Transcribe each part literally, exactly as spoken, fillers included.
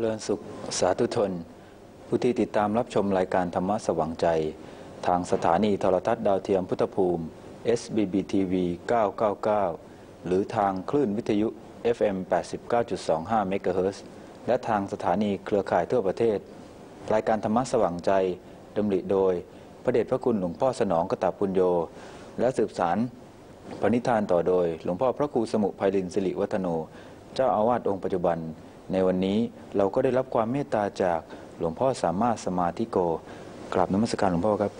ริญสุขสาธุชนผู้ที่ติดตามรับชมรายการธรรมะสว่างใจทางสถานีโทรทัศน์ดาวเทียมพุทธภูมิ เอส บี บี ที วี เก้าเก้าเก้า หรือทางคลื่นวิทยุ เอฟ เอ็ม แปดสิบเก้าจุดสองห้า เมกะเฮิรตซ์ และทางสถานีเครือข่ายทั่วประเทศรายการธรรมะสว่างใจดำริโดยพระเดชพระคุณหลวงพ่อสนองกตปุญโญและสืบสานปณิธานต่อโดยหลวงพ่อพระครูสมุไพลินสิริวัฒโนเจ้าอาวาสองค์ปัจจุบันในวันนี้เราก็ได้รับความเมตตาจากหลวงพ่อสามารถสมาธิโกกราบนมัสการหลวงพ่อครับ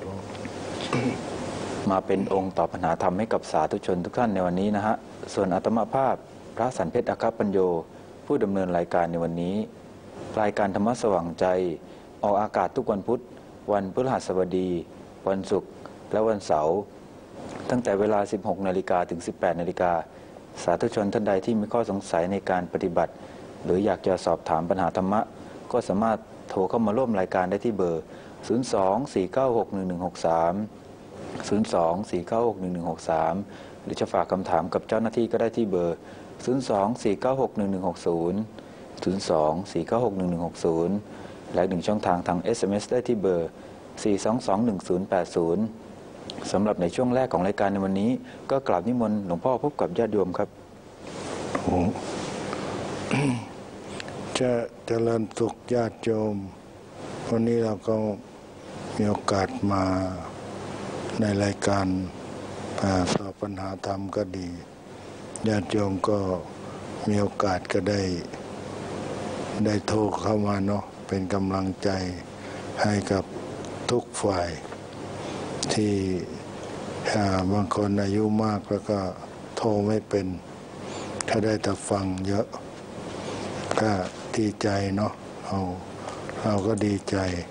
มาเป็นองค์ตอบปัญหาธรรมให้กับสาธุชนทุกท่านในวันนี้นะฮะส่วนอาตมาภาพพระสันเพชรอาคัปปัญโยผู้ดำเนินรายการในวันนี้รายการธรรมะสว่างใจออกอากาศทุกวันพุธวันพฤหัสบดีวันศุกร์และวันเสาร์ตั้งแต่เวลา สิบหกนาฬิกา ถึง สิบแปดนาฬิกา สาธุชนท่านใดที่มีข้อสงสัยในการปฏิบัติหรืออยากจะสอบถามปัญหาธรรมะก็สามารถโทรเข้ามาร่วมรายการได้ที่เบอร์ ศูนย์ สอง สี่ เก้า หก หนึ่ง หนึ่ง หก สาม ศูนย์ สอง สี่ เก้า หก หนึ่ง หนึ่ง หก สาม หรือจะฝากคำถามกับเจ้าหน้าที่ก็ได้ที่เบอร์ ศูนย์ สอง สี่ เก้า หก หนึ่ง หนึ่ง หก ศูนย์ ศูนย์ สอง สี่ เก้า หก หนึ่ง หนึ่ง หก ศูนย์ และหนึ่งช่องทางทาง เอส เอ็ม เอส ได้ที่เบอร์ สี่ สอง สอง หนึ่ง ศูนย์ แปด ศูนย์ สำหรับในช่วงแรกของรายการในวันนี้ก็กราบนิมนต์หลวงพ่อพบกับญาติโยมครับจะเจริญสุขญาติโยมวันนี้เราก็มีโอกาสมาในรายการตอบปัญหาธรรมก็ดีญาติโยมก็มีโอกาสก็ได้ได้โทรเข้ามาเนาะเป็นกำลังใจให้กับทุกฝ่ายที่บางคนอายุมากแล้วก็โทรไม่เป็นถ้าได้แต่ฟังเยอะก็ดีใจเนาะเราเราก็ดีใจ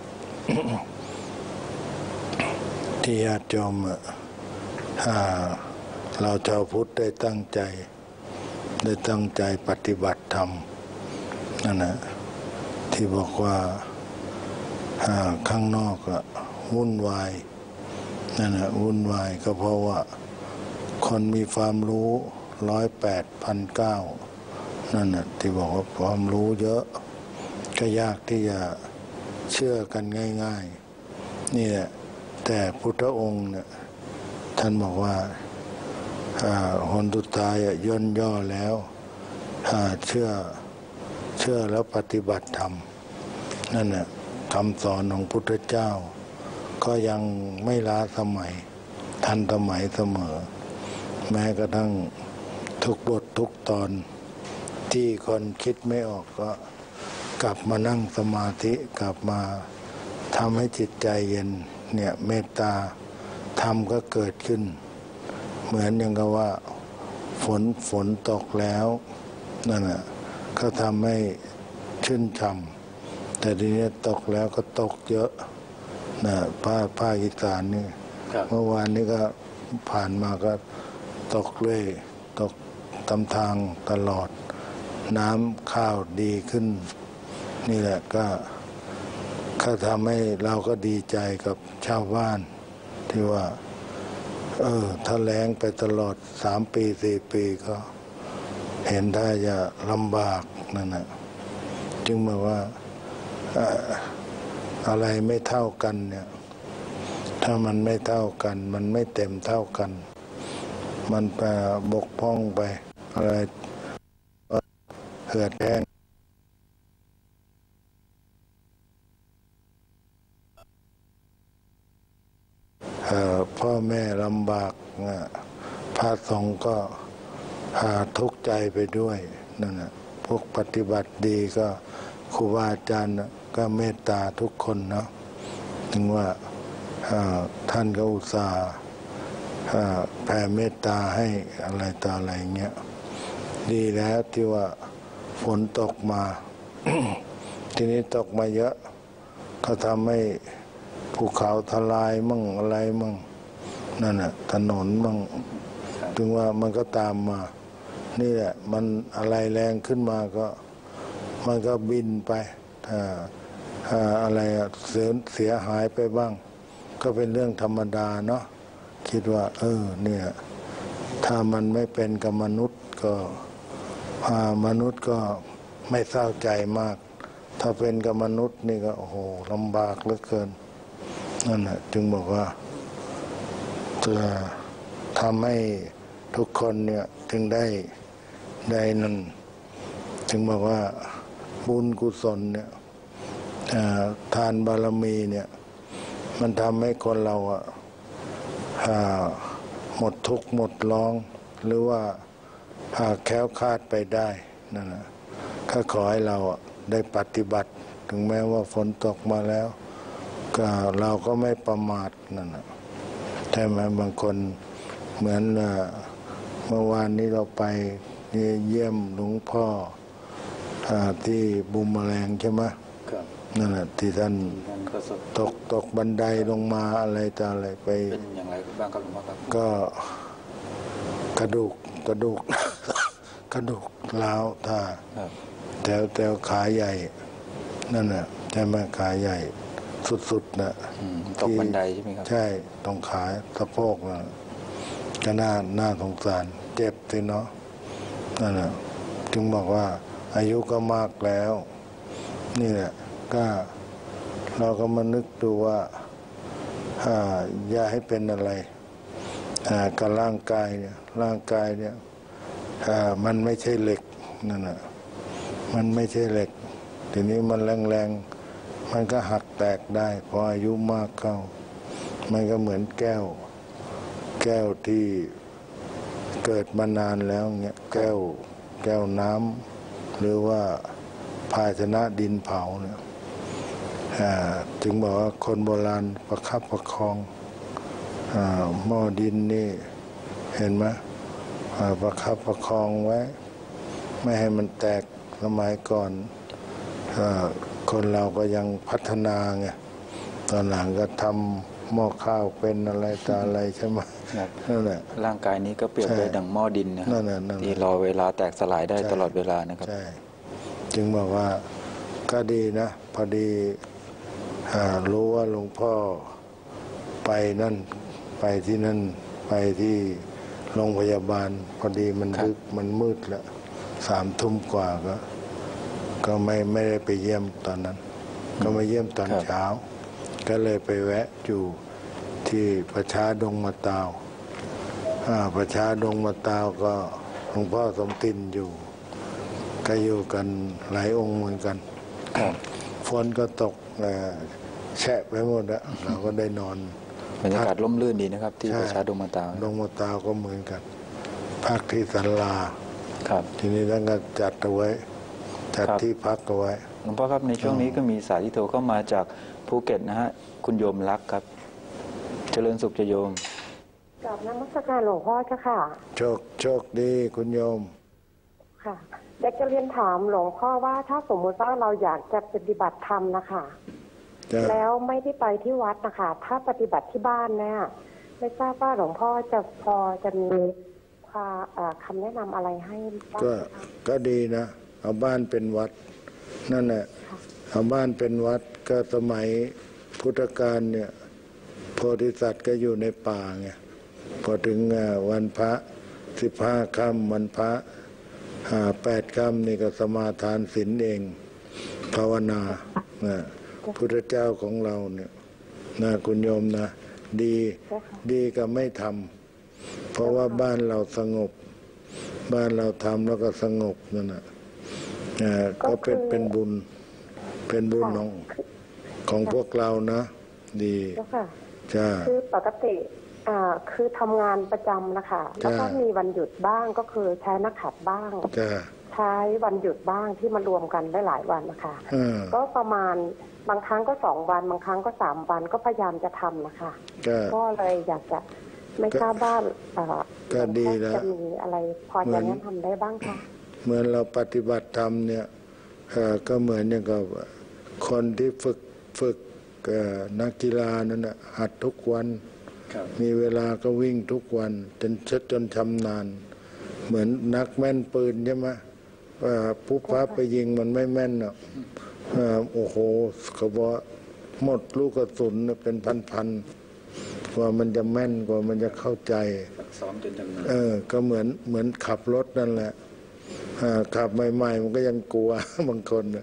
ที่ญาติโยมเราชาวพุทธได้ตั้งใจได้ตั้งใจปฏิบัติธรรมนั่นนะที่บอกว่าข้างนอกอะวุ่นวายนั่นนะวุ่นวายก็เพราะว่าคนมีความรู้ร้อยแปดพันเก้านั่นน่ะที่บอกว่าความรู้เยอะก็ยากที่จะเชื่อกันง่ายๆนี่แหละแต่พุทธองค์เนี่ยท่านบอกว่าหนสุดท้ายย่นย่อแล้วเชื่อเชื่อแล้วปฏิบัติธรรมนั่นน่ะคำสอนของพุทธเจ้าก็ยังไม่ล้าสมัยทันสมัยเสมอแม้กระทั่งทุกบททุกตอนที่คนคิดไม่ออกก็กลับมานั่งสมาธิกลับมาทำให้จิตใจเย็นเนี่ยเมตตาธรรมก็เกิดขึ้นเหมือนอย่างกับว่าฝนฝนตกแล้วนั่นแหละก็ทำให้ชื่นช่ำแต่ทีนี้ตกแล้วก็ตกเยอะนะภาคภาคอีสานนี่เมื่อวานนี้ก็ผ่านมาก็ตกเรื่อยตกตามทางตลอดน้ำข้าวดีขึ้นนี่แหละก็ก็ทำให้เราก็ดีใจกับชาวบ้านที่ว่าเออถ้าแล้งไปตลอดสามปีสี่ปีก็เห็นได้จะลำบากนั่นแหละจึงมาว่าอะไรไม่เท่ากันเนี่ยถ้ามันไม่เท่ากันมันไม่เต็มเท่ากันมันไปบกพร่องไปอะไรเหือดแห้งพ่อแม่ลำบากพระสงฆ์ก็ทุกข์ใจไปด้วยนั่นแหละพวกปฏิบัติดีก็ครูบาอาจารย์ก็เมตตาทุกคนเนาะถึงว่าท่านก็อุตส่าห์แผ่เมตตาให้อะไรต่ออะไรเงี้ยดีแล้วที่ว่าฝนตกมา ทีนี้ตกมาเยอะก็ทำให้ภูเขาทลายมั่งอะไรมั่งนั่นน่ะถนนมั่งถึงว่ามันก็ตามมานี่แหละมันอะไรแรงขึ้นมาก็มันก็บินไปถ้าอะไรเสียเสียหายไปบ้างก็เป็นเรื่องธรรมดาเนาะคิดว่าเออเนี่ยถ้ามันไม่เป็นกับมนุษย์ก็มนุษย์ก็ไม่เศร้าใจมากถ้าเป็นกับมนุษย์นี่ก็โอ้โหลำบากเหลือเกินนั่นแหละจึงบอกว่าจะทำให้ทุกคนเนี่ยจึงได้ได้นั่นจึงบอกว่าบุญกุศลเนี่ยทานบารมีเนี่ยมันทำให้คนเราอะหมดทุกข์หมดร้องหรือว่าพาแคล้วคลาดไปได้นั่นนะก็ขอให้เราได้ปฏิบัติถึงแม้ว่าฝนตกมาแล้วก็เราก็ไม่ประมาทนั่นนะใช่ไหมบางคนเหมือนเมื่อวานนี้เราไปเยี่ยมหลวงพ่อที่บุมแมลงใช่ไหมนั่นแหละที่ท่านตกตกบันไดลงมาอะไรต่ออะไรไปเป็นอย่างไรบ้างครับหลวงพ่อครับก็กระดูกกระดูก กระดูกร้าวท่าแถวแถวขาใหญ่นั่นน่ะใช่ไหมขาใหญ่สุดๆนะตกบันไดใช่ไหมครับใช่ตรงขาสะโพกนะก็น่าน่าสงสารเจ็บสิเนาะนั่นน่ะจึงบอกว่าอายุก็มากแล้วนี่แหละก็เราก็มานึกดูว่าอย่าให้เป็นอะไรกับร่างกายเนี่ยร่างกายเนี่ยมันไม่ใช่เหล็กนั่นน่ะมันไม่ใช่เหล็กทีนี้มันแรงๆมันก็หักแตกได้พออายุมากเข้ามันก็เหมือนแก้วแก้วที่เกิดมานานแล้วเงี้ยแก้วแก้วน้ำหรือว่าภาชนะดินเผาเนี่ยถึงบอกว่าคนโบราณประคับประคองหม้อดินนี่เห็นไหมประคับประคองไว้ไม่ให้มันแตกสมัยก่อนคนเราก็ยังพัฒนาไงตอนหลังก็ทำหม้อข้าวเป็นอะไรต่ออะไรใช่ไหมนั่นแหละร่างกายนี้ก็เปรียบได้ดังหม้อดินนะครับที่รอเวลาแตกสลายได้ตลอดเวลานะครับใช่จึงบอกว่าก็ดีนะพอดีรู้ว่าหลวงพ่อไปนั่นไปที่นั่นไปที่โรงพยาบาลพอดีมันดึกมันมืดแล้วสามทุ่มกว่าก็ก็ไม่ไม่ได้ไปเยี่ยมตอนนั้นก็มาเยี่ยมตอนเช้าก็เลยไปแวะอยู่ที่ประชาดงมะตาวประชาดงมะตาวก็หลวงพ่อสมตินอยู่ก็อยู่กันหลายองค์เหมือนกันฝนก็ตกแฉะไปหมดแล้วเราก็ได้นอนบรรยากาศร่มรื่นดีนะครับที่ประชาดงมะตาวดงมะตาวก็เหมือนกันพักที่ศาลาครับทีนี้ท่านก็จัดเอาไว้จัดที่พักเอาไว้หลวงพ่อครับในช่วงนี้ก็มีสายที่โทรเข้ามาจากภูเก็ตนะฮะคุณโยมรักครับเจริญสุขจะโยมกราบนมัสการหลวงพ่อเจ้าค่ะโชคโชคดีคุณโยมค่ะอยากจะเรียนถามหลวงพ่อว่าถ้าสมมติว่าเราอยากจะปฏิบัติธรรมนะคะแล้วไม่ได้ไปที่วัดนะคะถ้าปฏิบัติที่บ้านเนี่ยไม่ทราบว่าหลวงพ่อจะพอจะมีคำแนะนำอะไรให้บ้างก็ก็ดีนะเอาบ้านเป็นวัดนั่นแหละเอาบ้านเป็นวัดก็สมัยพุทธกาลเนี่ยโพธิสัตว์ก็อยู่ในป่าไงพอถึงวันพระสิบห้าค่ำวันพระห้าแปดค่ำนี่ก็สมาทานศีลเองภาวนาพุทธเจ้าของเราเนี่ยนะคุณโยมนะดีดีก็ไม่ทำเพราะว่าบ้านเราสงบบ้านเราทำแล้วก็สงบนั่นนะก็เป็นเป็นบุญเป็นบุญของของพวกเรานะดีจ้าคือปกติอ่าคือทำงานประจำนะคะแล้วก็มีวันหยุดบ้างก็คือใช้นักขัดบ้างใช้วันหยุดบ้างที่มารวมกันได้หลายวันนะคะก็ประมาณบางครั้งก็สองวันบางครั้งก็สามวันก็พยายามจะทำนะคะก็เลยอยากจะไม่ทราบว่าก็ดีแล้วจะมีอะไรพอจะแนะนำได้บ้างคะเหมือนเราปฏิบัติธรรมเนี่ยก็เหมือนอย่างกับคนที่ฝึกฝึกนักกีฬานั่นนะหัดทุกวันมีเวลาก็วิ่งทุกวันจนชัดจนชำนาญเหมือนนักแม่นปืนใช่ไหมว่าผู้พับไปยิงมันไม่แม่นอ่ะโอ้โหเขาบอกหมดลูกกระสุนเป็นพันๆกว่ามันจะแม่นกว่ามันจะเข้าใจซ้อมจนชำนาญเออก็เหมือนเหมือนขับรถนั่นแหละขับใหม่ๆมันก็ยังกลัวบางคน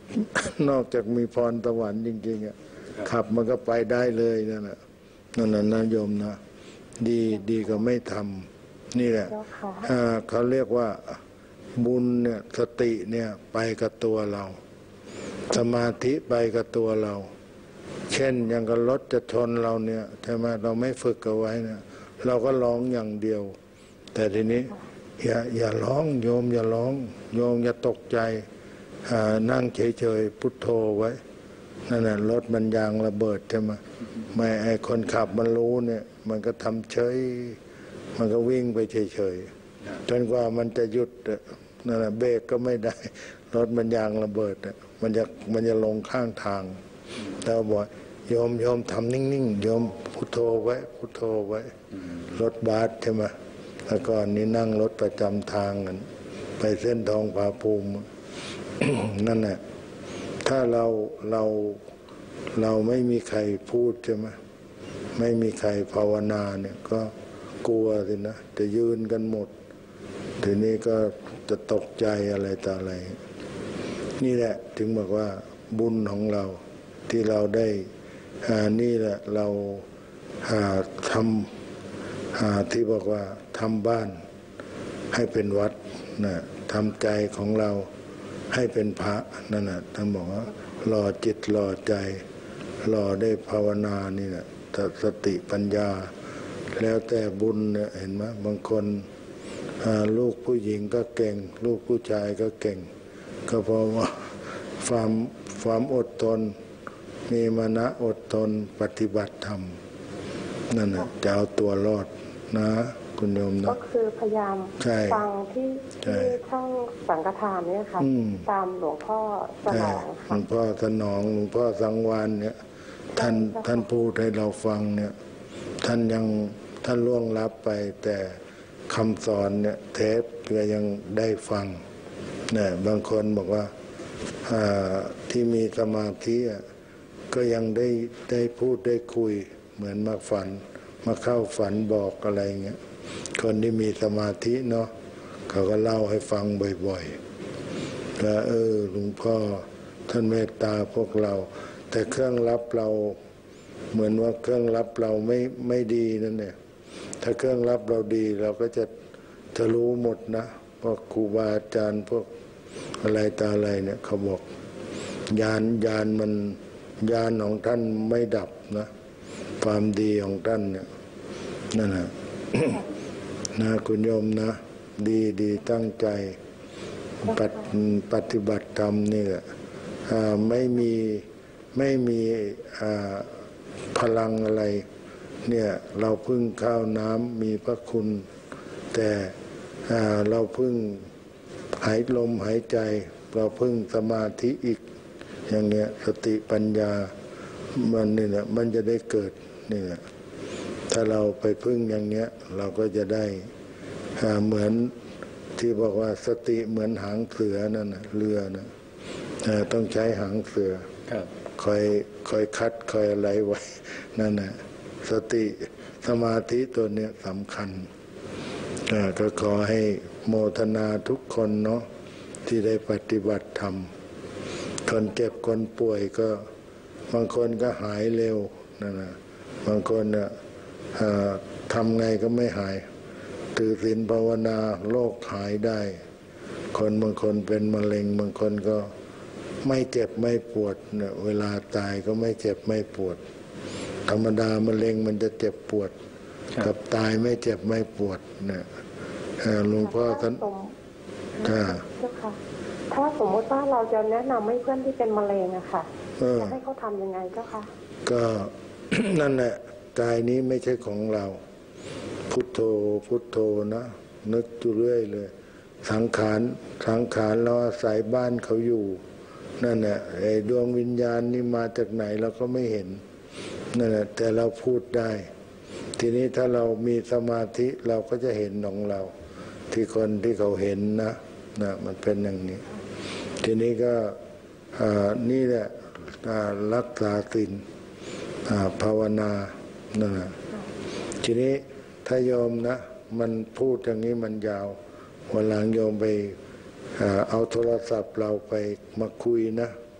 นอกจากมีพรสวรรค์จริงๆอ่ะขับมันก็ไปได้เลยนั่นแหละนั่นน่ะนะโยมนะดีดีก็ไม่ทำนี่แหละเขาเรียกว่าบุญเนี่ยสติเนี่ยไปกับตัวเราสมาธิไปกับตัวเราเช่นอย่างกับรถจะชนเราเนี่ยใช่ไหมเราไม่ฝึกเอาไว้เนี่ยเราก็ร้องอย่างเดียวแต่ทีนี้อย่าอย่าร้องโยมอย่าร้องโยมอย่าตกใจนั่งเฉยๆพุทโธไว้นั่นแหละรถมันยางระเบิดใช่ไหมไม่ไอคนขับมันรู้เนี่ยมันก็ทำเฉยมันก็วิ่งไปเฉยๆจนกว่ามันจะหยุดนั่นแหละเบรกก็ไม่ได้รถมันยางระเบิดมันจะมันจะลงข้างทางแล้วบอกโยมโยมทำนิ่งๆโยมพุทโธไว้พุทโธไว้รถบัสใช่ไหมแล้วก่อนนี้นั่งรถประจำทางกันไปเส้นทองผาภูมิ นั่นแหละถ้าเราเราเราไม่มีใครพูดใช่ไหมไม่มีใครภาวนาเนี่ยก็กลัวสินะจะยืนกันหมดทีนี้ก็จะตกใจอะไรต่ออะไรนี่แหละถึงบอกว่าบุญของเราที่เราได้นี่แหละเราทำที่บอกว่าทำบ้านให้เป็นวัดนะทำใจของเราให้เป็นพระนั่นแหละท่านบอกว่าหล่อจิตหล่อใจหล่อได้ภาวนานี่แหละสติปัญญาแล้วแต่บุญเนี่ยเห็นไหมบางคนลูกผู้หญิงก็เก่งลูกผู้ชายก็เก่งก็เพราะว่าความความอดทนมีมานะอดทนปฏิบัติธรรมนั่นน่ะจะเอาตัวรอดนะคุณโยมนะก็คือพยายามฟังที่ที่ช่องสังฆทานเนี่ยค่ะตามหลวงพ่อสนองค่ะหลวงพ่อสนองหลวงพ่อสังวานเนี่ยท่านท่านพูดให้เราฟังเนี่ยท่านยังท่านล่วงลับไปแต่คำสอนเนี่ยเทปก็ยังได้ฟังเนี่ยบางคนบอกว่าที่มีสมาธิก็ยังได้ได้พูดได้คุยเหมือนมาฝันมาเข้าฝันบอกอะไรเงี้ยคนที่มีสมาธิเนาะเขาก็เล่าให้ฟังบ่อยๆแล้วเออหลวงพ่อท่านเมตตาพวกเราแต่เครื่องรับเราเหมือนว่าเครื่องรับเราไม่ไม่ดีนั่นเนี่ยถ้าเครื่องรับเราดีเราก็จะจะรู้หมดนะพวกครูบาอาจารย์พวกอะไรตาอะไรเนี่ยเขาบอกญาณญาณมันญาณของท่านไม่ดับนะความดีของท่านเนี่ยนั่นนะ นะคุณโยมนะดีดีตั้งใจปฏิปฏิบัติธรรมนี่แหละไม่มีไม่มีพลังอะไรเนี่ยเราพึ่งข้าวน้ำมีพระคุณแต่เราพึ่งหายลมหายใจเราพึ่งสมาธิอีกอย่างเงี้ยสติปัญญามันนี่แหละมันจะได้เกิดนี่แหละถ้าเราไปพึ่งอย่างเงี้ยเราก็จะได้เหมือนที่บอกว่าสติเหมือนหางเสือนั่นนะเรือนะต้องใช้หางเสือคอยคอยคัดคอยอะไรไว้นั่นนะสติสมาธิตัวเนี้ยสำคัญก็ขอให้โมทนาทุกคนเนาะที่ได้ปฏิบัติธรรมคนเจ็บคนป่วยก็บางคนก็หายเร็วนั่นนะบางคนเนี่ยทำไงก็ไม่หายถือศีลภาวนาโรคหายได้คนบางคนเป็นมะเร็งบางคนก็ไม่เจ็บไม่ปวดเนี่ยเวลาตายก็ไม่เจ็บไม่ปวดธรรมดามะเร็งมันจะเจ็บปวดกับตายไม่เจ็บไม่ปวดเนี่ยหลวงพ่อท่านถ้าถ้าสมมติว่าเราจะแนะนำให้เพื่อนที่เป็นมะเร็งอะค่ะจะให้เขาทำยังไงเจ้าคะก็ นั่นแหละกายนี้ไม่ใช่ของเราพุทโธพุทโธนะนึกอยู่เรื่อยเลยสังขารสังขารเราอาศัยบ้านเขาอยู่นั่นแหละไอ้ดวงวิญญาณนี่มาจากไหนเราก็ไม่เห็นนั่นแหละแต่เราพูดได้ทีนี้ถ้าเรามีสมาธิเราก็จะเห็นของเราที่คนที่เขาเห็นนะนะมันเป็นอย่างนี้ทีนี้ก็นี่แหละรักษาศีลภาวนานั่นแหละทีนี้ถ้าโยมนะมันพูดอย่างนี้มันยาววันหลังโยมไปเอาโทรศัพท์เราไปมาคุยนะ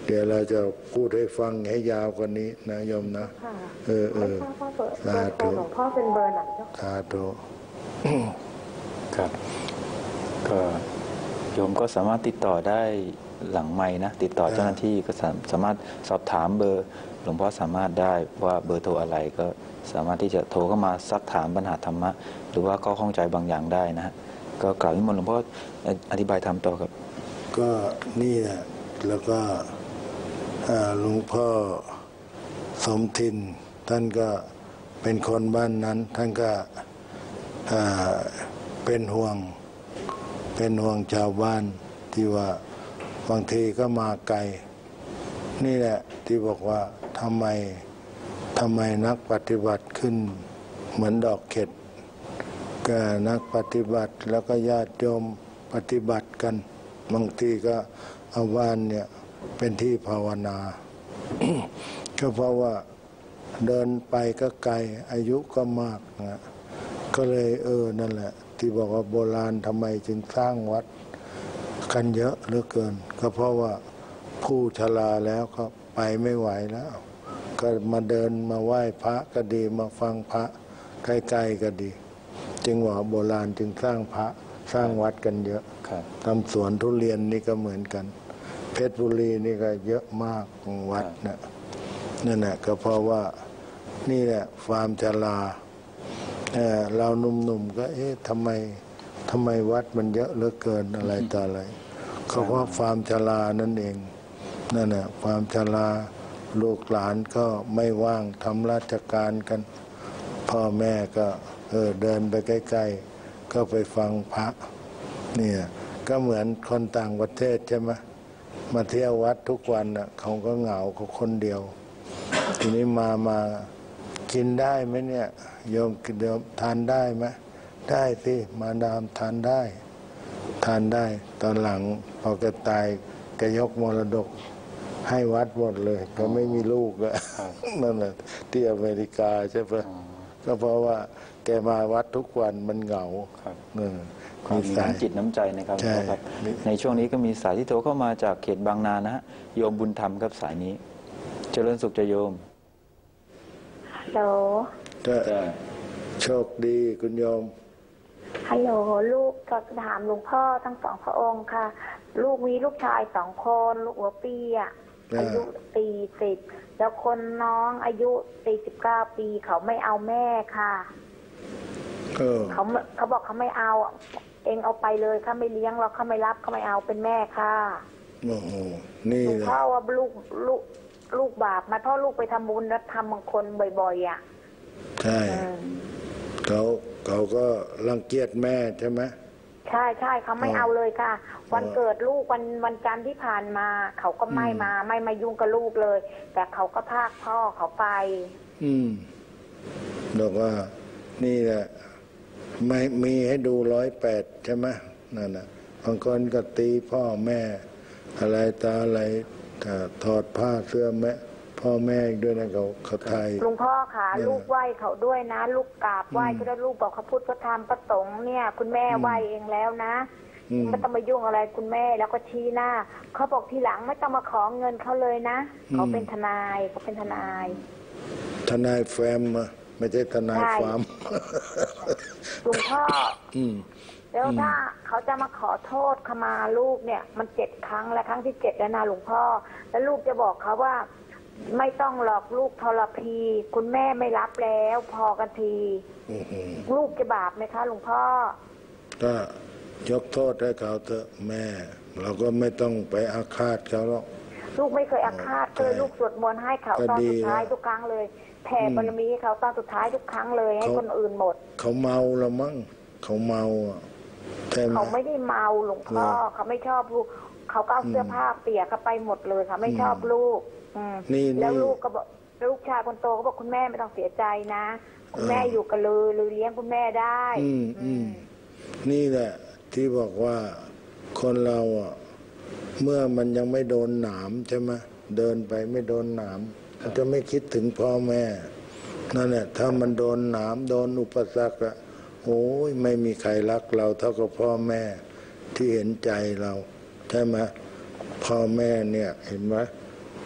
เดี๋ยวเราจะพูดให้ฟังให้ยาวกว่านี้นะโยมนะเออเออสาธุหลวงพ่อเป็นเบอร์ไหนเจ้าสาธุครับก็โยมก็สามารถติดต่อได้หลังไมค์นะติดต่อเจ้าหน้าที่ก็สามารถสอบถามเบอร์หลวงพ่อสามารถได้ว่าเบอร์โทรอะไรก็สามารถที่จะโทรเข้ามาซักถามปัญหาธรรมะหรือว่าข้อข้องใจบางอย่างได้นะฮะก็กล่าวนิมนต์หลวงพ่ออธิบายธรรมต่อครับก็นี่แหละแล้วก็หลวงพ่อสมทินท่านก็เป็นคนบ้านนั้นท่านก็เป็นห่วงเป็นห่วงชาวบ้านที่ว่าบางทีก็มาไกลนี่แหละที่บอกว่าทำไมทำไมนักปฏิบัติขึ้นเหมือนดอกเข็ดก็นักปฏิบัติแล้วก็ญาติโยมปฏิบัติกันบางทีก็เอาบ้านเนี่ยเป็นที่ภาวนา ก็เพราะว่าเดินไปก็ไกลอายุก็มากนะก็เลยเออนั่นแหละที่บอกว่าโบราณทำไมจึงสร้างวัดกันเยอะเหลือเกินก็เพราะว่าผู้ชราแล้วก็ไปไม่ไหวแล้วก็มาเดินมาไหว้พระก็ดีมาฟังพระใกล้ๆก็ดีจึงว่าโบราณจึงสร้างพระสร้างวัดกันเยอะทำสวนทุเรียนนี่ก็เหมือนกันเพชรบุรีนี่ก็เยอะมากของวัดนะนั่นแหละก็เพราะว่านี่แหละความชราเออเราหนุ่มๆก็เอ๊ะทำไมทำไมวัดมันเยอะเหลือเกินอะไรต่ออะไรเขาเพราะความชรานั่นเองนั่นแหละความชราลูกหลานก็ไม่ว่างทำราชการกันพ่อแม่ก็เออเดินไปใกล้ๆก็ไปฟังพระเนี่ยก็เหมือนคนต่างประเทศใช่ไหมมาเที่ยววัดทุกวันน่ะเขาก็เหงาเขาคนเดียวทีนี้มามากินได้ไหมเนี่ยโยมเดี๋ยวทานได้ไหมได้สิมาดามทานได้ทานได้ตอนหลังพอแกตายแกยกมรดกให้วัดหมดเลยก็ไม่มีลูกแล้วนั่นแหละที่อเมริกาใช่ปะก็เพราะว่าแกมาวัดทุกวันมันเหงามีน้ำจิตน้ำใจนะครับครับในช่วงนี้ก็มีสายที่โทรเข้ามาจากเขตบางนานะฮะโยมบุญธรรมครับสายนี้เจริญสุขจะโยมฮัลโหลจะโชคดีคุณโยมฮัลโหลลูกก็ถามหลวงพ่อทั้งสองพระองค์ค่ะลูกมีลูกชายสองคนลูกหัวปีอ่ะอายุสี่สิบแล้วคนน้องอายุสี่สิบเก้าปีเขาไม่เอาแม่ค่ะเขาเขาบอกเขาไม่เอาเองเอาไปเลยเขาไม่เลี้ยงเราเขาไม่รับเขาไม่เอาเป็นแม่ค่ะโอ้โหนี่หลวงพ่อว่าลูกลูกลูกบาปมาเพราะลูกไปทำบุญแล้วทำบางคนบ่อยๆอ่ะใช่เขาเขาก็รังเกียจแม่ใช่ไหมใช่ใช่เขาไม่เอาเลยค่ะวันเกิดลูกวันวันจันทร์ที่ผ่านมาเขาก็ไม่มาไม่มายุ่งกับลูกเลยแต่เขาก็พากพ่อเขาไปอืมบอกว่านี่แหละไม่มีให้ดูร้อยแปดใช่ไหมนั่นน่ะบางคนก็ตีพ่อแม่อะไรตาอะไรถอดผ้าเสื้อแม่พ่อแม่ด้วยนะเขาเขาไทยลุงพ่อค่ะลูกไหว้เขาด้วยนะลูกกราบไหว้ก็ได้ลูกบอกเขาพุทธพระธรรมพระสงฆ์เนี่ยคุณแม่ไหว้เองแล้วนะไม่ต้องมายุ่งอะไรคุณแม่แล้วก็ชี้หน้าเขาบอกทีหลังไม่ต้องมาขอเงินเขาเลยนะเขาเป็นทนายเขาเป็นทนายทนายแฟมไม่ใช่ทนายฟาร์มลุงพ่อแล้วถ้าเขาจะมาขอโทษขมาลูกเนี่ยมันเจ็ดครั้งและครั้งที่เจ็ดแล้วนะหลวงพ่อแล้วลูกจะบอกเขาว่าไม่ต้องหลอกลูกทรพีคุณแม่ไม่รับแล้วพอกันทีลูกจะบาปไหมคะหลวงพ่อก็ยกโทษให้เขาเถอะแม่เราก็ไม่ต้องไปอาฆาตเขาหรอกลูกไม่เคยอาฆาตเคยลูกสวดมนต์ให้เขาตอนสุดท้ายทุกครั้งเลยแผ่บารมีให้เขาตอนสุดท้ายทุกครั้งเลยให้คนอื่นหมดเขาเมาแล้วมั้งเขาเมาเขาไม่ได้เมาหลวงพ่อเขาไม่ชอบลูกเขาก็เอาเสื้อผ้าเปียกเขาไปหมดเลยเขาไม่ชอบลูกแล้วลูกก็บอกลูกชายคนโตก็บอกคุณแม่ไม่ต้องเสียใจนะคุณแม่อยู่กับลือลือเลี้ยงคุณแม่ได้นี่แหละที่บอกว่าคนเราอ่ะเมื่อมันยังไม่โดนหนามใช่ไหมเดินไปไม่โดนหนามมันจะไม่คิดถึงพ่อแม่นั่นแหละถ้ามันโดนหนามโดนอุปสรรคอะโอ้ยไม่มีใครรักเราเท่ากับพ่อแม่ที่เห็นใจเราใช่ไหมพ่อแม่เนี่ยเห็นไหม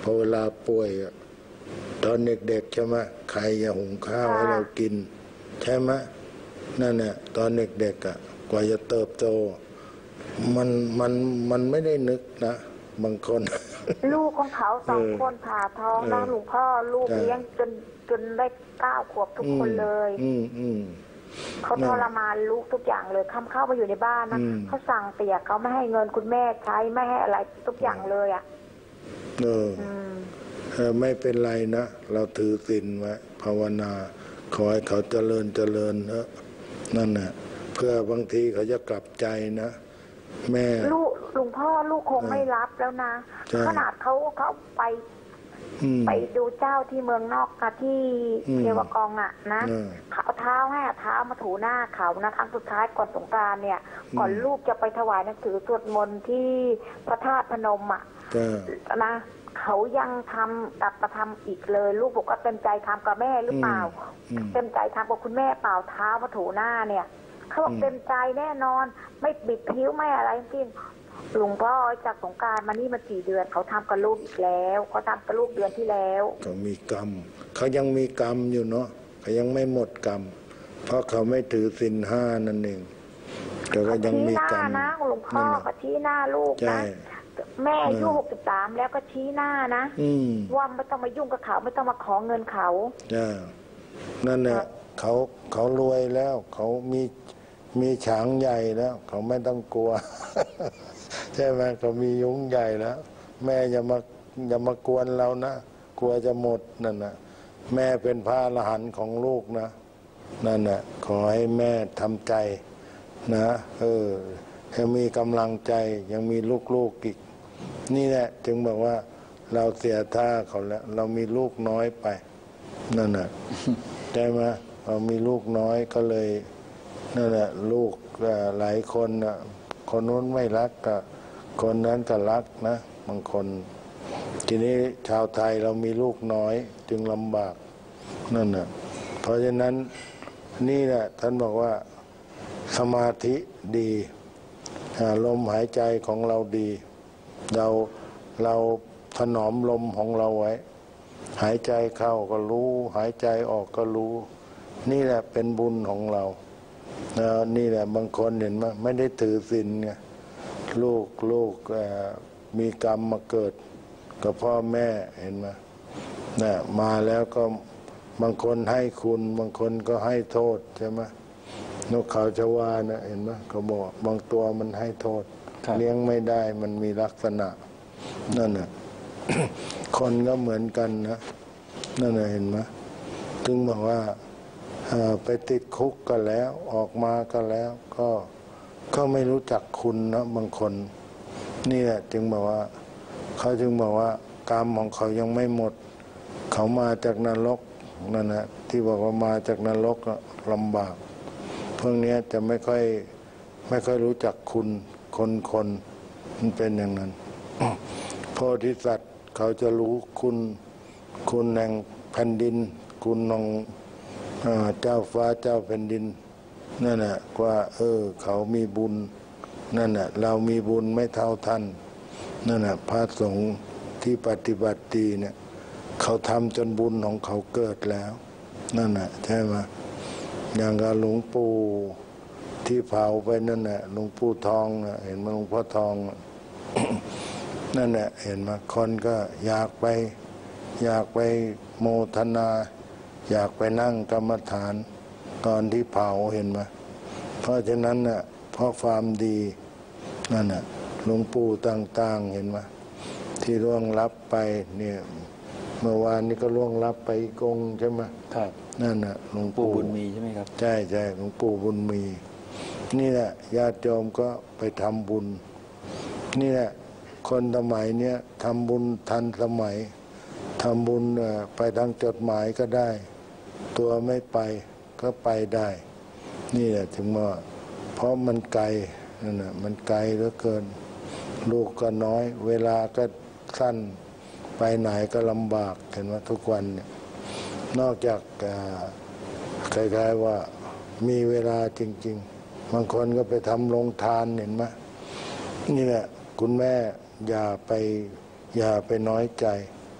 อเวลาป่วยตอนเด็กๆใช่ไหมใครจะหุงข้าวให้เรากินใช่ไหมนั่นแหละตอนเด็กๆอ่ะกว่าจะเติบโตมันมันมันไม่ได้นึกนะบางคนลูกของเขาสองคนผ่าท้องแล้วหลวงพ่อลูกเลี้ยงจนจนได้เก้าขวบทุกคนเลยอืมอืมเขาทรมานลูกทุกอย่างเลยคำเข้ามาอยู่ในบ้านนะเขาสั่งเตี่ยเขาไม่ให้เงินคุณแม่ใช้ไม่ให้อะไรทุกอย่างเลยอ่ะเออเออไม่เป็นไรนะเราถือศีลไว้ภาวนาขอให้เขาเจริญเจริญเนอะนั่นน่ะเพื่อบางทีเขาจะกลับใจนะแม่ลูกหลวงพ่อลูกคงไม่รับแล้วนะขนาดเขาเขาไปไปดูเจ้าที่เมืองนอกนะที่เทวกองอ่ะนะเขาเท้าให้เท้ามาถูหน้าเขานะครั้งสุดท้ายก่อนสงกรานต์เนี่ยก่อนลูกจะไปถวายหนังสือสวดมนต์ที่พระธาตุพนมอ่ะนะเขายังทำกลับมาทำอีกเลยลูกบอกว่าเต็มใจทำกับแม่หรือเปล่าเต็มใจทำกับคุณแม่เปล่าเท้ามาถูหน้าเนี่ยเขาบอกเต็มใจแน่นอนไม่บิดผิวไม่อะไรจริงหลวงพ่อจากสงกรานต์มานี่มาสี่เดือนเขาทำกับลูกอีกแล้วเขาทำกับลูกเดือนที่แล้วเขามีกรรมเขายังมีกรรมอยู่เนาะเขายังไม่หมดกรรมเพราะเขาไม่ถือศีลห้านั่นเองแต่ก็ยังมีกรรมนะหลวงพ่อก็ชี้หน้าลูกนะแม่อายุหกสิบสามแล้วก็ชี้หน้านะว่าไม่ต้องมายุ่งกับเขาไม่ต้องมาขอเงินเขานั่นแหละเขาเขารวยแล้วเขามีมีฉางใหญ่แล้วเขาไม่ต้องกลัวใช่ไหมเขามียุ้งใหญ่แล้วแม่อย่ามาอย่ามากวนเรานะกลัวจะหมดนั่นนะแม่เป็นพระอรหันต์ของลูกนะนั่นแหละขอให้แม่ทำใจนะเออให้มีกำลังใจยังมีลูกๆอีกนี่แหละจึงบอกว่าเราเสียท่าเขาแล้วเรามีลูกน้อยไปนั่นแหละใช่ไหมเรามีลูกน้อยก็เลยนั่นแหละลูกหลายคนน่ะคนนู้นไม่รักก็คนนั้นก็รักนะบางคนทีนี้ชาวไทยเรามีลูกน้อยจึงลำบากนั่นน่ะเพราะฉะนั้นนี่แหละท่านบอกว่าสมาธิดีลมหายใจของเราดีเราเราถนอมลมของเราไว้หายใจเข้าก็รู้หายใจออกก็รู้นี่แหละเป็นบุญของเรานี่แหละบางคนเห็นไหมไม่ได้ถือศีลไงลูกลูกมีกรรมมาเกิดกับพ่อแม่เห็นไหมนะมาแล้วก็บางคนให้คุณบางคนก็ให้โทษใช่ไหมนกเขาชวานะเห็นไหมเขาบอกบางตัวมันให้โทษเลี้ยงไม่ได้มันมีลักษณะนั่นน่ะ คนก็เหมือนกันนะนั่นน่ะเห็นไหมถึงบอกว่าไปติดคุกก็แล้วออกมาก็แล้วก็ก็ไม่รู้จักคุณนะบางคนนี่แหละจึงบอกว่าเขาจึงบอกว่ากรรมของเขายังไม่หมดเขามาจากนรกนั่นนะที่บอกว่ามาจากนรกลำบากพวกนี้จะไม่ค่อยไม่ค่อยรู้จักคุณคนคนมันเป็นอย่างนั้นโพธิสัตว์เขาจะรู้คุณคุณแห่งแผ่นดินคุณของเจ้าฟ้าเจ้าแผ่นดินนั่นแหละว่าเออเขามีบุญนั่นแหละเรามีบุญไม่เท่าท่านนั่นแหละพระสงฆ์ที่ปฏิบัติดีเนี่ยเขาทำจนบุญของเขาเกิดแล้วนั่นแหละใช่ไหมอย่างกับหลวงปู่ที่เผาไปนั่นแหละหลวงปู่ทองเห็นไหมหลวงพ่อทองนั่นแหละเห็นไหมคนก็อยากไปอยากไปโมทนาอยากไปนั่งกรรมฐานก่อนที่เผาเห็นไหมเพราะฉะนั้นน่ะเพราะความดีนั่นน่ะหลวงปู่ต่างๆเห็นไหมที่ล่วงลับไปเนี่ยเมื่อวานนี้ก็ล่วงลับไปอีกองใช่ไหมครับนั่นน่ะหลวงปู่บุญมีใช่ไหมครับใช่ใช่หลวงปู่บุญมีนี่แหละญาติโยมก็ไปทำบุญนี่แหละคนสมัยเนี้ยทำบุญทันสมัยทำบุญไปทางจดหมายก็ได้ตัวไม่ไปก็ไปได้นี่แหละถึงว่าเพราะมันไกลนั่นน่ะมันไกลเหลือเกินลูกก็น้อยเวลาก็สั้นไปไหนก็ลำบากเห็นว่าทุกวันเนี่ยนอกจากคล้ายๆว่ามีเวลาจริงๆบางคนก็ไปทำโรงทานเห็นไหมนี่แหละคุณแม่อย่าไปอย่าไปน้อยใจ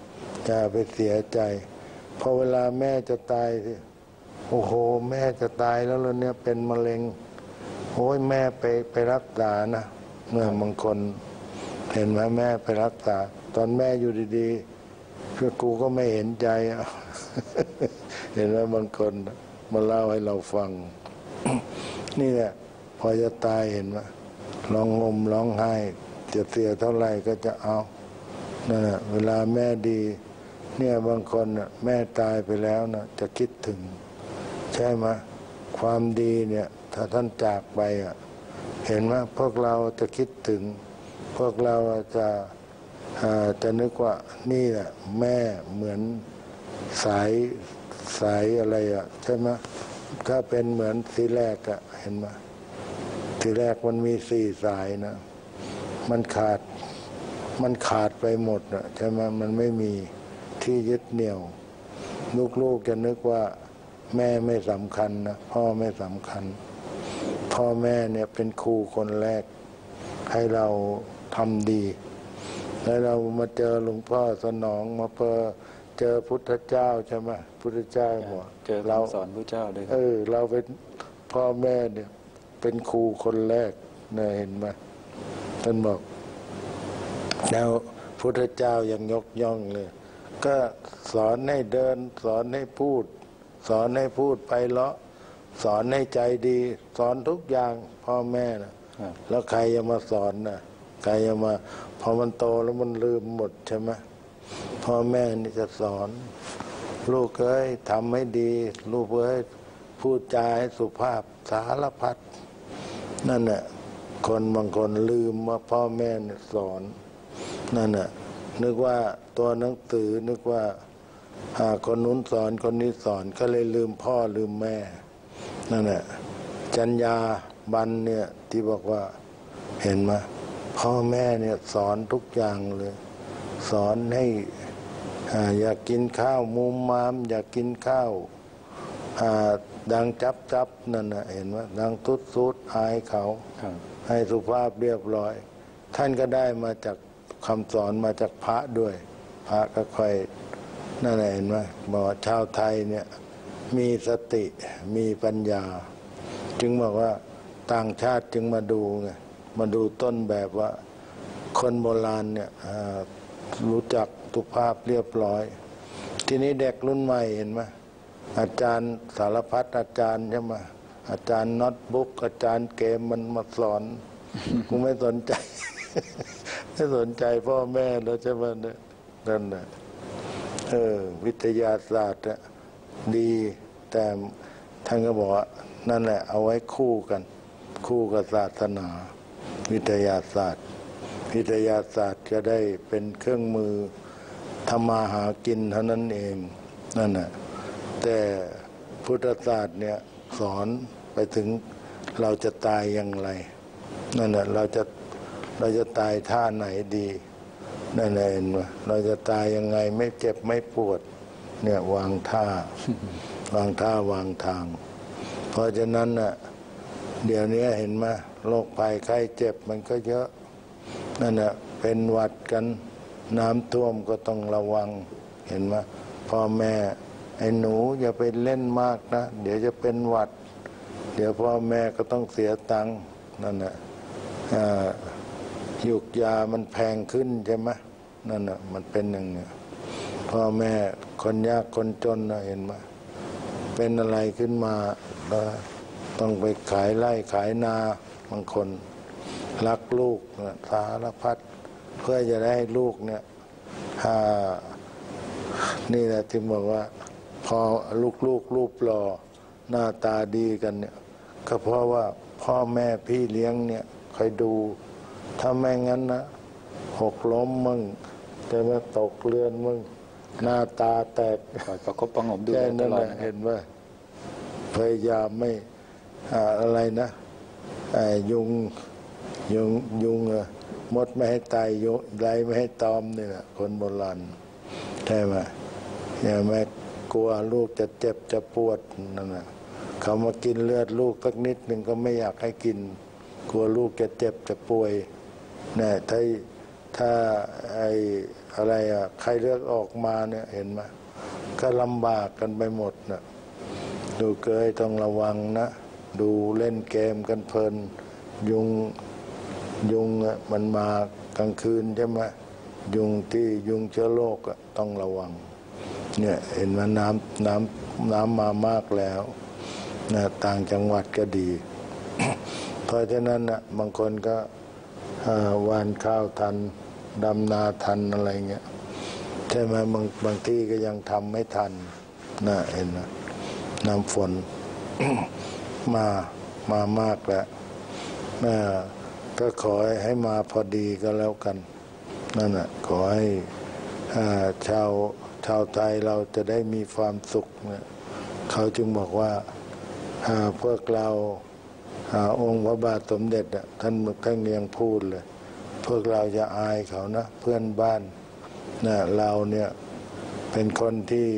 อย่าไปเสียใจพอเวลาแม่จะตายสิโอ้โหแม่จะตายแล้วแล้วเนี่ยเป็นมะเร็งโอ้ยแม่ไปไปรักษานะเมื่อบางคนเห็นไหมแม่ไปรักษาตอนแม่อยู่ดีๆคือกูก็ไม่เห็นใจเห็นไหมบางคนมาเล่าให้เราฟัง นี่แหละพอจะตายเห็นไหมร้องงมร้องไห้จะเสียเท่าไหร่ก็จะเอานั่นแหละเวลาแม่ดีเนี่ยบางคนน่ะแม่ตายไปแล้วนะจะคิดถึงใช่ไหมความดีเนี่ยถ้าท่านจากไปอ่ะเห็นไหมพวกเราจะคิดถึงพวกเราจะจะนึกว่านี่แหละแม่เหมือนสายสายอะไรอ่ะใช่ไหมถ้าเป็นเหมือนสีแรกอ่ะเห็นไหมสีแรกมันมีสี่สายนะมันขาดมันขาดไปหมดอ่ะใช่ไหมมันไม่มีที่ยึดเหนี่ยวลูกๆจะนึกว่าแม่ไม่สำคัญนะพ่อไม่สำคัญพ่อแม่เนี่ยเป็นครูคนแรกให้เราทำดีแล้วเรามาเจอหลวงพ่อสนองมาเจอเจอพุทธเจ้าใช่ไหมพุทธเจ้าบอกเจอเราสอนพระเจ้าด้วยเออเราเป็นพ่อแม่เนี่ยเป็นครูคนแรกเนี่ยเห็นไหมท่านบอกแล้วพุทธเจ้ายังยกย่องเลยก็สอนให้เดินสอนให้พูดสอนให้พูดไปเลาะสอนให้ใจดีสอนทุกอย่างพ่อแม่นะแล้วใครจะมาสอนนะใครจะมาพอมันโตแล้วมันลืมหมดใช่ไหมพ่อแม่นี่จะสอนลูกเอ้ยทำให้ดีลูกเอ้ยพูดจาให้สุภาพสารพัดนั่นแหละคนบางคนลืมว่าพ่อแม่เนี่ยสอนนั่นแหละนึกว่าตัวหนังสือนึกว่าหาคนนู้นสอนคนนี้สอนก็เลยลืมพ่อลืมแม่นั่นแหละจัญญาบันเนี่ยที่บอกว่าเห็นไหมพ่อแม่เนี่ยสอนทุกอย่างเลยสอนให้อยากกินข้าวมุมมามอยากกินข้าวดังจับจับนั่นนะเห็นไหมดังทุดทุดอายเขาให้สุภาพเรียบร้อยท่านก็ได้มาจากคำสอนมาจากพระด้วยพระก็ค่อยนั่นเห็นไหมบอกชาวไทยเนี่ยมีสติมีปัญญาจึงบอกว่าต่างชาติจึงมาดูไงมาดูต้นแบบว่าคนโบราณเนี่ยรู้จักสุภาพเรียบร้อยทีนี้เด็กรุ่นใหม่เห็นไหมอาจารย์สารพัดอาจารย์ใช่ไหมอาจารย์น็อตบุ๊กอาจารย์เกมมันมาสอน กูไม่สนใจ ไม่สนใจพ่อแม่แล้วใช่ไหมนั่นน่ะเออวิทยาศาสตร์ดีแต่ท่านก็บอกว่านั่นแหละเอาไว้คู่กันคู่กับศาสนาวิทยาศาสตร์วิทยาศาสตร์จะได้เป็นเครื่องมือทำมาหากินเท่านั้นเองนั่นแหละแต่พุทธศาสตร์เนี่ยสอนไปถึงเราจะตายอย่างไรนั่นแหละเราจะเราจะตายท่าไหนดีนั่นเองว่าเราจะตายยังไงไม่เจ็บไม่ปวดเนี่ยวางท่าวางท่าวางทางเพราะฉะนั้นน่ะเดี๋ยวนี้เห็นไหมโรคภัยไข้เจ็บมันก็เยอะนั่นน่ะเป็นหวัดกันน้ำท่วมก็ต้องระวังเห็นไหมพ่อแม่ไอ้หนูอย่าไปเล่นมากนะเดี๋ยวจะเป็นหวัดเดี๋ยวพ่อแม่ก็ต้องเสียตังค์นั่นน่ะยุกยามันแพงขึ้นใช่ไหมนั่นน่ะมันเป็นอย่างนี้พ่อแม่คนยากคนจนนะเห็นไหมเป็นอะไรขึ้นมาต้องไปขายไร่ขายนาบางคนรักลูกสารพัดเพื่อจะได้ให้ลูกเนี่ยนี่แหละที่บอกว่าพอลูกลูกรูปหล่อหน้าตาดีกันเนี่ยก็เพราะว่าพ่อแม่พี่เลี้ยงเนี่ยคอยดูถ้าไม่งั้นนะหกล้มมึงจะมาตกเรือนมึงหน้าตาแตกประคบประงมดูตลอดเห็นว่าพยายามไม่อะไรนะยุงยุงยุงมดไม่ให้ตายยุงไรไม่ให้ตอมนี่แหละคนโบราณใช่ไหมอย่าแม่กลัวลูกจะเจ็บจะปวดนั่นแหละเขามากินเลือดลูกสักนิดหนึ่งก็ไม่อยากให้กินกลัวลูกจะเจ็บจะป่วยเนี่ยถ้าถ้าไอ้อะไรอ่ะใครเลือกออกมาเนี่ยเห็นไหมก็ลำบากกันไปหมดนะดูเกยต้องระวังนะดูเล่นเกมกันเพลินยุงยุงอ่ะมันมากลางคืนใช่ไหมยุงที่ยุงเชื้อโรคอ่ะต้องระวังเนี่ยเห็นว่าน้ำน้ำน้ำมามากแล้วนะต่างจังหวัดก็ดี เพราะฉะนั้นนะบางคนก็หว่านข้าวทันดำนาทันอะไรเงี้ยใช่ไหมบางบางที่ก็ยังทำไม่ทันนะเห็นไหมน้ำฝน มามามากแล้วก็ขอให้มาพอดีก็แล้วกันนั่นน่ะขอให้ชาวชาวไทยเราจะได้มีความสุขเนี่ยเขาจึงบอกว่าพวกเราองค์พระบาทสมเด็จท่านท่านยังพูดเลยพวกเราจะอายเขานะเพื่อนบ้านนะเราเนี่ยเป็นคนที่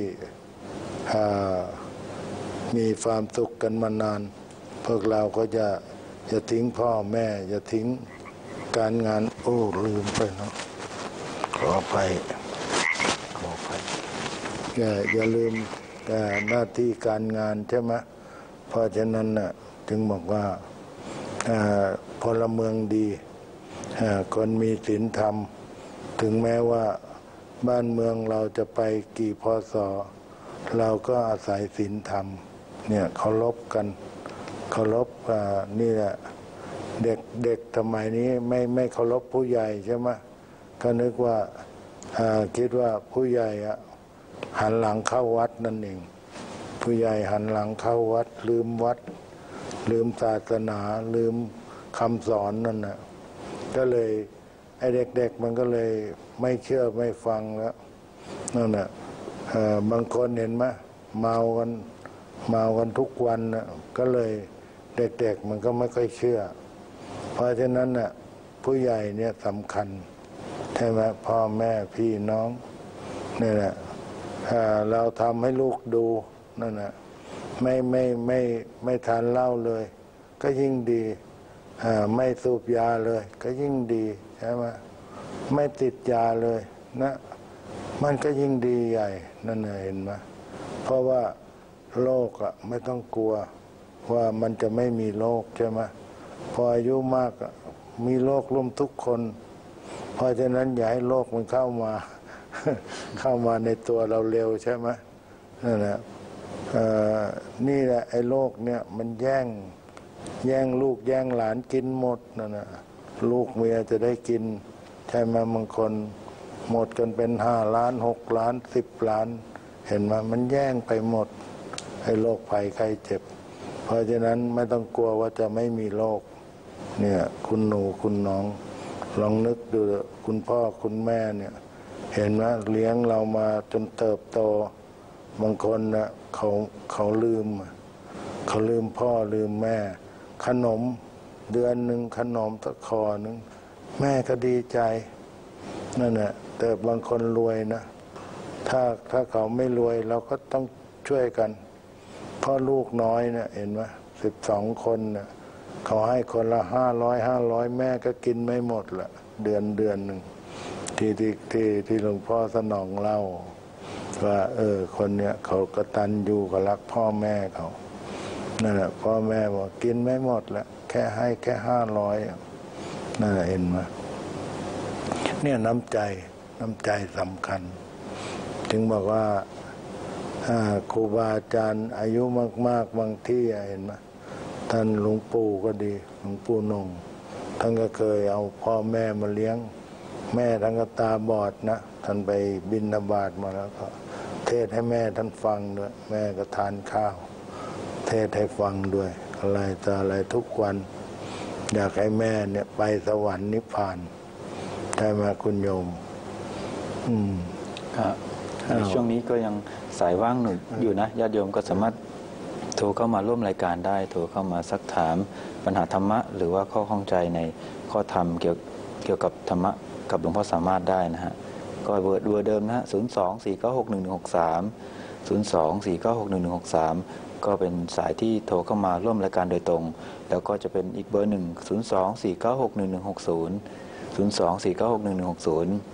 มีความสุขกันมานานพวกเราก็จะจะทิ้งพ่อแม่จะทิ้งการงานโอ้ลืมไปเนาะขออภัยขออภัยอย่าอย่าลืมหน้าที่การงานใช่ไหมเพราะฉะนั้นน่ะถึงบอกว่าพลเมืองดีคนมีศีลธรรมถึงแม้ว่าบ้านเมืองเราจะไปกี่พศเราก็อาศัยศีลธรรมเนี่ยเคารพกันเคารพนี่แหละเด็กเด็กสมัยนี้ไม่ไม่เคารพผู้ใหญ่ใช่ไหมก็นึกว่าคิดว่าผู้ใหญ่หันหลังเข้าวัดนั่นเองผู้ใหญ่หันหลังเข้าวัดลืมวัดลืมศาสนาลืมคำสอนนั่นน่ะก็เลยไอ้เด็กๆมันก็เลยไม่เชื่อไม่ฟังแล้วนั่นน่ะบางคนเห็นไหมเมากันเมากันทุกวันน่ะก็เลยเด็กๆมันก็ไม่ค่อยเชื่อเพราะฉะนั้นน่ะผู้ใหญ่เนี่ยสำคัญใช่ไหมพ่อแม่พี่น้องนี่แหละเราทำให้ลูกดูนั่นน่ะไม่ไม่ไม่ไม่ทานเหล้าเลยก็ยิ่งดีไม่สูบยาเลยก็ยิ่งดีใช่ไหมไม่ติดยาเลยนะมันก็ยิ่งดีใหญ่นั่นเห็นไหมเพราะว่าโรคอ่ะไม่ต้องกลัวว่ามันจะไม่มีโรคใช่ไหมพออายุมากมีโรคร่วมทุกคนเพราะฉะนั้นอย่าให้โรคมันเข้ามา เข้ามาในตัวเราเร็วใช่ไหมนั่นแหละนี่แหละไอ้โรคเนี่ยมันแย่งแย่งลูกแย่งหลานกินหมดนั่นนะลูกเมียจะได้กินใช่ไหมบางคนหมดกันเป็นห้าล้านหกล้านสิบล้านเห็นไหมมันแย่งไปหมดไอ้โรคภัยไข้เจ็บเพราะฉะนั้นไม่ต้องกลัวว่าจะไม่มีโรคเนี่ยคุณหนูคุณน้องลองนึกดูคุณพ่อคุณแม่เนี่ยเห็นไหมเลี้ยงเรามาจนเติบโตบางคนนะเขาเขาลืมเขาลืมพ่อลืมแม่ขนมเดือนหนึ่งขนมตะคอหนึ่งแม่ก็ดีใจนั่นแหละแต่บางคนรวยนะถ้าถ้าเขาไม่รวยเราก็ต้องช่วยกันเพราะลูกน้อยเนี่ยเห็นไหมสิบสองคนเนี่ยเขาให้คนละห้าร้อยห้าร้อยแม่ก็กินไม่หมดละเดือนเดือนหนึ่งที่ที่ที่ที่หลวงพ่อสนองเล่าว่าเออคนเนี้ยเขากตัญญูกับรักพ่อแม่เขานั่นแหละพ่อแม่บอกกินไม่หมดแล้วแค่ให้แค่ห้าร้อยนั่นแหละเห็นไหมเนี่ยน้ำใจน้ำใจสำคัญถึงบอกว่าครูบาอาจารย์อายุมากๆบางที่เห็นไหมท่านหลวงปู่ก็ดีหลวงปู่นงท่านก็เคยเอาพ่อแม่มาเลี้ยงแม่ท่านก็ตาบอดนะท่านไปบิณฑบาตมาแล้วก็เทศให้แม่ท่านฟังด้วยแม่ก็ทานข้าวเทศให้ฟังด้วยอะไรต่ออะไรทุกวันอยากให้แม่เนี่ยไปสวรรค์นิพพานใช่ไหมคุณโยมอืมครับในช่วงนี้ก็ยังสายว่างหนึ่งอยู่นะญาติโยมก็สามารถโทรเข้ามาร่วมรายการได้โทรเข้ามาซักถามปัญหาธรรมะหรือว่าข้อข้องใจในข้อธรรมเกี่ยวเกี่ยวกับธรรมะกับหลวงพ่อสามารถได้นะฮะก็เบอร์เบอร์เดิมนะฮะศูนย์สองสี่เก้าหกหนึ่งหนึ่งหกสามศูนย์สองสี่เก้าหกหนึ่งหนึ่งหกสามก็เป็นสายที่โทรเข้ามาร่วมรายการโดยตรงแล้วก็จะเป็นอีกเบอร์หนึ่งศูนย์สองสี่เก้าหกหนึ่งหนึ่งหกศูนย์ศูนย์สองสี่เก้าหกหนึ่งหนึ่งหกศูนย์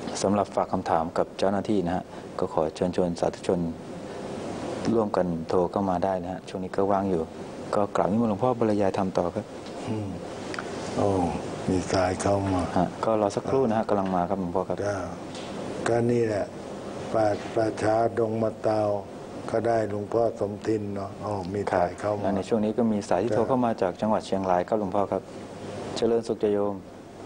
สำหรับฝากคำถามกับเจ้าหน้าที่นะฮะก็ขอเชิญชวนสาธุชนร่วมกันโทรเข้ามาได้นะฮะช่วงนี้ก็ว่างอยู่ก็กราบนิมนต์หลวงพ่อบรรยายธรรมต่อครับโอ้มีสายเข้ามาฮะก็รอสักครู่นะฮะกำลังมาครับหลวงพ่อครับก็นี่แหละป่าป่าช้าดงมะตาวก็ได้หลวงพ่อสมทินเนาะอ๋อมีสายเข้ามาในช่วงนี้ก็มีสายที่โทรเข้ามาจากจังหวัดเชียงรายครับหลวงพ่อครับเจริญสุขโยม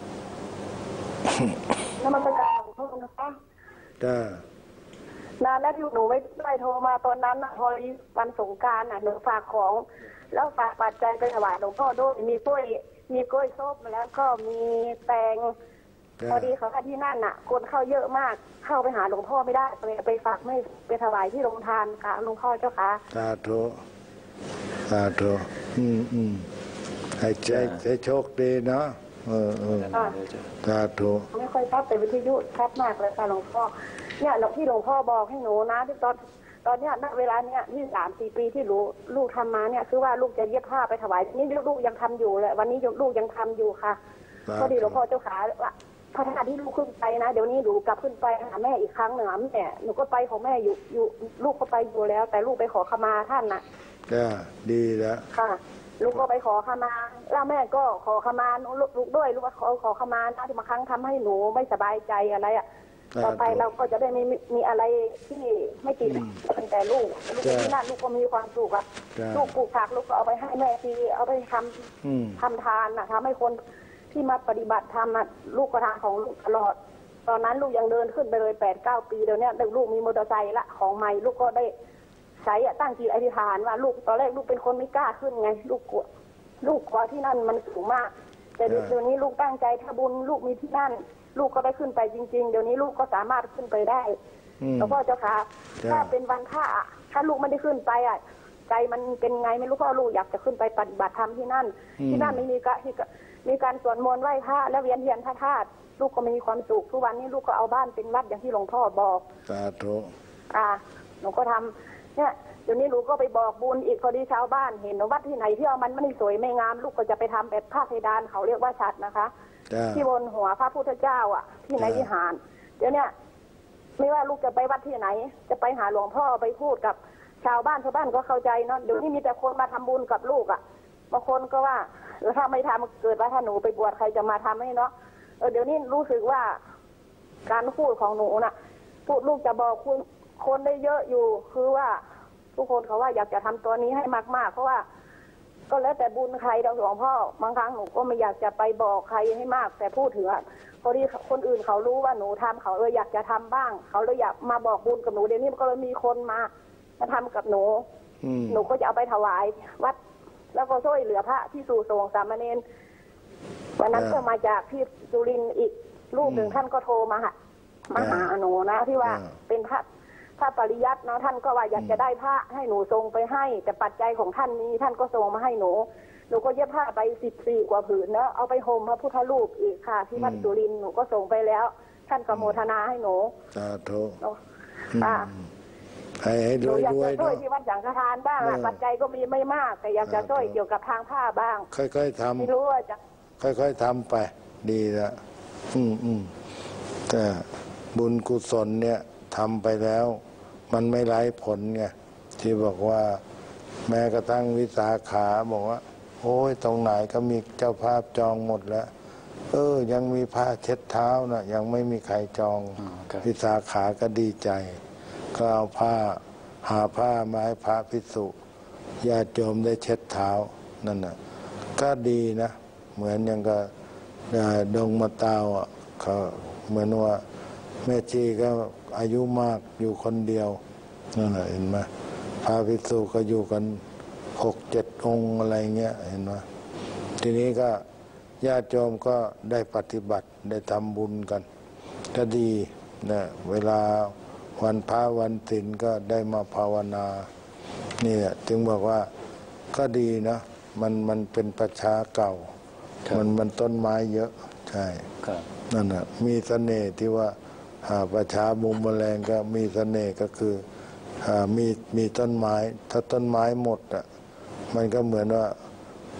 นมัสการหลวงพ่อนะคะจ้านานแล้วที่หนูไม่ได้โทรมาตอนนั้นนะพอวันสงกรานต์น่ะหนูฝากของแล้วฝากปัจจัยไปถวายหลวงพ่อด้วยมีกล้วยมีกล้วยส้มแล้วก็มีแตงพอดีเขาที่นั่นน่ะคนเข้าเยอะมากเข้าไปหาหลวงพ่อไม่ได้ไปไปฝากไม่ไปถวายที่โรงทานค่ะหลวงพ่อเจ้าค่ะสาธุสาธุอืมอืมให้ใจให้โชคดีเนาะเออเออสาธุไม่ค่อยชัดแต่วิทยุชัดมากเลยค่ะหลวงพ่อเนี่ยหลวงที่หลวงพ่อบอกให้หนูนะที่ตอนตอนเนี้ยณเวลาเนี้ยที่สามสี่ปีที่รู้ลูกทำมาเนี่ยคือว่าลูกจะเย็บผ้าไปถวายนี่ลูกยังทำอยู่เลยวันนี้ลูกยังทำอยู่ค่ะพอดีหลวงพ่อเจ้าขาว่าพระธาตุที่ลูกขึ้นไปนะเดี๋ยวนี้หนูกลับขึ้นไปหาแม่อีกครั้งหนึ่งแม่หนูก็ไปของแม่อยู่อยู่ลูกก็ไปอยู่แล้วแต่ลูกไปขอขมาท่านน่ะจ้าดีแล้วค่ะลูกก็ไปขอขมาแล้วแม่ก็ขอขมาลูกด้วยลูกก็ขอขอขมานะที่บางครั้งทำให้หนูไม่สบายใจอะไรอ่ะต่อไปเราก็จะได้ไม่มีอะไรที่ไม่ติดตั้งแต่ลูกลูกที่นั่นลูกก็มีความสุขอ่ะลูกปลูกผักลูกก็เอาไปให้แม่ทีเอาไปทำทำทานน่ะทำให้คนที่มาปฏิบัติธรรมน่ะลูกก็ทำของลูกตลอดตอนนั้นลูกยังเดินขึ้นไปเลยแปดเก้าปีเดี๋ยวนี้ลูกมีมอเตอร์ไซค์ละของใหม่ลูกก็ได้ใช้ตั้งจิตอธิษฐานว่าลูกตอนแรกลูกเป็นคนไม่กล้าขึ้นไงลูกกลัวลูกกลัวที่นั่นมันสูงมากแต่เดี๋ยวนี้ลูกตั้งใจทำบุญลูกมีที่นั่นลูกก็ได้ขึ้นไปจริงๆเดี๋ยวนี้ลูกก็สามารถขึ้นไปได้แล้วก็เจ้าค่ะถ้าเป็นวันพระถ้าลูกไม่ได้ขึ้นไปอ่ะใจมันเป็นไงไม่รู้เพราะลูกอยากจะขึ้นไปปฏิบัติธรรมที่นั่นที่นั่นไม่มีกะที่มีการสวดมนต์ไหว้พระและเวียนเทียนพระธาตุลูกก็มีความสุขทุกวันนี้ลูกก็เอาบ้านเป็นวัดอย่างที่หลวงพ่อบอกสาธุอ่าหนูก็ทำเนี่ยเดี๋ยวนี้หนูก็ไปบอกบุญอีกพอดีชาวบ้านเห็นวัดที่ไหนที่เอามันไม่สวยไม่งามลูกก็จะไปทำแบบผ้าเพดานเขาเรียกว่าฉัตรนะคะที่บนหัวพระพุทธเจ้าอ่ะที่ในวิหารเดี๋ยวนี้ไม่ว่าลูกจะไปวัดที่ไหนจะไปหาหลวงพ่อไปพูดกับชาวบ้านชาวบ้านก็เข้าใจเนาะเดี๋ยวนี้มีแต่คนมาทำบุญกับลูกอ่ะบางคนก็ว่าถ้าไม่ทำเกิดว่าถ้าหนูไปบวชใครจะมาทำให้เนาะเออเดี๋ยวนี้รู้สึกว่าการพูดของหนูน่ะพูดลูกจะบอกคุณคนได้เยอะอยู่คือว่าทุกคนเขาว่าอยากจะทำตัวนี้ให้มากๆเพราะว่าก็แล้วแต่บุญใครเราหลวงพ่อบางครั้งหนูก็ไม่อยากจะไปบอกใครให้มากแต่พูดถึงอ่ะพอดีคนอื่นเขารู้ว่าหนูทำเขาเอออยากจะทำบ้างเขาเลยอยากมาบอกบุญกับหนูเดี๋ยวนี้ก็เลยมีคนมามาทำกับหนูหนูก็จะเอาไปถวายวัดแล้วก็ช่วยเหลือพระที่สู่สงฆ์สามเณรวันนั้นก็มาจากที่สุรินทร์อีกรูปหนึ่งท่านก็โทรมามาหาหนูนะที่ว่าเป็นพระพระปริยัตินะท่านก็ว่าอยากจะได้พระให้หนูส่งไปให้แต่ปัจจัยของท่านนี้ท่านก็ส่งมาให้หนูหนูก็เย็บผ้าไปสิบสี่กว่าผืนแล้วเอาไปห่มพระพุทธรูปอีกค่ะที่วัดสุรินทร์หนูก็ส่งไปแล้วท่านก็โมทนาให้หนูสาธุค่ะให้ให้รวยรวยช่วยที่วัดสังฆทานบ้างปัจจัยก็มีไม่มากแต่อยากจะช่วยเกี่ยวกับทางผ้าบ้างค่อยๆทำไม่รู้ว่าจะค่อยๆทำไปดีละอืมอืมแต่บุญกุศลเนี่ยทำไปแล้วมันไม่ไร้ผลไงที่บอกว่าแม้กระทั่งวิสาขาบอกว่าโอ้ยตรงไหนก็มีเจ้าภาพจองหมดแล้วเออยังมีผ้าเช็ดเท้านะยังไม่มีใครจองวิสาขาก็ดีใจก็เอาผ้าหาผ้ามาให้พระภิกษุญาติโยมได้เช็ดเท้านั่นน่ะก็ดีนะเหมือนอย่างกับดงมะตาวอ่ะเขาเหมือนว่าแม่ชีก็อายุมากอยู่คนเดียวนั่นแหละเห็นไหมพระภิกษุก็อยู่กันหกเจ็ดองค์อะไรเงี้ยเห็นไหมทีนี้ก็ญาติโยมก็ได้ปฏิบัติได้ทำบุญกันก็ดีนะเวลาวันพระวันศีลก็ได้มาภาวนานี่แหละจึงบอกว่าก็ดีนะมันมันเป็นประชาเก่ามันมันต้นไม้เยอะใช่นั่นแหะมีเสน่ห์ที่ว่าประชามุมแมลงก็มีเสน่ห์ก็คือมีมีต้นไม้ถ้าต้นไม้หมดอ่ะมันก็เหมือนว่า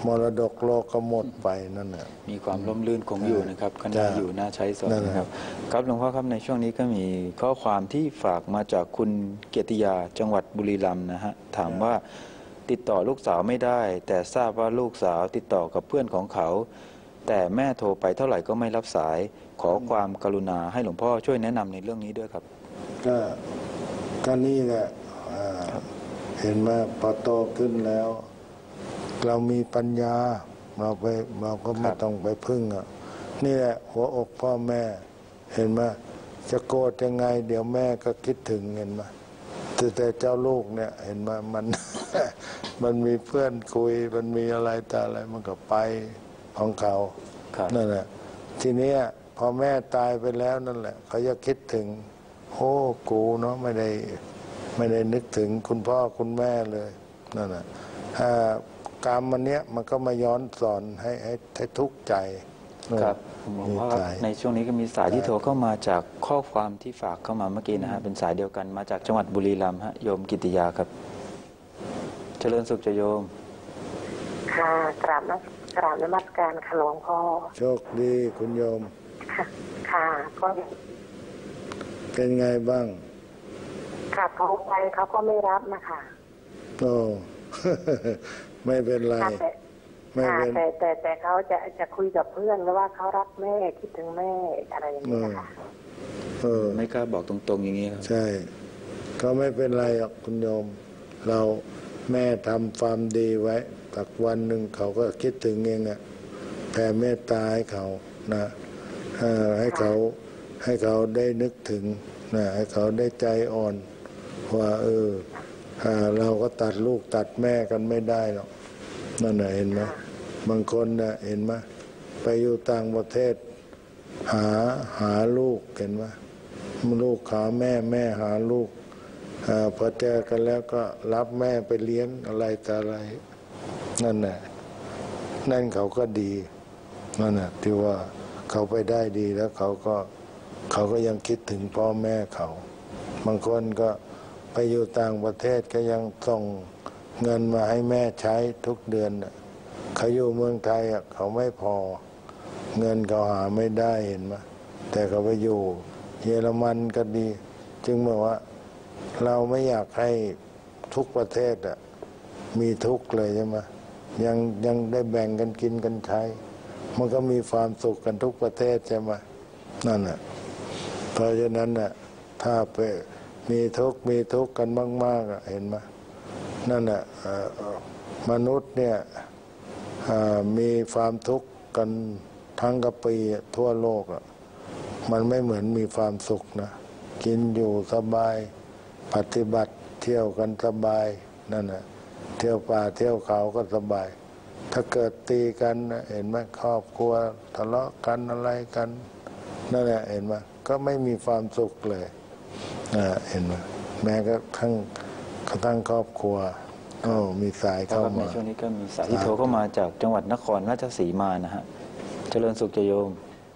มรดกโลกก็หมดไปนั่นแหละมีความร่มรื่นคงอยู่นะครับขณะอยู่น่าใช้สอยนะครับครับหลวงพ่อครับในช่วงนี้ก็มีข้อความที่ฝากมาจากคุณเกียรติยาจังหวัดบุรีรัมย์นะฮะถามว่าติดต่อลูกสาวไม่ได้ แต่ทราบว่าลูกสาวติดต่อกับเพื่อนของเขา แต่แม่โทรไปเท่าไหร่ก็ไม่รับสายขอความกรุณาให้หลวงพ่อช่วยแนะนำในเรื่องนี้ด้วยครับก็ก็นี่แหละเห็นไหมพอโตขึ้นแล้วเรามีปัญญาเราไปเราก็ไม่ต้องไปพึ่งอ่ะนี่แหละหัวอกพ่อแม่เห็นไหมจะโกรธยังไงเดี๋ยวแม่ก็คิดถึงเห็นไหมแต่แต่เจ้าลูกเนี่ยเห็นไหมมัน มันมีเพื่อนคุยมันมีอะไรแต่อะไรมันก็ไปของเขานั่นแหละทีนี้พอแม่ตายไปแล้วนั่นแหละเขาจะคิดถึงโอ้กูเนาะไม่ได้ไม่ได้นึกถึงคุณพ่อคุณแม่เลยนั่นแหละกรรมมันเนี้ยมันก็มาย้อนสอนให้ให้ให้ทุกข์ใจครับหลวงพ่อในช่วงนี้ก็มีสายที่โทรเข้ามาจากข้อความที่ฝากเข้ามาเมื่อกี้นะฮะเป็นสายเดียวกันมาจากจังหวัดบุรีรัมย์ฮะโยมกิติยาครับเจริญสุขจะโยมค่ะกราบนักกราบนมัสการค่ะหลวงพ่อโชคดีคุณโยมค่ะค่ะก็เป็นไงบ้างค่ะเขาไปเขาก็ไม่รับนะคะโอ้ไม่เป็นไรไม่เป็นแต่แต่แต่เขาจะจะคุยกับเพื่อนแล้วว่าเขารักแม่คิดถึงแม่อะไรอย่างนี้นะคะเออไม่กล้าบอกตรงๆอย่างนี้ครับใช่ก็ไม่เป็นไรหรอกคุณโยมเราแม่ทำความดีไว้สักวันหนึ่งเขาก็คิดถึงเองอะแผ่เมตตาให้เขานะให้เขาให้เขาได้นึกถึงนะให้เขาได้ใจอ่อนว่าเออเราก็ตัดลูกตัดแม่กันไม่ได้หรอกนั่นน่ะเห็นไหมบางคนน่ะเห็นไหมไปอยู่ต่างประเทศหาหาลูกเห็นไหมลูกหาแม่แม่หาลูกพอเจอกันแล้วก็รับแม่ไปเลี้ยงอะไรแต่อะไรนั่นน่ะนั่นเขาก็ดีนั่นน่ะที่ว่าเขาไปได้ดีแล้วเขาก็เขาก็ยังคิดถึงพ่อแม่เขาบางคนก็ไปอยู่ต่างประเทศก็ยังส่งเงินมาให้แม่ใช้ทุกเดือนเขาอยู่เมืองไทยเขาไม่พอเงินเขาหาไม่ได้เห็นไหมแต่เขาไปอยู่เยอรมันก็ดีจึงบอกว่าเราไม่อยากให้ทุกประเทศอ่ะมีทุกข์เลยใช่ไหมยังยังได้แบ่งกันกินกันใช้มันก็มีความสุขกันทุกประเทศใช่ไหมนั่นแหละเพราะฉะนั้นน่ะถ้าไปมีทุกข์มีทุกข์กันมากๆเห็นไหมนั่นแหละมนุษย์เนี่ยมีความทุกข์กันทั้งกะปีทั่วโลกอ่ะมันไม่เหมือนมีความสุขนะกินอยู่สบายปฏิบัติเที่ยวกันสบายนั่นแหละเที่ยวป่าเที่ยวเขาก็สบายถ้าเกิดตีกันเห็นไหมครอบครัวทะเลาะกันอะไรกันนั่นแหละเห็นไหมก็ไม่มีความสุขเลยเห็นไหมแม้ก็ทั้งทั้งครอบครัวโอ้มีสายเข้ามาในช่วงนี้ก็มีสายที่โทรเข้ามาจากจังหวัดนครราชสีมานะฮะเจริญสุขจะโยม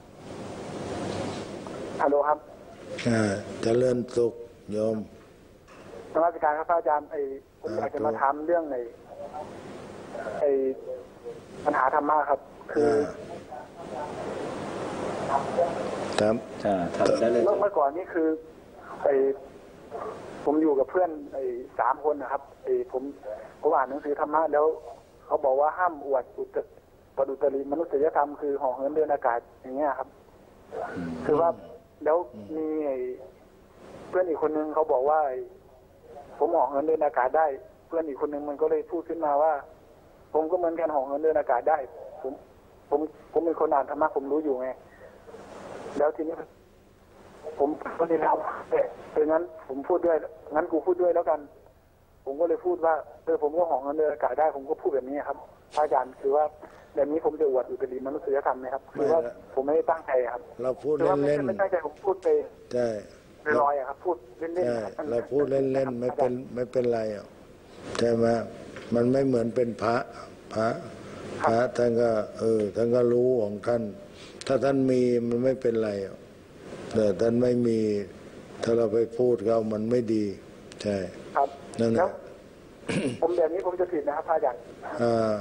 ฮัลโหลครับอ่าเจริญสุขโยมนมัสการครับอาจารย์ไอ้ผมอยากจะมาถามเรื่องไอ้ไอ้ปัญหาธรรมะครับคือครับอ่าถามได้เลยเมื่อก่อนนี้คือไอ้ผมอยู่กับเพื่อนไอ้สามคนนะครับไอ้ผมผมอ่านหนังสือธรรมะแล้วเขาบอกว่าห้ามอวดอุตปดุตรีมนุษยธรรมคือห่อเหินเดินอากาศอย่างเงี้ยครับคือว่าแล้วมีไอ้เพื่อนอีกคนนึงเขาบอกว่าผมห่อเหินเดินอากาศได้เพื่อนอีกคนนึงมันก็เลยพูดขึ้นมาว่าผมก็เหมือนกันห่อเหินเดินอากาศได้ผมผมผมเป็นคนอ่านธรรมะผมรู้อยู่ไงแล้วทีนี้ผมก็เลยเล่าเพราะงั้นผมพูดด้วยงั้นกูพูดด้วยแล้วกันผมก็เลยพูดว่าเออผมก็ห่อเหินเดินอากาศได้ผมก็พูดแบบนี้ครับอาจารย์คือว่าแบบนี้ผมจะอวดอุตริมนุษยธรรมไหมครับคือว่าผมไม่ได้ตั้งใจครับเราพูดเล่นๆไม่ตั้งใจผมพูดไปใช่ลอยๆครับพูดเล่นๆเราพูดเล่นๆไม่เป็นไม่เป็นไรอ่ะใช่ไหมมันไม่เหมือนเป็นพระพระพระท่านก็เออท่านก็รู้ของท่านถ้าท่านมีมันไม่เป็นไรอ่ะแต่ท่านไม่มีถ้าเราไปพูดเขามันไม่ดีใช่ครับนั่นแหละผมแบบนี้ผมจะผิดนะครับอาจารย์อ่า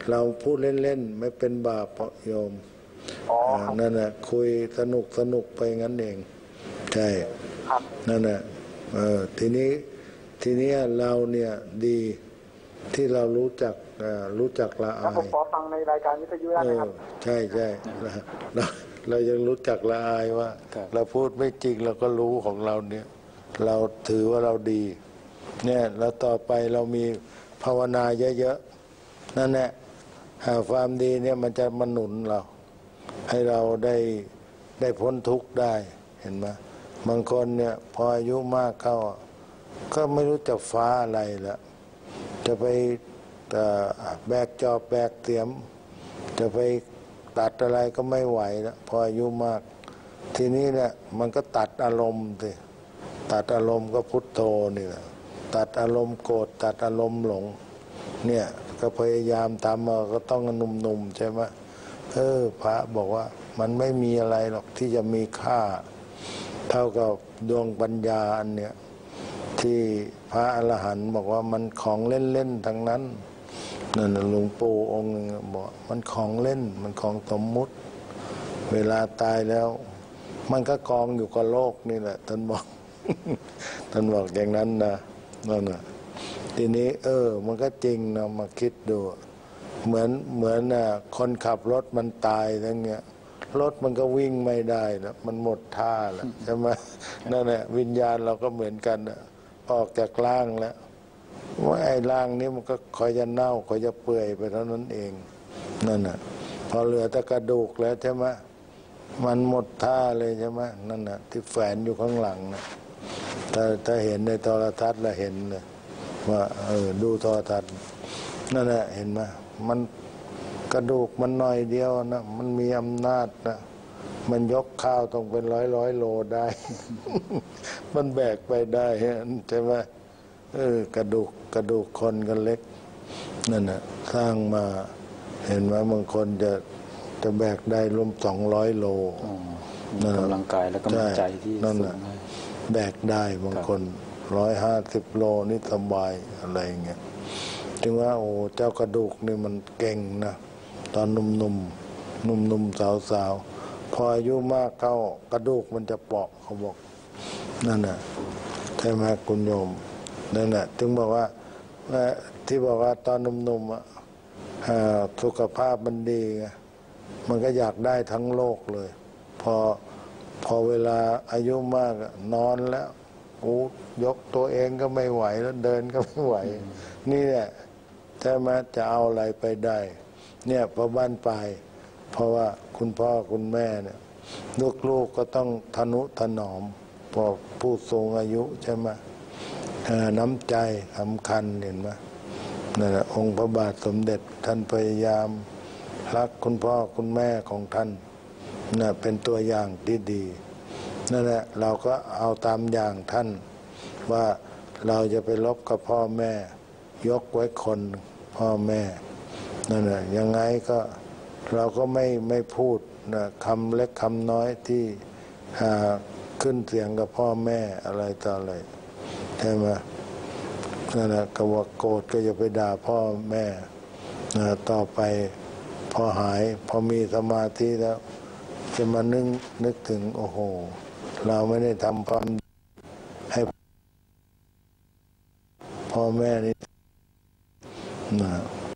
เราพูดเล่นๆไม่เป็นบาปเพราะโยมอ๋อนั่นแหละคุยสนุกสนุกไปงั้นเองใช่นั่นแหละเออทีนี้ทีนี้เราเนี่ยดีที่เรารู้จักรู้จักละอายผมขอฟังในรายการวิทยุได้ไหมครับใช่ใช่เราเรายังรู้จักละอายว่าเราพูดไม่จริงเราก็รู้ของเราเนี่ยเราถือว่าเราดีเนี่ยแล้วต่อไปเรามีภาวนาเยอะๆนั่นแหละหาความดีเนี่ยมันจะมาหนุนเราให้เราได้ได้พ้นทุกข์ได้เห็นไหมบางคนเนี่ยพออายุมากเข้าก็ไม่รู้จะฟ้าอะไรแล้วจะไปแบกจอบแบกเตียมจะไปตัดอะไรก็ไม่ไหวแล้วพออายุมากทีนี้เนี่ยมันก็ตัดอารมณ์สิตัดอารมณ์ก็พุทโธนี่แหละตัดอารมณ์โกรธตัดอารมณ์หลงเนี่ยก็พยายามทำก็ต้องหนุ่มๆใช่ไหมเออพระบอกว่ามันไม่มีอะไรหรอกที่จะมีค่าเท่ากับดวงปัญญาอันเนี้ยที่พระอรหันต์บอกว่ามันของเล่นๆทั้งนั้นนั่นหลวงปู่องค์นึงบอกมันของเล่นมันของสมมุติเวลาตายแล้วมันก็กองอยู่กับโลกนี่แหละท่านบอกท่านบอกอย่างนั้นนะนั่นน่ะทีนี้เออมันก็จริงนะมาคิดดูเหมือนเหมือนน่ะคนขับรถมันตายทั้งเงี้ยรถมันก็วิ่งไม่ได้แล้วมันหมดท่าแล้วใช่ไหมนั่นแหละวิญญาณเราก็เหมือนกันนะออกจากร่างแล้วว่าไอ้ร่างนี้มันก็คอยจะเน่าคอยจะเปื่อยไปเท่านั้นเองนั่นน่ะพอเหลือแต่กระดูกแล้วใช่ไหมมันหมดท่าเลยใช่ไหมนั่นน่ะที่แฝงอยู่ข้างหลังนะถ้าถ้าเห็นในโทรทัศน์เราเห็นเลยว่าเออดูโทรทัศน์นั่นแหละเห็นไหมมันกระดูกมันหน่อยเดียวนะมันมีอำนาจนะมันยกข้าวต้องเป็นร้อยร้อยโลได้ มันแบกไปได้ใช่ไหมเออกระดูกกระดูกคนกันเล็กนั่นน่ะสร้างมาเห็นไหมบางคนจะจะแบกได้รวมสองร้อยโลมีกำลังกายแล้วก็มีใจที่สูงแบกได้บางคนร้อยห้าสิบโลนี่สบายอะไรเงี้ยถึงว่าโอ้เจ้ากระดูกนี่มันเก่งนะตอนหนุ่มๆหนุ่มๆสาวๆพออายุมากเข้ากระดูกมันจะเปราะเขาบอกนั่นน่ะใช่ไหมคุณโยมนั่นแหละถึงบอกว่าที่บอกว่าตอนหนุ่มๆอ่ะสุขภาพมันดีไงมันก็อยากได้ทั้งโลกเลยพอพอเวลาอายุมากนอนแล้วกูยกตัวเองก็ไม่ไหวแล้วเดินก็ไม่ไหวนี่เนี่ยใช่ไหมจะเอาอะไรไปได้เนี่ยพอบ้านปลายเพราะว่าคุณพ่อคุณแม่เนี่ยลูกๆก็ต้องทนุถนอมพอผู้สูงอายุใช่ไหมน้ำใจสำคัญเห็นไหมนั่นแหละองค์พระบาทสมเด็จท่านพยายามรักคุณพ่อคุณแม่ของท่านน่ะเป็นตัวอย่างที่ดีนั่นแหละเราก็เอาตามอย่างท่านว่าเราจะไปลบกับพ่อแม่ยกไว้คนพ่อแม่นั่นแหละยังไงก็เราก็ไม่ไม่พูดนะคำเล็กคำน้อยที่ขึ้นเสียงกับพ่อแม่อะไรต่ออะไรใช่ไหมนั่นแหละก็ว่าโกรธก็จะไปด่าพ่อแม่นะต่อไปพอหายพอมีสมาธิแล้วจะมานึกนึกถึงโอ้โหเราไม่ได้ทำความให้พ่อแม่นี่นะ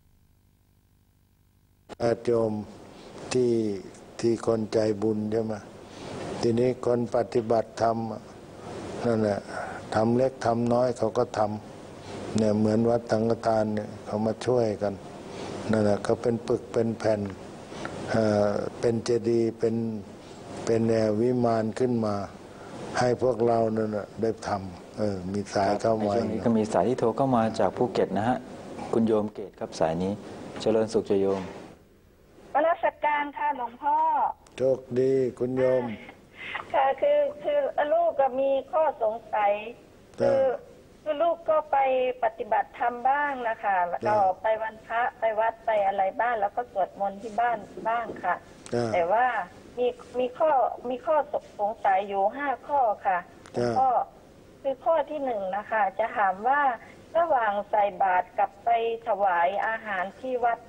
อาโยมที่ที่คนใจบุญใช่ไหมทีนี้คนปฏิบัติธรรมนั่นแหละทำเล็กทำน้อยเขาก็ทำเนี่ยเหมือนวัดสังฆทานเนี่ยเขามาช่วยกันนั่นแหละเขาเป็นปึกเป็นแผ่นเป็นเจดีย์เป็นเป็นแนววิมานขึ้นมาให้พวกเราเนี่ยได้ทำเออมีสายเข้ามาช่วงนี้ก็มีสายที่โทรเข้ามาจากภูเก็ตนะฮะคุณโยมเกตครับสายนี้เจริญสุขโยมพระราชการค่ะหลวงพ่อโชคดีคุณโยมค่ะคือคือลูกก็มีข้อสงสัยคือคือลูกก็ไปปฏิบัติธรรมบ้างนะคะเราไปวันพระไปวัดไปอะไรบ้างแล้วก็สวดมนต์ที่บ้านบ้างค่ะแต่ว่ามีมีข้อมีข้อสงสัยอยู่ห้าข้อค่ะข้อคือข้อที่หนึ่งนะคะจะถามว่าระหว่างใส่บาตรกับไปถวายอาหารที่วัด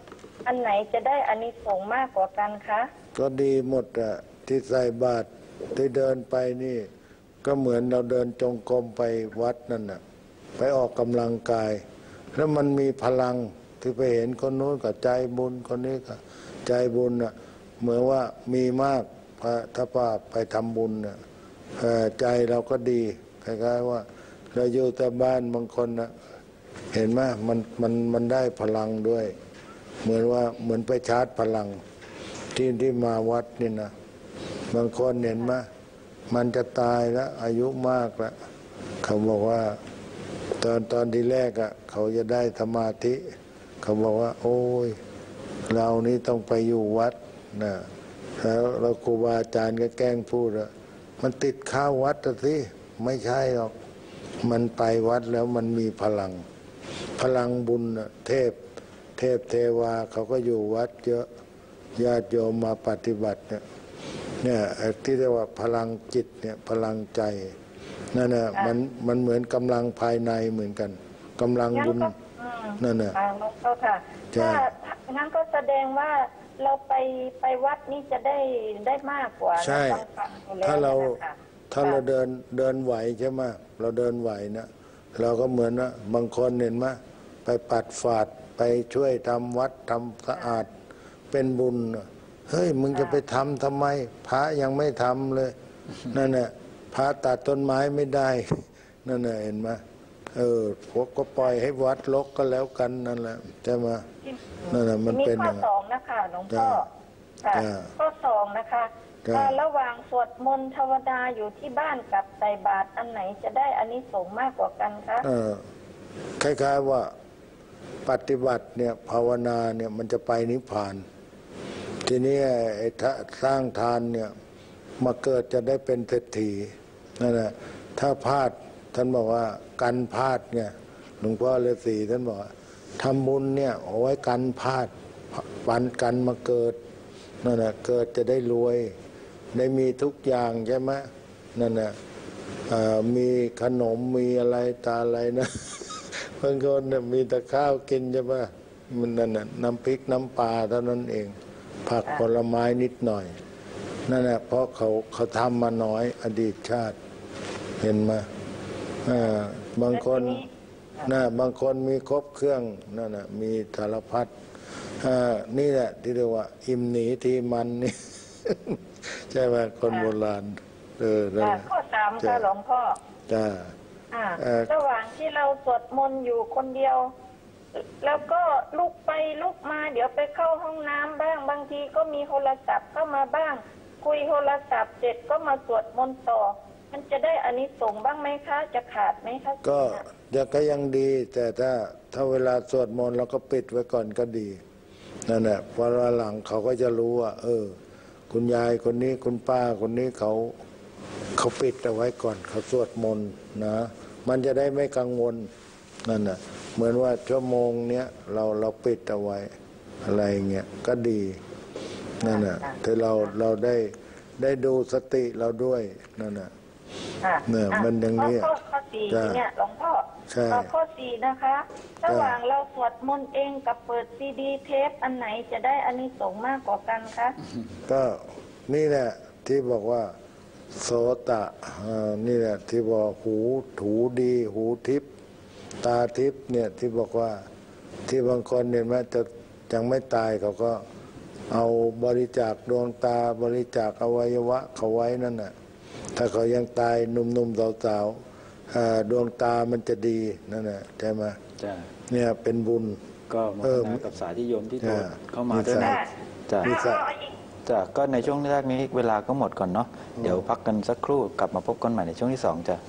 อันไหนจะได้อานิสงส์มากกว่ากันคะก็ดีหมดอะที่ใส่บาตรที่เดินไปนี่ก็เหมือนเราเดินจงกรมไปวัดนั่นน่ะไปออกกำลังกาย แล้วมันมีพลังที่ไปเห็นคนโน้นก็ใจบุญคนนี้ก็ใจบุญน่ะเหมือนว่ามีมากถ้าป้าไปทำบุญน่ะใจเราก็ดีคล้ายๆว่าเราอยู่แต่บ้านบางคนน่ะเห็นไหมมันมันมันได้พลังด้วยเหมือนว่าเหมือนไปชาร์จพลังที่ที่มาวัดนี่นะบางคนเห็นไหมมันจะตายแล้วอายุมากแล้วเขาบอกว่าตอนตอนที่แรกอ่ะเขาจะได้สมาธิเขาบอกว่าโอ้ยเรานี่ต้องไปอยู่วัดนะแล้วเราครูบาอาจารย์ก็แกล้งพูดอะมันติดข้าววัดสิไม่ใช่หรอกมันไปวัดแล้วมันมีพลังพลังบุญเทพเทพเทวาเขาก็อยู่วัดเยอะญาติโยมมาปฏิบัติเนี่ยเนี่ยที่เรียกว่าพลังจิตเนี่ยพลังใจนั่นน่ะมันมันเหมือนกำลังภายในเหมือนกันกำลังบุญนั่นน่ะก็ค่ะถ้างั้นก็แสดงว่าเราไปไปวัดนี่จะได้ได้มากกว่าใช่ถ้าเราถ้าเราเดินเดินไหวใช่ไหมเราเดินไหวนะเราก็เหมือนนะบางคนเห็นไหมไปปัดฝาดไปช่วยทำวัดทำสะอาดเป็นบุญเฮ้ยมึงจะไปทำทำไมพระยังไม่ทำเลยนั่นแหละพระตัดต้นไม้ไม่ได้นั่นแหละเห็นไหมเออพวกก็ปล่อยให้วัดรกก็แล้วกันนั่นแหละใช่ไหมนั่นแหละมันเป็นข้อสองนะคะหลวงพ่อข้อสองนะคะระหว่างสวดมนต์เทวดาอยู่ที่บ้านกับใส่บาตรอันไหนจะได้อานิสงส์มากกว่ากันคะเออคล้ายๆว่าปฏิบัติเนี่ยภาวนาเนี่ยมันจะไปนิพพานทีนี้ไอ้สร้างทานเนี่ยมาเกิดจะได้เป็นเศรษฐีนั่นแหละถ้าพลาดท่านบอกว่ากันพลาดเนี่ยหลวงพ่อฤาษีท่านบอกทำบุญเนี่ยเอาไว้กันพลาดปันกันมาเกิดนั่นแหละเกิดจะได้รวยได้มีทุกอย่างใช่ไหมนั่นแหละมีขนมมีอะไรตาอะไรนะบางคนเนี่ยมีแต่ข้าวกินใช่ไหมมันนั่นน่ะน้ำพริกน้ำปลาเท่านั้นเองผักผลไม้นิดหน่อยนั่นแหละเพราะเขาเขาทำมาน้อยอดีตชาติเห็นไหมบางคนน่ะบางคนมีครบเครื่องนั่นน่ะมีสารพัดนี่แหละที่เรียกว่าอิ่มหนีทีมันนี่ใช่ไหมคนโบราณเออข้อสามค่ะหลวงพ่อจ้าระหว่างที่เราสวดมนต์อยู่คนเดียวแล้วก็ลุกไปลุกมาเดี๋ยวไปเข้าห้องน้ำบ้างบางทีก็มีโทรศัพท์เข้ามาบ้างคุยโทรศัพท์เสร็จก็มาสวดมนต์ต่อมันจะได้อานิสงส์บ้างไหมคะจะขาดไหมคะก็ยังก็ยังดีแต่ถ้าถ้าเวลาสวดมนต์เราก็ปิดไว้ก่อนก็ดีนั่นแหละพอหลังเขาก็จะรู้ว่าเออคุณยายคนนี้คุณป้าคนนี้เขาเขาปิดเอาไว้ก่อนเขาสวดมนต์นะมันจะได้ไม่กังวลนั่นน่ะเหมือนว่าชั่วโมงเนี้ยเราเราปิดเอาไว้อะไรเงี้ยก็ดีนั่นน่ะที่เราเราได้ได้ดูสติเราด้วยนั่นน่ะเนี่ยมันอย่างนี้ข้อข้อสี่เนี่ยหลวงพ่อข้อสี่นะคะระหว่างเราสวดมนต์เองกับเปิดซีดีเทปอันไหนจะได้อานิสงส์มากกว่ากันคะก็นี่แหละที่บอกว่าโสตะนี่แหละที่บอกหูถูดีหูทิพตาทิพเนี่ยที่บอกว่าที่บางคนเนี่ยแม้จะยังไม่ตายเขาก็เอาบริจาคดวงตาบริจาคอวัยวะเขาไว้นั่นน่ะถ้าเขายังตายหนุ่มๆสาวๆดวงตามันจะดีนั่นแหละใช่ไหมจ้ะเนี่ยเป็นบุญก็มากับสาธิโยมที่โทรเข้ามาด้วยนะจ้ะจ้ะก็ในช่วงแรกนี้เวลาก็หมดก่อนเนาะเดี๋ยวพักกันสักครู่กลับมาพบกันใหม่ในช่วงที่สองจ้ะ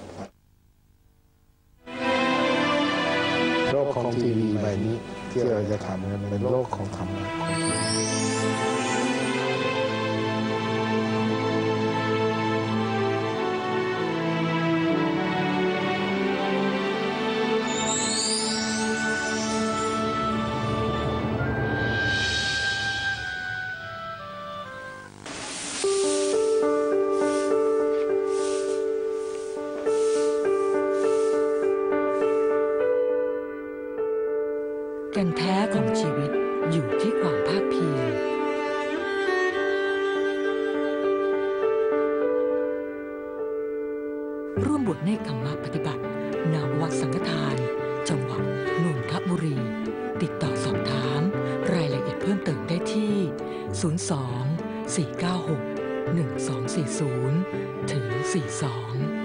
โลกของทีวีใบนี้ที่เราจะทำเป็นโลกของธรรมะแก่นแท้ของชีวิตอยู่ที่ความภาคเพียรร่วมบวชเนกธรรมะปฏิบัติณวัดสังฆทานจังหวัดนนทบุรี ติดต่อสอบถามรายละเอียดเพิ่มเติมได้ที่ ศูนย์ สอง สี่ เก้า หก หนึ่ง สอง สี่ ศูนย์ ถึง สี่ สอง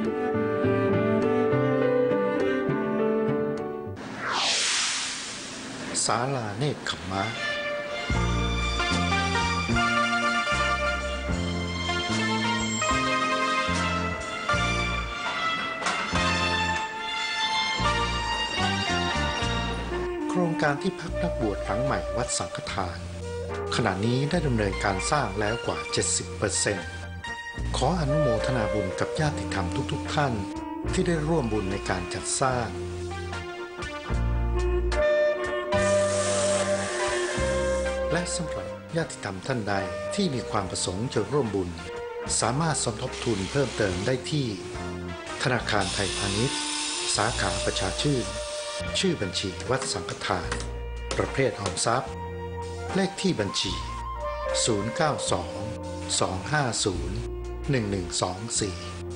ศาลาเนกขัมมะโครงการที่พักนักบวชหลังใหม่วัดสังฆทานขณะนี้ได้ดำเนินการสร้างแล้วกว่า เจ็ดสิบเปอร์เซ็นต์ ขออนุโมทนาบุญกับญาติธรรมทุกๆท่านที่ได้ร่วมบุญในการจัดสร้างและสำหรับญาติธรรมท่านใดที่มีความประสงค์จะร่วมบุญสามารถสมทบทุนเพิ่มเติมได้ที่ธนาคารไทยพาณิชย์สาขาประชาชื่นชื่อบัญชีวัดสังฆทานประเภทออมทรัพย์เลขที่บัญชี ศูนย์ เก้า สอง สอง ห้า ศูนย์ หนึ่ง หนึ่ง สอง สี่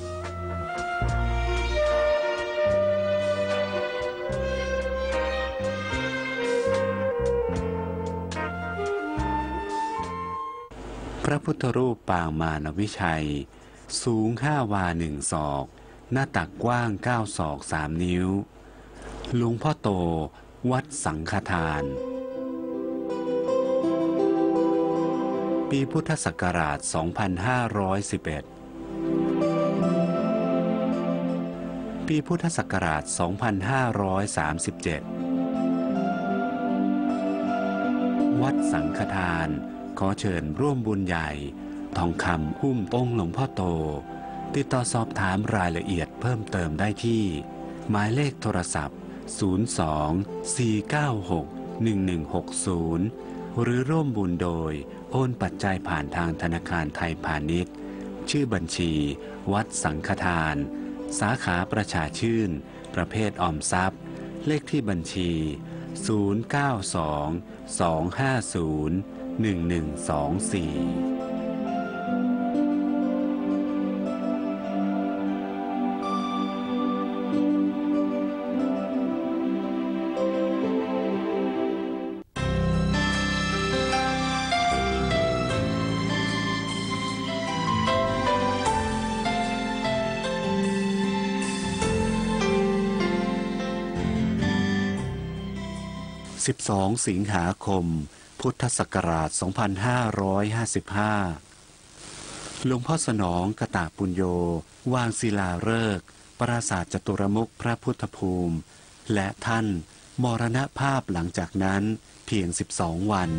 พระพุทธรูปปางมารวิชัยสูงห้าวาหนึ่งศอกหน้าตักกว้างเก้าศอกสามนิ้วหลวงพ่อโตวัดสังฆทานปีพุทธศักราช สองพันห้าร้อยสิบเอ็ด ปีพุทธศักราช สองพันห้าร้อยสามสิบเจ็ด วัดสังฆทานขอเชิญร่วมบุญใหญ่ทองคำหุ้มองค์หลวงพ่อโตติดต่อสอบถามรายละเอียดเพิ่มเติมได้ที่หมายเลขโทรศัพท์ ศูนย์ สอง สี่ เก้า หก หนึ่ง หนึ่ง หก ศูนย์ หรือร่วมบุญโดยโอนปัจจัยผ่านทางธนาคารไทยพาณิชย์ชื่อบัญชีวัดสังฆทานสาขาประชาชื่นประเภทออมทรัพย์เลขที่บัญชี ศูนย์ เก้า สอง สอง ห้า ศูนย์ หนึ่ง หนึ่ง สอง สี่ สิบสอง สิงหาคมพุทธศักราช สองพันห้าร้อยห้าสิบห้า หลวงพ่อสนองกตปุญโญวางศิลาฤกษ์ปราสาทจตุรมุขพระพุทธภูมิและท่านมรณภาพหลังจากนั้นเพียงสิบสองวัน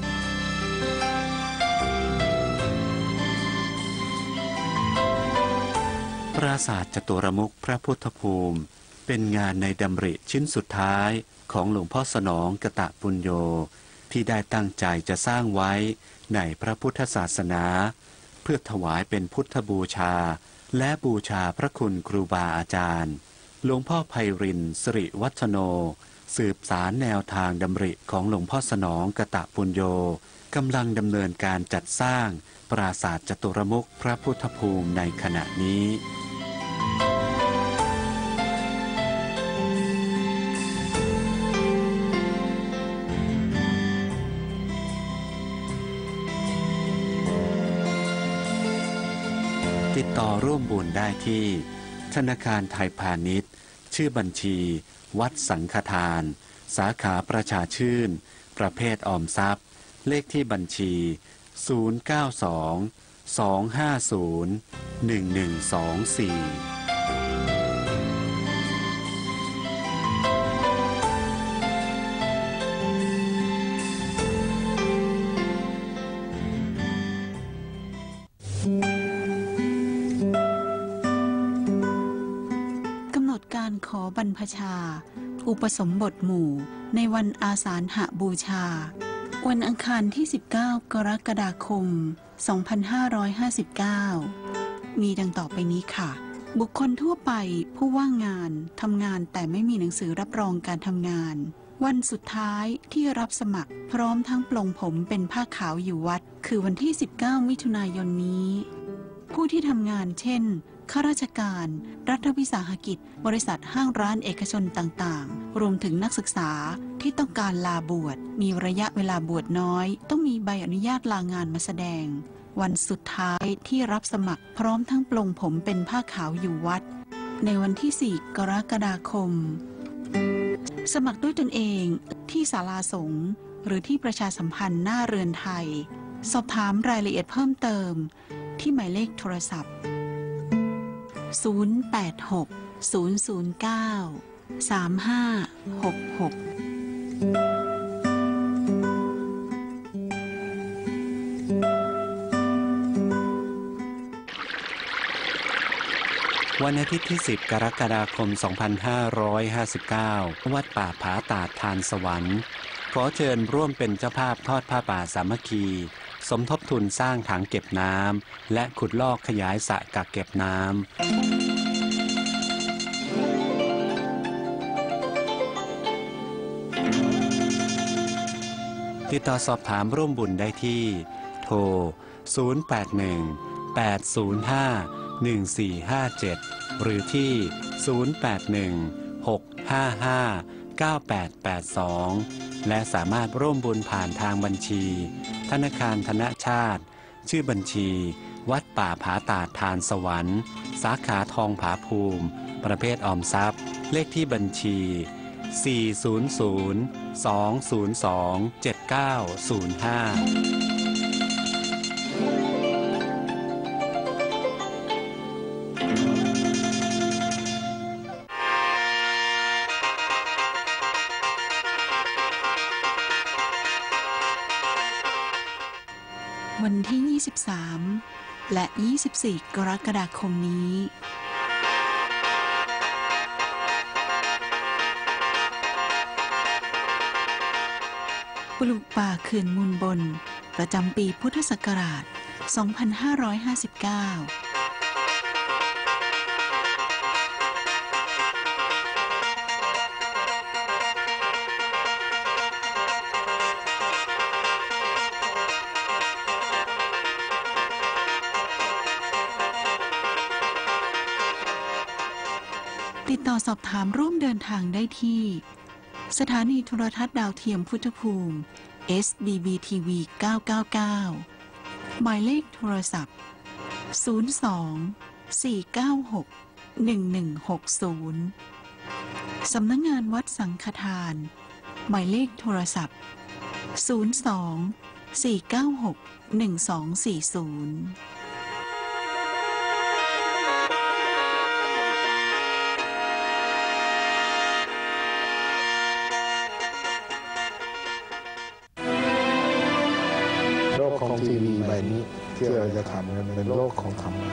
ปราสาทจตุรมุขพระพุทธภูมิเป็นงานในดำริชิ้นสุดท้ายของหลวงพ่อสนองกตปุญโญที่ได้ตั้งใจจะสร้างไว้ในพระพุทธศาสนาเพื่อถวายเป็นพุทธบูชาและบูชาพระคุณครูบาอาจารย์หลวงพ่อไพรินทร์สิริวัฒโนสืบสารแนวทางดำริของหลวงพ่อสนองกตปุญโญกำลังดำเนินการจัดสร้างปราสาทจตุรมุขพระพุทธภูมิในขณะนี้ติดต่อร่วมบุญได้ที่ธนาคารไทยพาณิชย์ชื่อบัญชีวัดสังฆทานสาขาประชาชื่นประเภทออมทรัพย์เลขที่บัญชี ศูนย์ เก้า สอง สอง ห้า ศูนย์ หนึ่ง หนึ่ง สอง สี่การขอบรรพชาอุปสมบทหมู่ในวันอาสาฬหบูชาวันอังคารที่สิบเก้ากรกฎาคมสองพันห้าร้อยห้าสิบเก้ามีดังต่อไปนี้ค่ะบุคคลทั่วไปผู้ว่างงานทำงานแต่ไม่มีหนังสือรับรองการทำงานวันสุดท้ายที่รับสมัครพร้อมทั้งปลงผมเป็นผ้าขาวอยู่วัดคือวันที่สิบเก้ามิถุนายนนี้ผู้ที่ทำงานเช่นข้าราชการรัฐวิสาหกิจบริษัทห้างร้านเอกชนต่างๆรวมถึงนักศึกษาที่ต้องการลาบวชมีระยะเวลาบวชน้อยต้องมีใบอนุญาตลางานมาแสดงวันสุดท้ายที่รับสมัครพร้อมทั้งปลงผมเป็นผ้าขาวอยู่วัดในวันที่สี่กรกฎาคมสมัครด้วยตนเองที่ศาลาสงฆ์หรือที่ประชาสัมพันธ์หน้าเรือนไทยสอบถามรายละเอียดเพิ่มเติมที่หมายเลขโทรศัพท์ศูนย์ แปด หก ศูนย์ ศูนย์ เก้า สาม ห้า หก หกวันอาทิตย์ที่สิบกรกฎาคมสองพันห้าร้อยห้าสิบเก้าวัดป่าผาตาดทานสวรรค์ขอเชิญร่วมเป็นเจ้าภาพทอดผ้าป่าสามัคคีสมทบทุนสร้างถังเก็บน้ำและขุดลอกขยายสระกักเก็บน้ำติดต่อสอบถามร่วมบุญได้ที่โทรศูนย์ แปด หนึ่ง แปด ศูนย์ ห้า หนึ่ง สี่ ห้า เจ็ดหรือที่ศูนย์ แปด หนึ่ง หก ห้า ห้า เก้า แปด แปด สองและสามารถร่วมบุญผ่านทางบัญชีธนาคารธนชาติชื่อบัญชีวัดป่าผาตาดทานสวรรค์สาขาทองผาภูมิประเภทออมทรัพย์เลขที่บัญชีสี่ ศูนย์ ศูนย์ สอง ศูนย์ สอง เจ็ด เก้า ศูนย์ ห้าวันที่ยี่สิบสามและยี่สิบสี่กรกฎาคมนี้ปลูกป่าเขื่อนมูลบนประจำปีพุทธศักราชสองพันห้าร้อยห้าสิบเก้าติดต่อสอบถามร่วมเดินทางได้ที่สถานีโทรทัศน์ดาวเทียมพุทธภูมิ เอส บี บี ที วี เก้า เก้า เก้า หมายเลขโทรศัพท์ ศูนย์ สอง สี่ เก้า หก หนึ่ง หนึ่ง หก ศูนย์ สำนักงานวัดสังฆทานหมายเลขโทรศัพท์ ศูนย์ สอง สี่ เก้า หก หนึ่ง สอง สี่ ศูนย์ของทีวีใบนี้ที่เราจะทำกันเป็นโลกของธรรมะ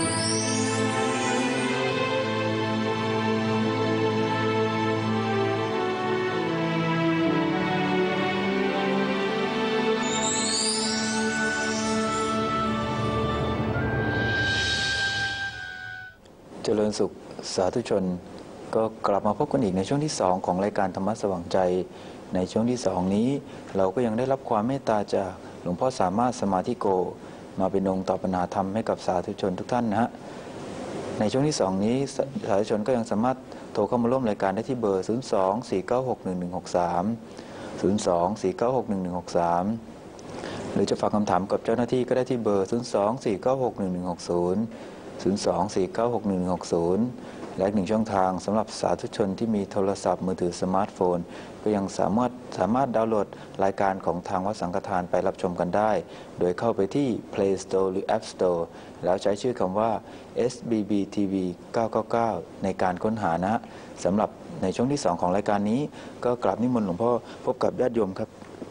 เจริญสุขสาธุชนก็กลับมาพบกันอีกในช่วงที่สองของรายการธรรมะสว่างใจในช่วงที่สองนี้เราก็ยังได้รับความเมตตาจากหลวงพ่อสามารถสมาธิโกมาเป็นองค์ตอบปัญหาธรรมให้กับสาธุชนทุกท่านนะฮะในช่วงที่สองนี้สาธุชนก็ยังสามารถโทรเข้ามาร่วมรายการได้ที่เบอร์ ศูนย์ สอง สี่ เก้า หก หนึ่ง หนึ่ง หก สาม ศูนย์ สอง สี่ เก้า หก หนึ่ง หนึ่ง หก สามหรือจะฝากคำถามกับเจ้าหน้าที่ก็ได้ที่เบอร์ ศูนย์ สอง สี่ เก้า หก หนึ่ง หนึ่ง หก ศูนย์ ศูนย์ สอง สี่ เก้า หก หนึ่ง หนึ่ง หก ศูนย์และอีกหนึ่งช่องทางสำหรับสาธุชนที่มีโทรศัพท์มือถือสมาร์ทโฟนก็ยังสามารถสามารถดาวน์โหลดรายการของทางวัดสังฆทานไปรับชมกันได้โดยเข้าไปที่ Play Store หรือ App Store แล้วใช้ชื่อคำว่า เอส บี บี ที วี เก้า เก้า เก้า ในการค้นหานะสำหรับในช่วงที่สองของรายการนี้ก็กราบนิมนต์หลวงพ่อพบกับญาติโยมครับ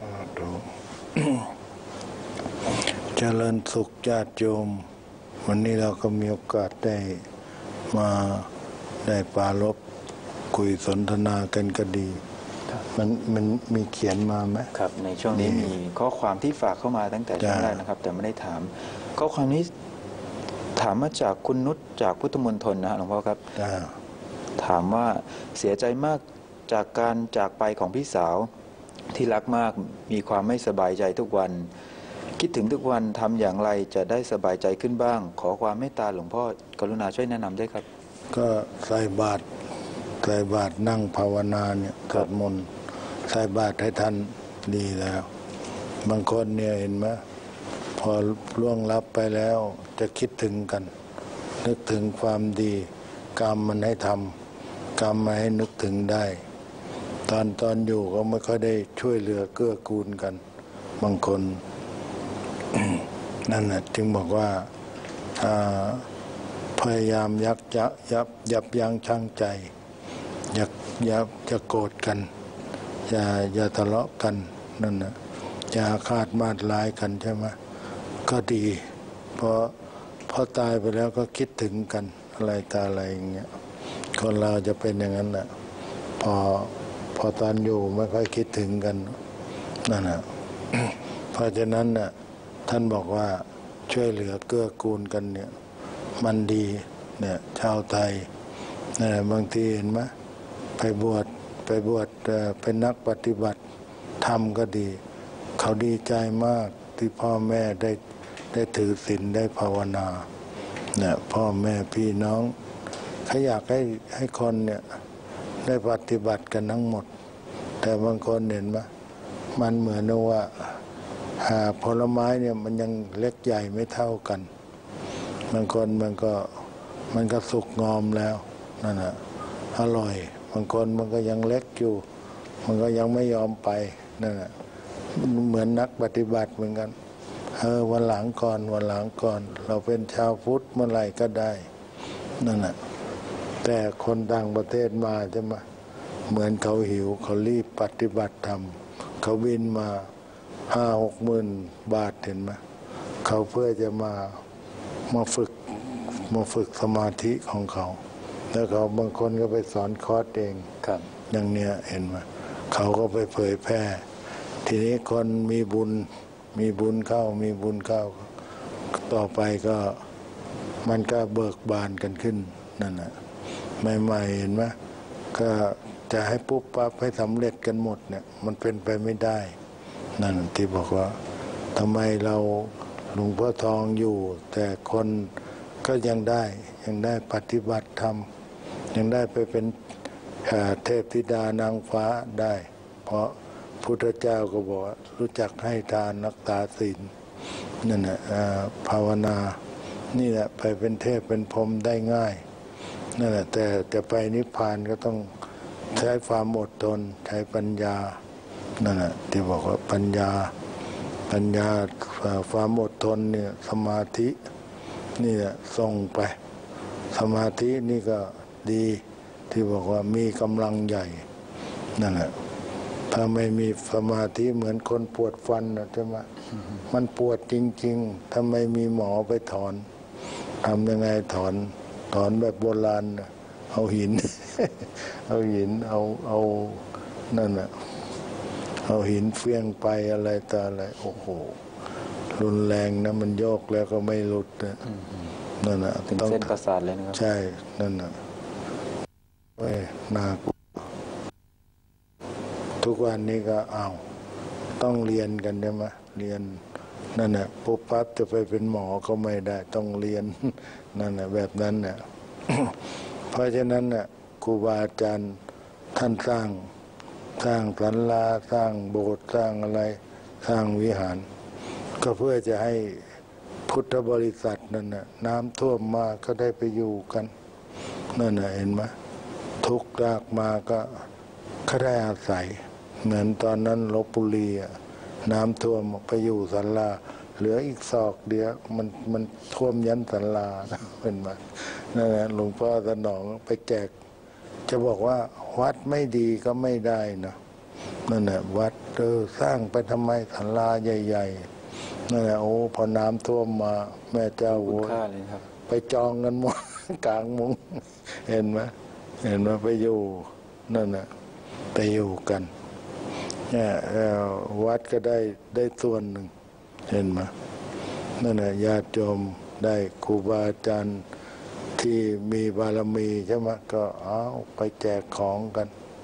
เจริญสุขญาติโยมวันนี้เราก็มีโอกาสได้มาได้ปรารภคุยสนทนากันก็ดีมันมันมีเขียนมาไหมครับในช่วงนี้มีข้อความที่ฝากเข้ามาตั้งแต่ช่วงแรกนะครับแต่ไม่ได้ถามข้อความนี้ถามมาจากคุณนุชจากพุทธมณฑลนะหลวงพ่อครับถามว่าเสียใจมากจากการจากไปของพี่สาวที่รักมากมีความไม่สบายใจทุกวันคิดถึงทุกวันทำอย่างไรจะได้สบายใจขึ้นบ้างขอความเมตตาหลวงพ่อกรุณาช่วยแนะนำด้วยครับก็ใส่บาตรใส่บาตรนั่งภาวนาเนี่ยสวดมนต์ใส่บาตรให้ท่านดีแล้วบางคนเนี่ยเห็นไหมพอล่วงลับไปแล้วจะคิดถึงกันนึกถึงความดีกรรมมันให้ทำกรรมมาให้นึกถึงได้ตอนตอนอยู่ก็ไม่ค่อยได้ช่วยเหลือเกื้อกูลกันบางคน นั่นน่ะจึงบอกว่าพยายามยักยับยับยับยั้งชั่งใจอย่าอย่าจะโกรธกันอย่าอย่าทะเลาะกันนั่นน่ะอย่าคาดมาดร้ายกันใช่ไหมก็ดีเพราะพอตายไปแล้วก็คิดถึงกันอะไรตาอะไรอย่างเงี้ยคนเราจะเป็นอย่างนั้นแหละพอพอตอนอยู่ไม่ค่อยคิดถึงกันนั่นน่ะ เพราะฉะนั้นน่ะท่านบอกว่าช่วยเหลือเกื้อกูลกันเนี่ยมันดีเนี่ยชาวไทยเนี่ยบางทีเห็นไหมไปบวชไปบวชเป็นนักปฏิบัติธรรมก็ดีเขาดีใจมากที่พ่อแม่ได้ได้ถือศีลได้ภาวนาเนี่ยพ่อแม่พี่น้องเขาอยากให้ให้คนเนี่ยได้ปฏิบัติกันทั้งหมดแต่บางคนเห็นไหมมันเหมือนว่าหาผลไม้เนี่ยมันยังเล็กใหญ่ไม่เท่ากันบางคนมันก็มันก็สุกงอมแล้วนั่นแหะอร่อยบางคนมันก็ยังเล็กอยู่มันก็ยังไม่ยอมไปนั่นแหละเหมือนนักปฏิบัติเหมือนกันเออวันหลังก่อนวันหลังก่อนเราเป็นชาวพุทธเมื่อไหร่ก็ได้นั่นแหละแต่คนต่างประเทศมาใช่ไหมเหมือนเขาหิวเขารีบปฏิบัติธรรมเขาบินมาห้าหกหมื่นบาทเห็นไหมเขาเพื่อจะมามาฝึกมาฝึกสมาธิของเขาแล้วเขาบางคนก็ไปสอนคอร์สเองอย่างเนี้ยเห็นไหมเขาก็ไปเผยแพร่ทีนี้คนมีบุญมีบุญเข้ามีบุญเข้าต่อไปก็มันก็เบิกบานกันขึ้นนั่นแหละใหม่ๆเห็นไหมก็จะให้ปุ๊บปั๊บให้สำเร็จกันหมดเนี่ยมันเป็นไปไม่ได้นั่นที่บอกว่าทำไมเราหลวงพ่อทองอยู่แต่คนก็ยังได้ยังได้ปฏิบัติธรรมยังได้ไปเป็นเทพธิดานางฟ้าได้เพราะพุทธเจ้าก็บอกรู้จักให้ทานรักษาศีลนั่นแหละภาวนานี่แหละไปเป็นเทพเป็นพรหมได้ง่ายนั่นแหละแต่จะไปนิพพานก็ต้องใช้ความอดทนใช้ปัญญานั่นแหละที่บอกว่าปัญญาปัญญาความอดทนเนี่ยสมาธินี่แหละส่งไปสมาธินี่ก็ดีที่บอกว่ามีกำลังใหญ่นั่นแหละถ้าไม่มีสมาธิเหมือนคนปวดฟันนะใช่ไหมมันปวดจริงๆถ้าไม่มีหมอไปถอนทำยังไงถอนถอนแบบโบราณเอาหิน เอาหินเอาเอานั่นน่ะเอาหินเฟี้ยงไปอะไรต่ออะไรโอ้โหรุนแรงนะมันโยกแล้วก็ไม่หลุดนะนั่นน่ะถึงเส้นประสาทเลยนะครับใช่นั่นน่ะเว้ยน่ากลัวทุกวันนี้ก็เอาต้องเรียนกันใช่ไหมเรียนนั่นน่ะปุ๊บปั๊บจะไปเป็นหมอก็ไม่ได้ต้องเรียนนั่นน่ะแบบนั้นน่ะ เพราะฉะนั้นน่ะครูบาอาจารย์ท่านสร้างสร้างศาลาสร้างโบสถ์สร้างอะไรสร้างวิหารก็เพื่อจะให้พุทธบริษัทนั่นน่ะน้ำท่วมมาก็ได้ไปอยู่กันนั่นน่ะเห็นไหมทุกข์ยากมาก็เขาได้อาศัยเหมือนตอนนั้นลพบุรีน้ำท่วมไปอยู่ศาลาเหลืออีกศอกเดียวมันมันท่วมยันศาลาเป็นมานั่นแหละหลวงพ่อสนองไปแจกจะบอกว่าวัดไม่ดีก็ไม่ได้นะนั่นแหละวัดเออสร้างไปทำไมศาลาใหญ่ๆนั่นแหละโอ้พอน้ำท่วมมาแม่เจ้าโว้ยไปจองกันหมด กลางมุ้งเห็นไหมเห็นไหมไปอยู่นั่นแหละไปอยู่กันเนี่ยวัดก็ได้ได้ส่วนหนึ่งเห็นไหมนั่นแหละญาติโยมได้ครูบาอาจารย์ที่มีบารมีใช่ไหมก็เอาไปแจกของกัน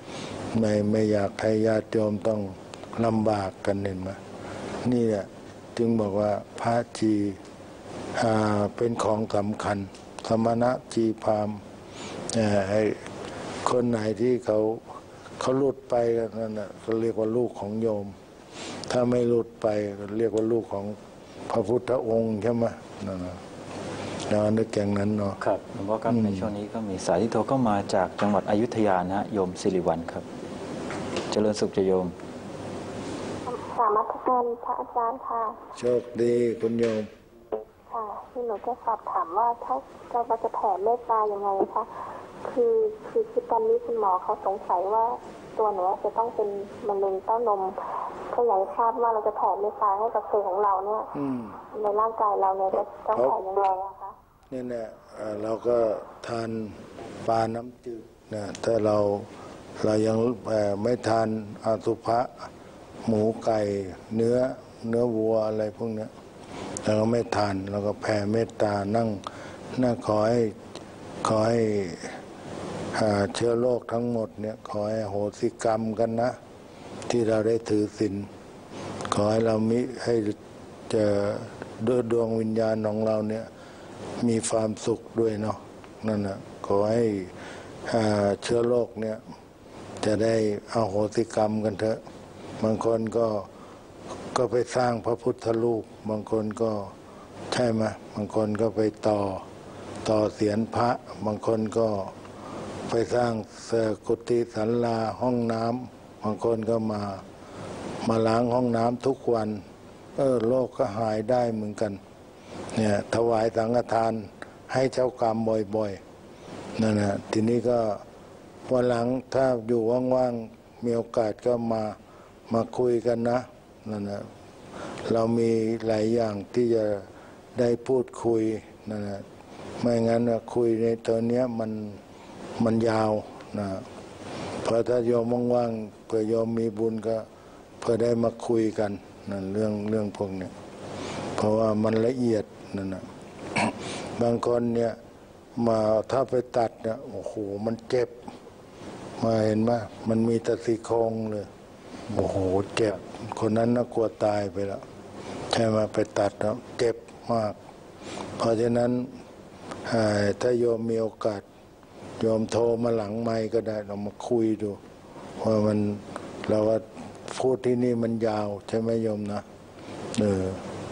ไม่ไม่อยากให้ญาติโยมต้องลำบากกันเห็นไหมนี่แหละจึงบอกว่าพระจีเป็นของสำคัญสมณะจีพราหมณ์ไอ้คนไหนที่เขาเขาหลุดไปกันนั่นน่ะเขาเรียกว่าลูกของโยมถ้าไม่หลุดไปก็เรียกว่าลูกของพระพุทธองค์ใช่ไหมนั่นนะแล้วนึกอย่างนั้นเนาะครับหลวงพ่อครับในช่วงนี้ก็มีสายที่โทรเข้ามาจากจังหวัดอยุธยานะฮะโยมสิริวัลย์ครับเจริญสุขจะโยมสามัคคีพระอาจารย์ค่ะโชคดีคุณโยมค่ะที่หนูจะสอบถามว่าถ้าเราจะแผ่เมตตายังไงคะคือคือคือตอนนี้คุณหมอเขาสงสัยว่าตัวหนูจะต้องเป็นมะเร็งเต้านมก็อยากทราบว่าเราจะแผ่เมตตาให้กับเซลล์ของเราเนี่ยในร่างกายเราเนี่ยจะต้องแผ่ยังไงอะคะนี่เนี่ยเราก็ทานปลาน้ำจืดนะถ้าเราเรายังไม่ทานอสุภะหมูไก่เนื้อเนื้อวัวอะไรพวกนี้เราก็ไม่ทานเราก็แผ่เมตตานั่งนั่งขอให้ขอให้เชื้อโรคทั้งหมดเนี่ยขอให้โหสิกรรมกันนะที่เราได้ถือศีลขอให้เรามิให้เจอด้วยดวงวิญญาณของเราเนี่ยมีความสุขด้วยเนาะนั่นนะขอให้เชื้อโรคเนี่ยจะได้เอาโหสิกรรมกันเถอะบางคนก็ก็ไปสร้างพระพุทธรูปบางคนก็ใช่ไหมบางคนก็ไปต่อต่อเศียรพระบางคนก็ไปสร้างกุฏิศาลาห้องน้ำบางคนก็มามาล้างห้องน้ำทุกวันเออโรคก็หายได้เหมือนกันเนี่ยถวายสังฆทานให้เจ้ากรรมบ่อยๆนั่นนะทีนี้ก็วันหลังถ้าอยู่ว่างๆมีโอกาสก็มามาคุยกันนะนั่นนะเรามีหลายอย่างที่จะได้พูดคุยนั่นนะไม่งั้นนะคุยในตอนนี้มันมันยาวนะเพราะถ้าโยมว่างๆเผื่อโยมมีบุญก็เพื่อได้มาคุยกันนั่นเรื่องเรื่องพวกนี้เพราะว่ามันละเอียดนั่นนะ บางคนเนี่ยมาถ้าไปตัดเนี่ยโอ้โหมันเจ็บมาเห็นไหมมันมีแต่ซี่โครงเลยโอ้โหเจ็บคนนั้นน่ากลัวตายไปแล้วใช่ไหมไปตัดแล้วเจ็บมากเพราะฉะนั้นถ้าโยมมีโอกาสโยมโทรมาหลังไมค์ก็ได้เรามาคุยดูว่ามันเราว่าพูดที่นี่มันยาวใช่ไหมโยมนะเออ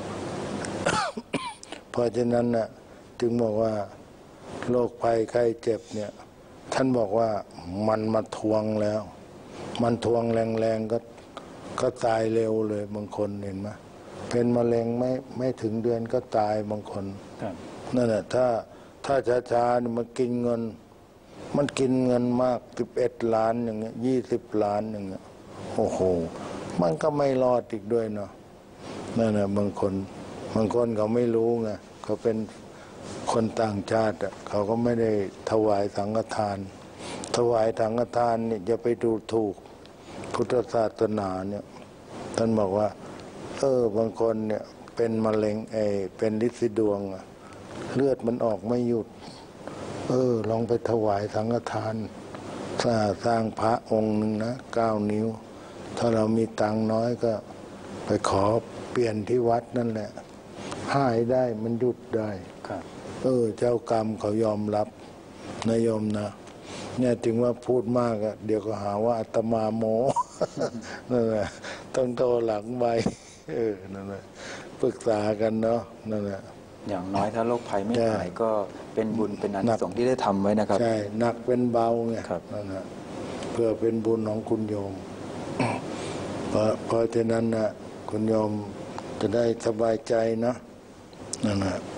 เพราะฉะนั้นน่ะจึงบอกว่าโรคภัยไข้เจ็บเนี่ยท่านบอกว่ามันมาทวงแล้วมันทวงแรงๆก็ก็ตายเร็วเลยบางคนเห็นไหมเป็นมะเร็งไม่ไม่ถึงเดือนก็ตายบางคนนั่นแหละถ้าถ้าช้าๆนี่มันกินเงินมันกินเงินมากสิบเอ็ดล้านอย่างเงี้ยยี่สิบล้านอย่างเงี้ยโอ้โหมันก็ไม่รอดอีกด้วยเนาะนั่นแหละบางคนบางคนเขาไม่รู้ไงเขาเป็นคนต่างชาติเขาก็ไม่ได้ถวายสังฆทานถวายสังฆทานเนี่ยอย่าไปดูถูกพุทธศาสนาเนี่ยท่านบอกว่าเออบางคนเนี่ยเป็นมะเร็งไอเป็นฤทธิ์ดวงเลือดมันออกไม่หยุดเออลองไปถวายสังฆทานสร้างพระองค์หนึ่งนะเก้านิ้วถ้าเรามีตังน้อยก็ไปขอเปลี่ยนที่วัดนั่นแหละหายได้มันหยุดได้เออเจ้ากรรมเขายอมรับนะโยมนะเนี่ยถึงว่าพูดมากอะเดี๋ยวก็หาว่าอาตมาโม นั่นแหละต้องโตหลังใบเออนั่นแหละปรึกษากันเนาะนั่นแหละอย่างน้อยถ้าโรคภัยไม่หายก็เป็นบุญเป็นอานิสงส์ที่ได้ทำไว้นะครับใช่หนักเป็นเบาไงนั่นแหละเพื่อเป็นบุญของคุณโยม เพราะเพราะฉะนั้นนะคุณโยมจะได้สบายใจนะนั่นแหละ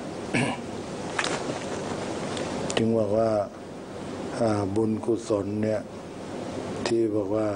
จึงบอกว่าบุญกุศลเนี่ยที่บอกว่า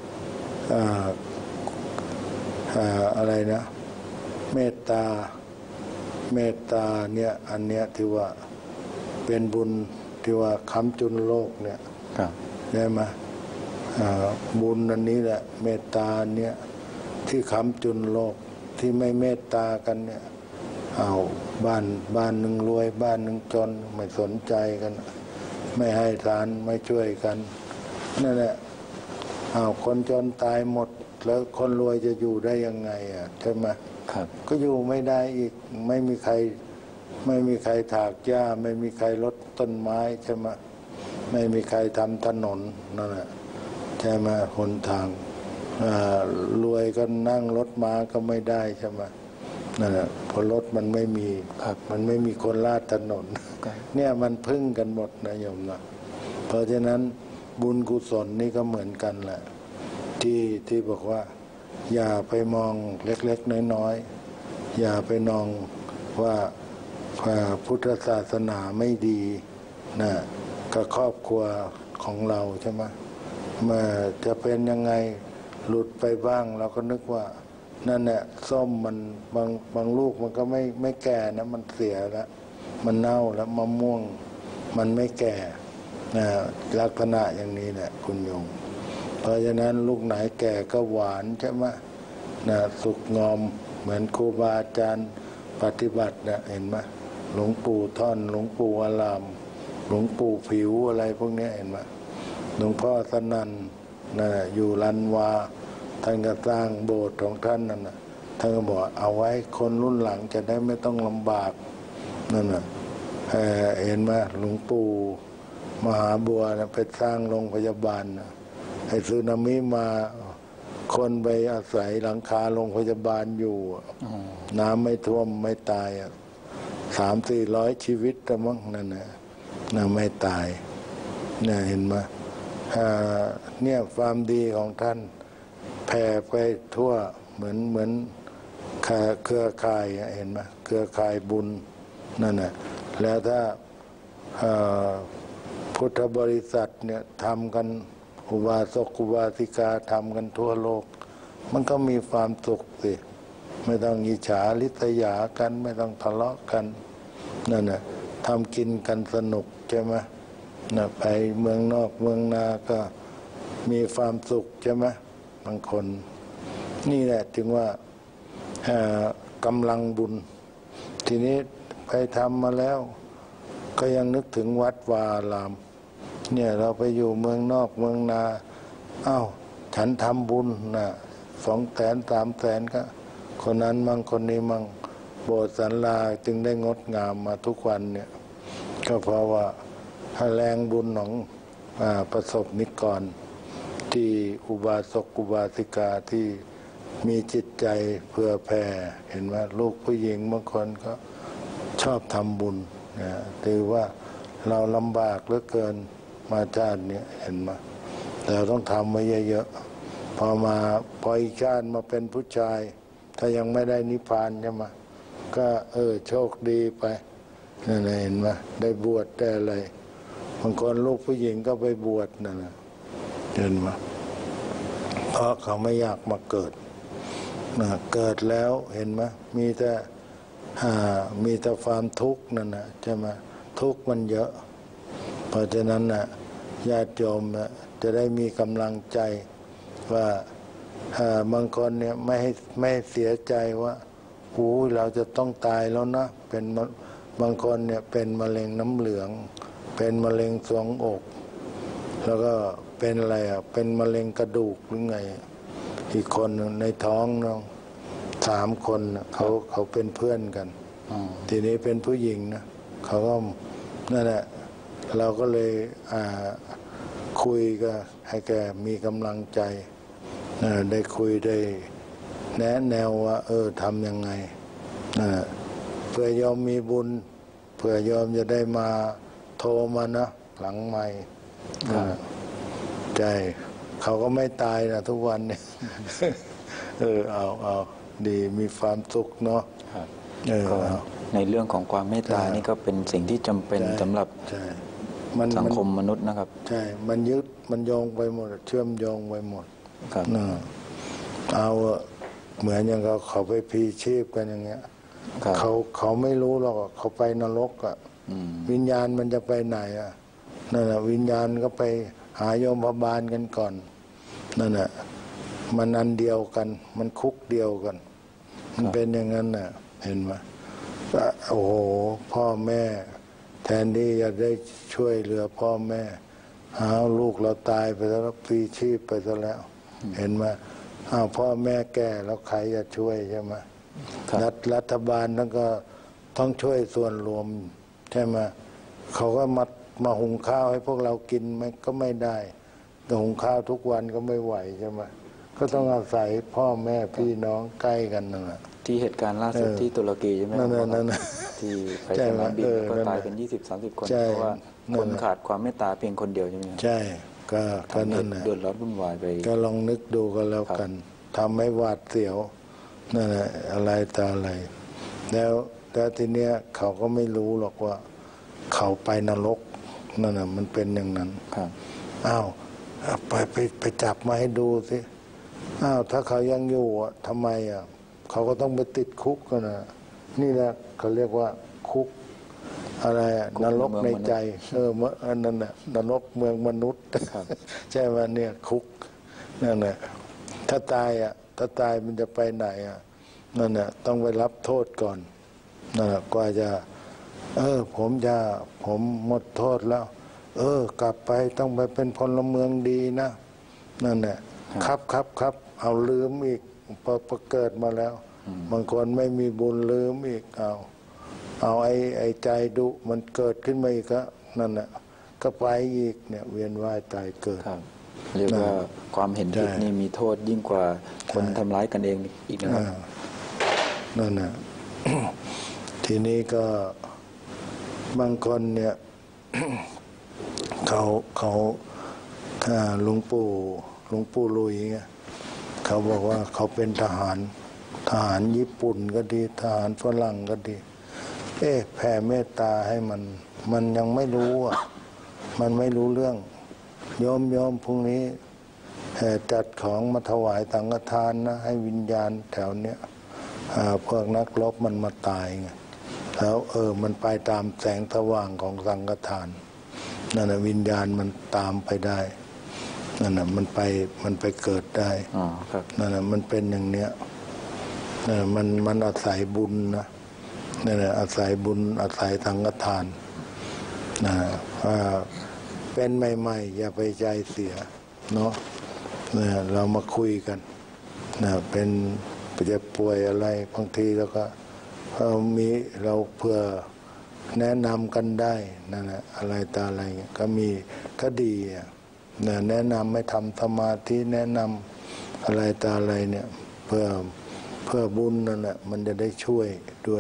อะไรนะเมตตาเมตตาเนี่ยอันเนี้ยที่ว่าเป็นบุญที่ว่าค้ำจุนโลกเนี่ยใช่ไหมบุญอันนี้แหละเมตตาเนี่ยที่ค้ำจุนโลกที่ไม่เมตตากันเนี่ยเอาบ้านบ้านหนึ่งรวยบ้านหนึ่งจนไม่สนใจกันไม่ให้ทานไม่ช่วยกันนั่นแหละอ้าวคนจนตายหมดแล้วคนรวยจะอยู่ได้ยังไงอ่ะใช่ไหมครับก็อยู่ไม่ได้อีกไม่มีใครไม่มีใครถากหญ้าไม่มีใครรดต้นไม้ใช่ไหมไม่มีใครทำถนนนั่นแหละใช่ไหมหนทางรวยก็นั่งรถม้าก็ไม่ได้ใช่ไหมนั่นแหละเพราะรถมันไม่มีมันไม่มีคนลาดถนนเนี่ยมันพึ่งกันหมดนะโยมนะเพราะฉะนั้นบุญกุศลนี่ก็เหมือนกันแหละที่ที่บอกว่าอย่าไปมองเล็กๆน้อยๆอย่าไปมองว่าพุทธศาสนาไม่ดีนะกับครอบครัวของเราใช่ไหมเมื่อจะเป็นยังไงหลุดไปบ้างเราก็นึกว่านั่นแหละส้มมันบางบางลูกมันก็ไม่ไม่แก่นะมันเสียแล้วมันเน่าแล้วมะม่วงมันไม่แก่นะลักษณะอย่างนี้แหละคุณโยมเพราะฉะนั้นลูกไหนแก่ก็หวานใช่ไหมนะสุกงอมเหมือนครูบาอาจารย์ปฏิบัตินะเห็นไหมหลวงปู่ท่อนหลวงปู่อารามหลวงปู่ผิวอะไรพวกนี้เห็นไหมหลวงพ่อสนั่นนะอยู่ลันวาท่านก็สร้างโบสถ์ของท่านนั่นนะท่านก็บอกเอาไว้คนรุ่นหลังจะได้ไม่ต้องลำบากนั่นนะเห็นไหมหลวงปู่มหาบัวนะไปสร้างโรงพยาบาลนะไอ้สึนามิมาคนไปอาศัยหลังคาโรงพยาบาลอยู่น้ำไม่ท่วมไม่ตายสามสี่ร้อยชีวิตแต่มั้งนั่นนะน่ะไม่ตายเนี่ยเห็นไหมเนี่ยความดีของท่านแผ่ไปทั่วเหมือนเหมือนเครือข่ายเห็นไหมเครือข่ายบุญนั่นแหละแล้วถ้าพุทธบริษัทเนี่ยทำกันอุบาสกอุบาสิกาทำกันทั่วโลกมันก็มีความสุขสิไม่ต้องอิจฉาริษยากันไม่ต้องทะเลาะกันนั่นแหละทำกินกันสนุกใช่ไหมนะไปเมืองนอกเมืองนาก็มีความสุขใช่ไหมบางคนนี่แหละจึงว่ากำลังบุญทีนี้ไปทำมาแล้วก็ยังนึกถึงวัดวาอารามเนี่ยเราไปอยู่เมืองนอกเมืองนาอ้าวฉันทำบุญนะสองแสนสามแสนก็คนนั้นมั่งคนนี้มั่งโบสถ์ศาลาจึงได้งดงามมาทุกวันเนี่ยก็เพราะว่าแรงบุญของประสบนิกรที่อุบาสกอุบาสิกาที่มีจิตใจเผื่อแผ่เห็นว่าลูกผู้หญิงบางคนก็ชอบทำบุญนะถือว่าเราลำบากเหลือเกินมาชาตินี้เห็นไหมเราต้องทำไว้เยอะๆพอมาพออีกชาติมาเป็นผู้ชายถ้ายังไม่ได้นิพพานใช่ไหมก็เออโชคดีไปนั่นเห็นไหมได้บวชได้อะไรบางคนลูกผู้หญิงก็ไปบวชนั่นแหละเห็นไหมเพราะเขาไม่อยากมาเกิดนะเกิดแล้วเห็นไหมมีแต่มีแต่ความทุกข์นั่นนะใช่ไหมทุกข์มันเยอะเพราะฉะนั้นนะญาติโยมนะจะได้มีกำลังใจว่าบางคนเนี่ยไม่ให้ไม่เสียใจว่าหูเราจะต้องตายแล้วนะเป็นบางคนเนี่ยเป็นมะเร็งน้ำเหลืองเป็นมะเร็งสวงอกแล้วก็เป็นอะไรอ่ะเป็นมะเร็งกระดูกหรือไงอีกคนในท้องน้องสามคนเขาเขาเป็นเพื่อนกันทีนี้เป็นผู้หญิงนะเขาก็นั่นแหละเราก็เลยคุยก็ให้แกมีกำลังใจได้คุยได้แนะแนวว่าเออทำยังไงเพื่อยอมมีบุญเพื่อยอมจะได้มาโทรมานะหลังใหม่ใจเขาก็ไม่ตายนะทุกวันเนี่ยเออเอาเอาดีมีความสุขเนาะเออในเรื่องของความเมตตานี่ก็เป็นสิ่งที่จำเป็นสำหรับสังคมมนุษย์นะครับใช่มันยึดมันโยงไปหมดเชื่อมโยงไปหมดนะเอาเหมือนอย่างเขาเขาไปพีชีพกันอย่างเงี้ยเขาเขาไม่รู้หรอกเขาไปนรกอ่ะวิญญาณมันจะไปไหนอ่ะนั่นแหละวิญญาณก็ไปหาโยมพบาลกันก่อนนั่นแหละมันอันเดียวกันมันคุกเดียวกันมันเป็นอย่างนั้นน่ะเห็นไหมโอ้โหพ่อแม่แทนที่จะได้ช่วยเหลือพ่อแม่เอาลูกเราตายไปแล้วฟรีชีพไปซะแล้ว เห็นไหมอ้าวพ่อแม่แก่แล้วใครจะช่วยใช่ไหมรัฐรัฐบาลนั่นก็ต้องช่วยส่วนรวมใช่ไหมเขาก็มามาหุงข้าวให้พวกเรากินไหมก็ไม่ได้แต่หุงข้าวทุกวันก็ไม่ไหวใช่ไหมก็ต้องอาศัยพ่อแม่พี่น้องใกล้กันนั่นแหละที่เหตุการณ์ล่าสุดที่ตุรกีใช่ไหมครับที่ไปสนามบินก็ตายเป็นยี่สิบสามสิบคนเพราะว่าคนขาดความเมตตาเพียงคนเดียวใช่ไหมใช่ก็ก็นั่นแหละเดือดร้อนวุ่นวายไปก็ลองนึกดูก็แล้วกันทำให้หวาดเสียวนั่นแหละอะไรต่ออะไรแล้วแต่ทีเนี้ยเขาก็ไม่รู้หรอกว่าเขาไปนรกนั่นน่ะมันเป็นอย่างนั้นครับอ้าวไปไปไปจับมาให้ดูสิอ้าวถ้าเขายังอยู่อ่ะทำไมอ่ะเขาก็ต้องไปติดคุกกันนะนี่แหละเขาเรียกว่าคุกอะไรนรกในใจเออเมื่ออันนั้นน่ะนรกเมืองมนุษย์ใช่ไหมเนี่ยคุกนั่นแหละถ้าตายอ่ะถ้าตายมันจะไปไหนอ่ะนั่นน่ะต้องไปรับโทษก่อนนั่นแหละกว่าจะเออผมจะผมหมดโทษแล้วเออกลับไปต้องไปเป็นพลเมืองดีนะนั่นแหละครับครับครับเอาลืมอีกพอพอเกิดมาแล้วบางคนไม่มีบุญลืมอีกเอาเอาไอ้ไอ้ใจดุมันเกิดขึ้นมาอีกก็นั่นแหละก็ไปอีกเนี่ยเวียนว่ายตายเกิดเรียกว่าความเห็นผิดนี่มีโทษยิ่งกว่าคนทำร้ายกันเองอีกนะครับนั่นน่ะทีนี้ก็บางคนเนี่ยเขาเขาหลวงปู่หลวงปู่ลุยเงี้ยเขาบอกว่าเขาเป็นทหารทหารญี่ปุ่นก็ดีทหารฝรั่งก็ดีเอ๊ะแผ่เมตตาให้มันมันยังไม่รู้อ่ะมันไม่รู้เรื่องโยมโยมพรุ่งนี้จัดของมาถวายสังฆทานนะให้วิญญาณแถวเนี้ยพวกนักรบมันมาตายไงแล้วเออมันไปตามแสงสว่างของสังฆทานนั่นน่ะวิญญาณมันตามไปได้นั่นน่ะมันไปมันไปเกิดได้นั่นน่ะมันเป็นอย่างเนี้ยนั่นมันมันอาศัยบุญนะนั่นน่ะอาศัยบุญอาศัยสังฆทานนะว่าเป็นใหม่ๆอย่าไปใจเสียเนาะเนี่ยเรามาคุยกันนะเป็นจะป่วยอะไรบางทีแล้วก็เรามีเราเพื่อแนะนำกันได้นั่นแหละอะไรตาอะไรก็มีก็ดีเนี่ยแนะนำให้ทำสมาธิแนะนำอะไรตาอะไรเนี่ยเพื่อเพื่อบุญนั่นแหละมันจะได้ช่วยด้วย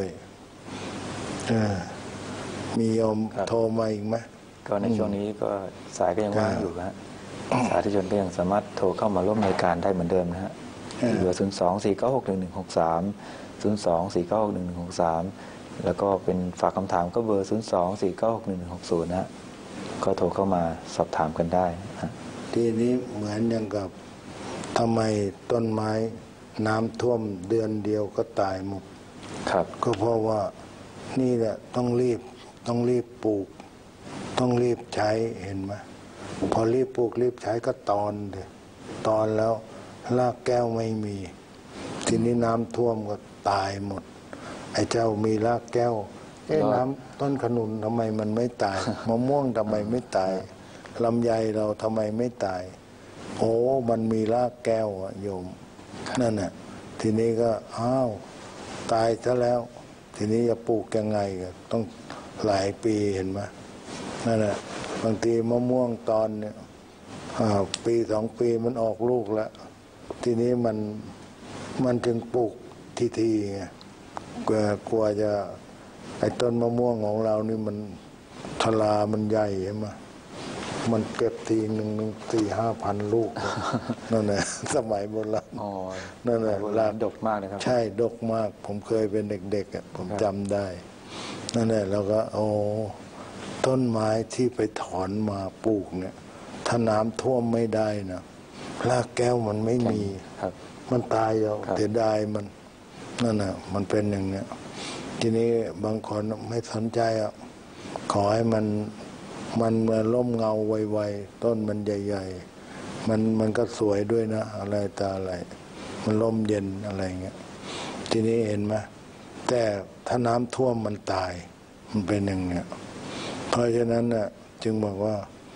มีโยมโทรมาอีกไหมก็ในช่วงนี้ก็สายก็ยังว่างอยู่ฮะสาธุชนก็ยังสามารถโทรเข้ามาร่วมรายการได้เหมือนเดิมนะฮะเบอร์ศูนย์สองสี่เก้าหกหนึ่งหนึ่งหกสามศูนย์สองสี่เก้าหกหนึ่งหนึ่งหกสามแล้วก็เป็นฝากคำถามก็เบอร์ศูนย์สองสี่เก้าหกหนึ่งหนึ่งหกศูนย์นะฮะก็โทรเข้ามาสอบถามกันได้ทีนี้เหมือนอย่างกับทำไมต้นไม้น้ำท่วมเดือนเดียวก็ตายหมดครับก็เพราะว่านี่แหละต้องรีบต้องรีบปลูกต้องรีบใช้เห็นไหมพอรีบปลูกรีบใช้ก็ตอนเลยตอนแล้วรากแก้วไม่มีทีนี้น้ำท่วมก็ตายหมดไอ้เจ้ามีรากแก้วเอ๊ะน้ำต้นขนุนทำไมมันไม่ตายมะม่วงทำไมไม่ตายลำไยเราทำไมไม่ตายโอ้มันมีรากแก้วอะโยมนั่นน่ะทีนี้ก็อ้าวตายซะแล้วทีนี้จะปลูกยังไงก็ต้องหลายปีเห็นไหมนั่นแหละบางทีมะม่วงตอนเนี่ยปีสองปีมันออกลูกแล้วทีนี้มันมันจึงปลูกทีๆไงกลัวกลัวจะไอ้ต้นมะม่วงของเรานี่มันทลามันใหญ่ใช่ไหมมันเก็บทีหนึ่งสี่ห้าพันลูกนั่นแหละสมัยโบราณนั่นแหละลาดกมากเลยครับใช่ดกมากผมเคยเป็นเด็กๆผมจำได้นั่นแหละแล้วก็โอ้ต้นไม้ที่ไปถอนมาปลูกเนี่ยถ้าน้ำท่วมไม่ได้นะรากแก้วมันไม่มีมันตายแล้วเสียดายมันนั่นน่ะมันเป็นอย่างเนี้ยทีนี้บางคนไม่สนใจอ่ะขอให้มันมันเมื่อร่มเงาไวๆต้นมันใหญ่ๆมันมันก็สวยด้วยนะอะไรตาอะไรมันร่มเย็นอะไรเงี้ยทีนี้เห็นไหมแต่ถ้าน้ำท่วมมันตายมันเป็นอย่างเนี้ยเพราะฉะนั้นน่ะจึงบอกว่า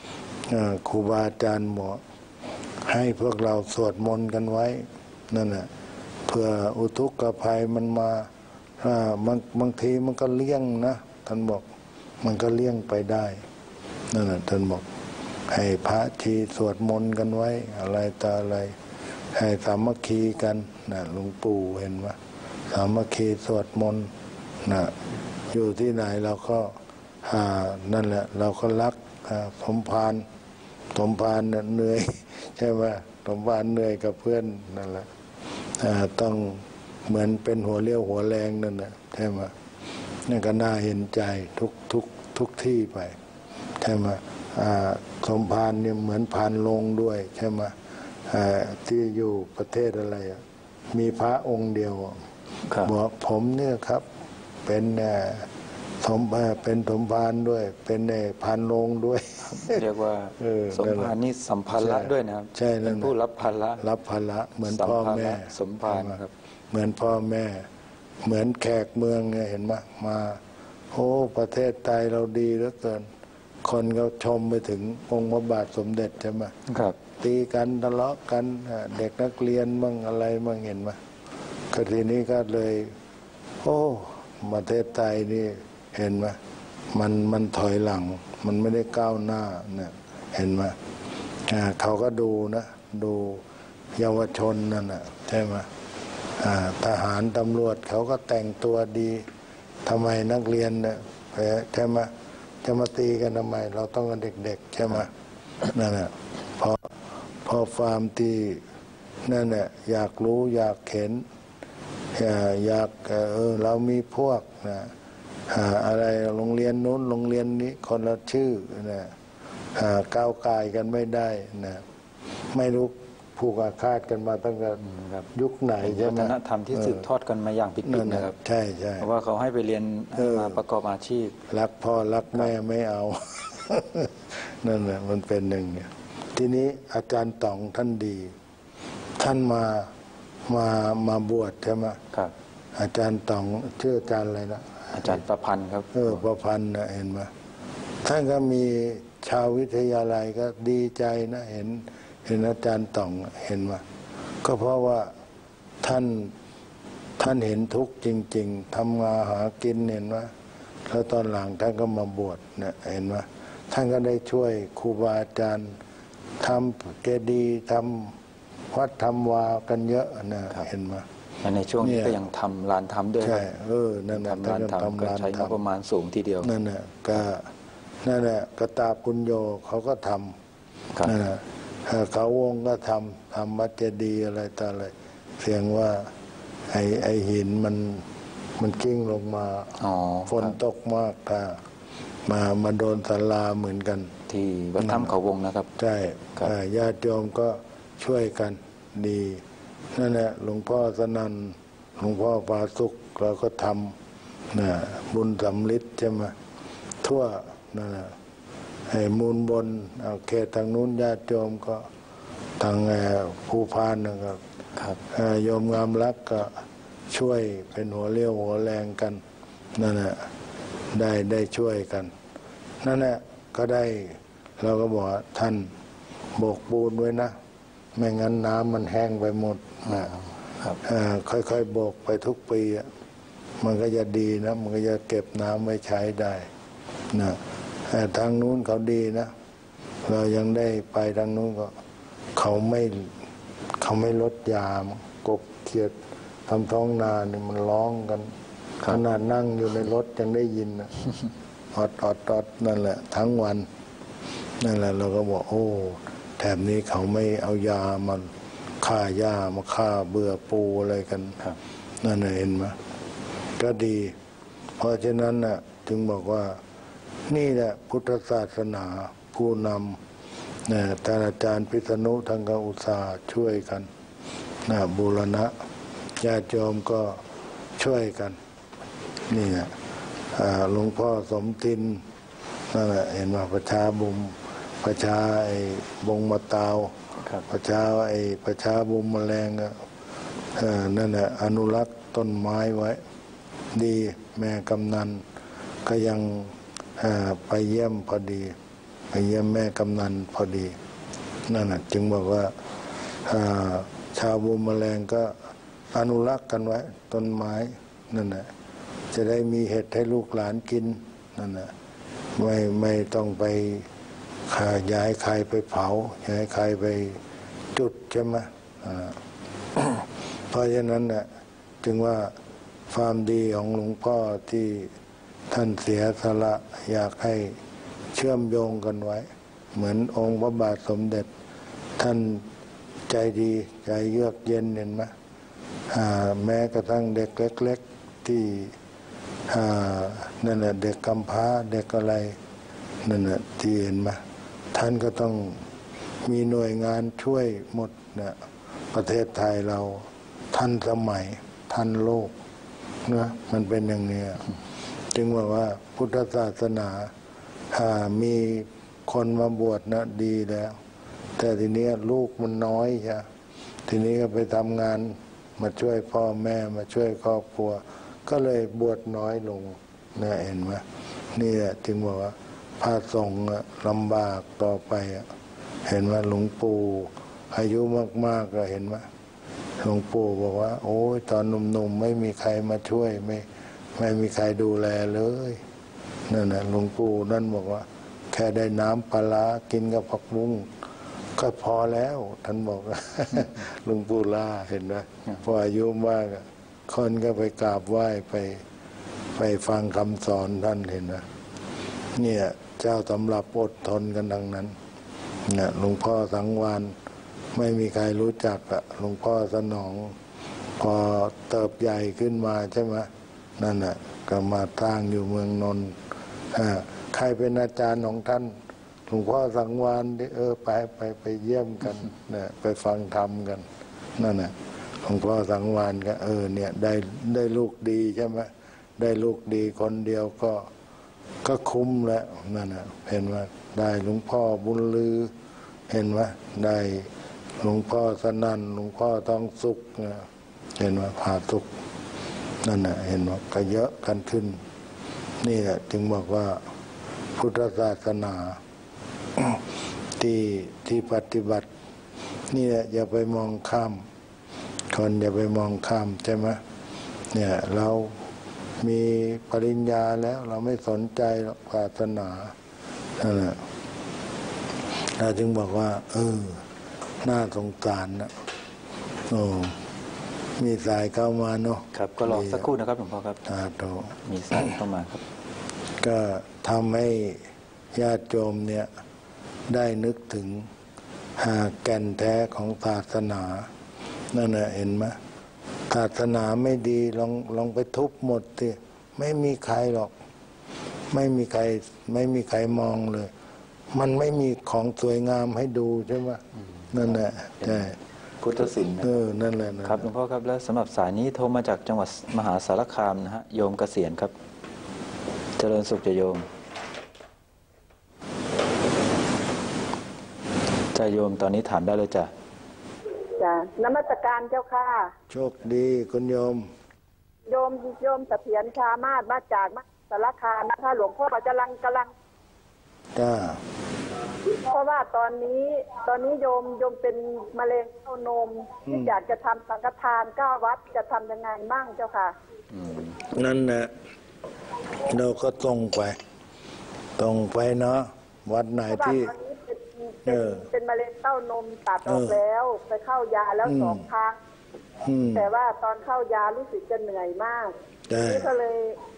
ครูบาอาจารย์บอกให้พวกเราสวดมนต์กันไว้นั่นแหละเพื่ออุทกภัยมันมาบางบางทีมันก็เลี่ยงนะท่านบอกมันก็เลี่ยงไปได้นั่นแหละท่านบอกให้พระชีสวดมนต์กันไว้อะไรต่ออะไรให้สามัคคีกันนะหลวงปู่เห็นไหมสามัคคีสวดมนต์นะอยู่ที่ไหนเราก็นั่นแหละเราก็รักสมภารสมภารเหนื่อยใช่ไหมสมภารเหนื่อยกับเพื่อนนั่นแหละต้องเหมือนเป็นหัวเลี้ยวหัวแรงนั่นแหละใช่ไหมนี่ก็น่าเห็นใจทุกทุกทุกที่ไปใช่ไหมสมภารเนี่ยเหมือนพานลงด้วยใช่ไหมที่อยู่ประเทศอะไรมีพระองค์เดียวบอกผมเนี่ยครับเป็นสมเป็นสมภารด้วยเป็นพานลงด้วยเรียกว่าสมภารนี่สัมภาระด้วยนะครับใช่เป็นผู้รับภาระรับภาระเหมือนพ่อแม่สมภารครับเหมือนพ่อแม่เหมือนแขกเมืองเห็นไหมมาโอ้ประเทศไทยเราดีเหลือเกินคนเขาชมไปถึงองค์พระบาทสมเด็จใช่ไหมครับตีกันทะเลาะกันเด็กนักเรียนมั่งอะไรมั่งเห็นไหมก็ทีนี้ก็เลยโอ้ประเทศไทยนี่เห็นไหมมันมันถอยหลังมันไม่ได้ก้าวหน้าเนี่ยเห็นไหมเขาก็ดูนะดูเยาวชนนั่นน่ะใช่ไหมทหารตำรวจเขาก็แต่งตัวดีทำไมนักเรียนเนี่ยใช่ไหมจะมาตีกันทำไมเราต้องกันเด็กๆใช่ไหมนั่นแหละพอพอฟาร์มตีนั่นแหละอยากรู้อยากเห็นอยากเออเรามีพวกนะอะไรโรงเรียนนู้นโรงเรียนนี้คนละชื่อนะก้าวไกลกันไม่ได้นะไม่รู้ผูกอาฆาตกันมาตั้งแต่ยุคไหนใช่ไหมวัฒนธรรมที่สืบทอดกันมาอย่างผิดๆนะครับใช่ใช่เพราะว่าเขาให้ไปเรียนมาประกอบอาชีพรักพ่อรักแม่ไม่เอานั่นแหละมันเป็นหนึ่งทีนี้อาจารย์ต่องท่านดีท่านมามามาบวชใช่ไหมครับอาจารย์ต่องชื่ออาจารย์อะไรนะอาจารย์ประพันธ์ครับเออประพันธ์นะเห็นไหมท่านก็มีชาววิทยาลัยก็ดีใจนะเห็นเห็นอาจารย์ต่องเห็นไหมก็เพราะว่าท่านท่านเห็นทุกข์จริงๆทำงานหากินเห็นไหมแล้วตอนหลังท่านก็มาบวชเนี่ยเห็นไหมท่านก็ได้ช่วยครูบาอาจารย์ทำเจดีย์ทำวัดทำวากันเยอะนะเห็นไหมในช่วงนี้ก็ยังทำลานทำด้วยใช่เออนั่นแหละทำลานทำก็ใช้งบประมาณสูงทีเดียวนั่นแหละก็นั่นแหละกระตาปุญโญเขาก็ทำนั่นแหละเขาวงก็ทำทำวัดเจดีย์อะไรต่ออะไรเพียงว่าไอ้ไอ้หินมันมันกิ้งลงมาฝนตกมากค่ะมามาโดนศาลาเหมือนกันที่วัดถ้ำเขาวงนะครับใช่ญาติโยมก็ช่วยกันดีนั่นแหละหลวงพ่อสนั่นหลวงพ่อปาสุขเราก็ทำนะบุญสำลิดใช่ไหมทั่วนั่นแหละให้มูลบนเอาเขตทางนู้นญาติโยมก็ทางภูพานนะครับโยมงามรักก็ช่วยเป็นหัวเลี้ยวหัวแรงกันนั่นแหละได้ได้ช่วยกันนั่นแหละก็ได้เราก็บอกท่านโบกปูนไว้นะไม่งั้นน้ำมันแห้งไปหมดนะครับค่อยๆโบกไปทุกปีมันก็จะดีนะมันก็จะเก็บน้ำไว้ใช้ได้นะแต่ทางนู้นเขาดีนะเรายังได้ไปทางนู้นก็เขาไม่เขาไม่ลดยากบเขียดทำท้องนาเนี่ยมันร้องกันขนาดนั่งอยู่ในรถยังได้ยินนะอดอดอดนั่นแหละทั้งวันนั่นแหละเราก็บอกโอ้แถบนี้เขาไม่เอายามันฆ่าหญ้ามาฆ่าเบื่อปูอะไรกันนั่นเห็นไหมก็ดีเพราะฉะนั้นน่ะจึงบอกว่านี่แหละพุทธศาสนาผู้นำเนี่ยท่านอาจารย์พิษณุทางกอุตสาห์ช่วยกันนะบูรณะญาติโยมก็ช่วยกันนี่แหละหลวงพ่อสมทินนั่นแหละเห็นว่าประชาบุมประชาไอ้บงมะตาวประชาไอ้ประชาบุมแมลงก็นั่นแหละอนุรักษ์ต้นไม้ไว้ดีแม่กำนันก็ยังไปเยี่ยมพอดีไปเยี่ยมแม่กำนันพอดีนั่นน่ะจึงบอกว่าชาวบูมแมลงก็อนุรักษ์กันไว้ต้นไม้นั่นน่ะจะได้มีเห็ดให้ลูกหลานกินนั่นน่ะไม่ไม่ต้องไปย้ายใครไปเผาย้ายใครไปจุดใช่ไหมเพราะฉะนั้นน่ะจึงว่าความดีของหลวงพ่อที่ท่านเสียสละอยากให้เชื่อมโยงกันไว้เหมือนองค์พระบาทสมเด็จท่านใจดีใจเยือกเย็นเห็นไหมแม้กระทั่งเด็กเล็กๆที่นั่นแหละเด็กกำพร้าเด็กอะไรนั่นแหละที่เห็นไหมท่านก็ต้องมีหน่วยงานช่วยหมดนะประเทศไทยเราทันสมัยทันโลกนะมันเป็นอย่างนี้จึงว่าว่าพุทธศาสนามีคนมาบวชนะดีแล้วแต่ทีนี้ลูกมันน้อยใช่ทีนี้ก็ไปทำงานมาช่วยพ่อแม่มาช่วยครอบครัวก็เลยบวชน้อยลงนะเห็นไหมนี่แหละจึงบอกว่าพระสงฆ์ลำบากต่อไปเห็นว่าหลวงปู่อายุมากๆก็เห็นไหมหลวงปู่บอกว่าโอ้ยตอนหนุ่มๆไม่มีใครมาช่วยไม่ไม่มีใครดูแลเลยนั่นนะหลวงปู่นั่นบอกว่าแค่ได้น้ำปลากินกับผักบุ้งก็พอแล้วท่านบอกหลวงปู่ล่าเห็นไหมพออายุมากคนก็ไปกราบไหว้ไปไปฟังคำสอนท่านเห็นไหมเนี่ยเจ้าตำรับอดทนกันดังนั้นเนี่ยหลวงพ่อสังวานไม่มีใครรู้จักอะหลวงพ่อสนองพอเติบใหญ่ขึ้นมาใช่ไหมนั่นแหละก็มาตั้งอยู่เมืองนนท์ใครเป็นอาจารย์ของท่านหลวงพ่อสังวานเออไปไปไปเยี่ยมกันนะไปฟังธรรมกันนั่นแหละหลวงพ่อสังวานก็เออเนี่ยได้ได้ลูกดีใช่ไหมได้ลูกดีคนเดียวก็ก็คุ้มแล้วนั่นแหละเห็นว่าได้หลวงพ่อบุญลือเห็นว่าได้หลวงพ่อสนั่นหลวงพ่อทองสุขเห็นว่าผาสุขนั่นแหละเห็นว่าก็เยอะกันขึ้นนี่แหละจึงบอกว่าพุทธศาสนาที่ที่ปฏิบัตินี่แหละอย่าไปมองข้ามคนอย่าไปมองข้ามใช่ไหมเนี่ยเรามีปริญญาแล้วเราไม่สนใจศาสนานั่นแหละเราจึงบอกว่าเออน่าสงสารนะโอ้มีสายเข้ามาเนาะครับก็รอสักครู่นะครับหลวงพ่อครับอ่าโตมีสายเข้ามาครับก็ทำให้ญาติโยมเนี่ยได้นึกถึงหาแก่นแท้ของศาสนานั่นแหละเห็นไหมศาสนาไม่ดีลองลองไปทุบหมดสิไม่มีใครหรอกไม่มีใครไม่มีใครมองเลยมันไม่มีของสวยงามให้ดูใช่ไหมนั่นแหละใช่พุทธศิลป์เออนั่นแหละครับหลวงพ่อครับแล้วสำหรับสายนี้โทรมาจากจังหวัดมหาสารคามนะฮะโยมเกษียณครับเจริญสุขจะโยมจะโยมตอนนี้ถามได้เลยจ้ะจ้ะนมัสการเจ้าค่ะโชคดีคุณโยมโยมโยมเสถียรชามาศมาจากมหาสารคามนะคะหลวงพ่อกำลังกำลังจ้าเพราะว่าตอนนี้ตอนนี้โยมโยมเป็นมะเร็งเต้านมที่อยากจะทำสังฆทานเก้าวัดจะทำยังไงบ้างเจ้าค่ะนั่นแหละเราก็ตรงไปตรงไปเนาะวัดไหนที่เออเป็นมะเร็งเต้านมตัดออกแล้วไปเข้ายาแล้วสองครั้งแต่ว่าตอนเข้ายารู้สึกจะเหนื่อยมากนี่ก็เลย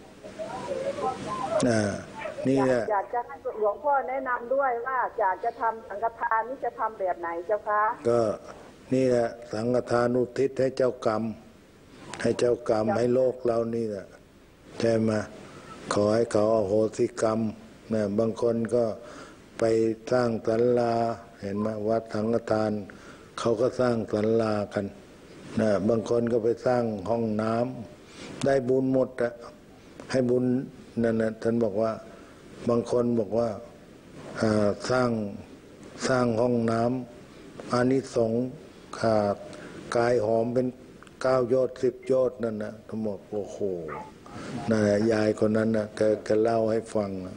อ่านี่แหละอยากจะให้หลวงพ่อแนะนำด้วยว่าอยากจะทำสังฆทานนี่จะทำแบบไหนเจ้าคะก็นี่แหละสังฆทานอุทิศให้เจ้ากรรมให้เจ้ากรรมให้โลกเรานี่แหละใช่ไหมขอให้เขาอโหสิกรรมนะบางคนก็ไปสร้างศาลาเห็นไหมวัดสังฆทานเขาก็สร้างศาลากันนะบางคนก็ไปสร้างห้องน้ำได้บุญหมดอะให้บุญนั่นนะท่านบอกว่าบางคนบอกว่าสร้างสร้างห้องน้ำอานิสงส์ขาดกายหอมเป็นเก้ายอดสิบยอดนั่นนะท่านบอกโอ้โหนั่นแหละยายคนนั้นนะแกแกเล่าให้ฟังนะ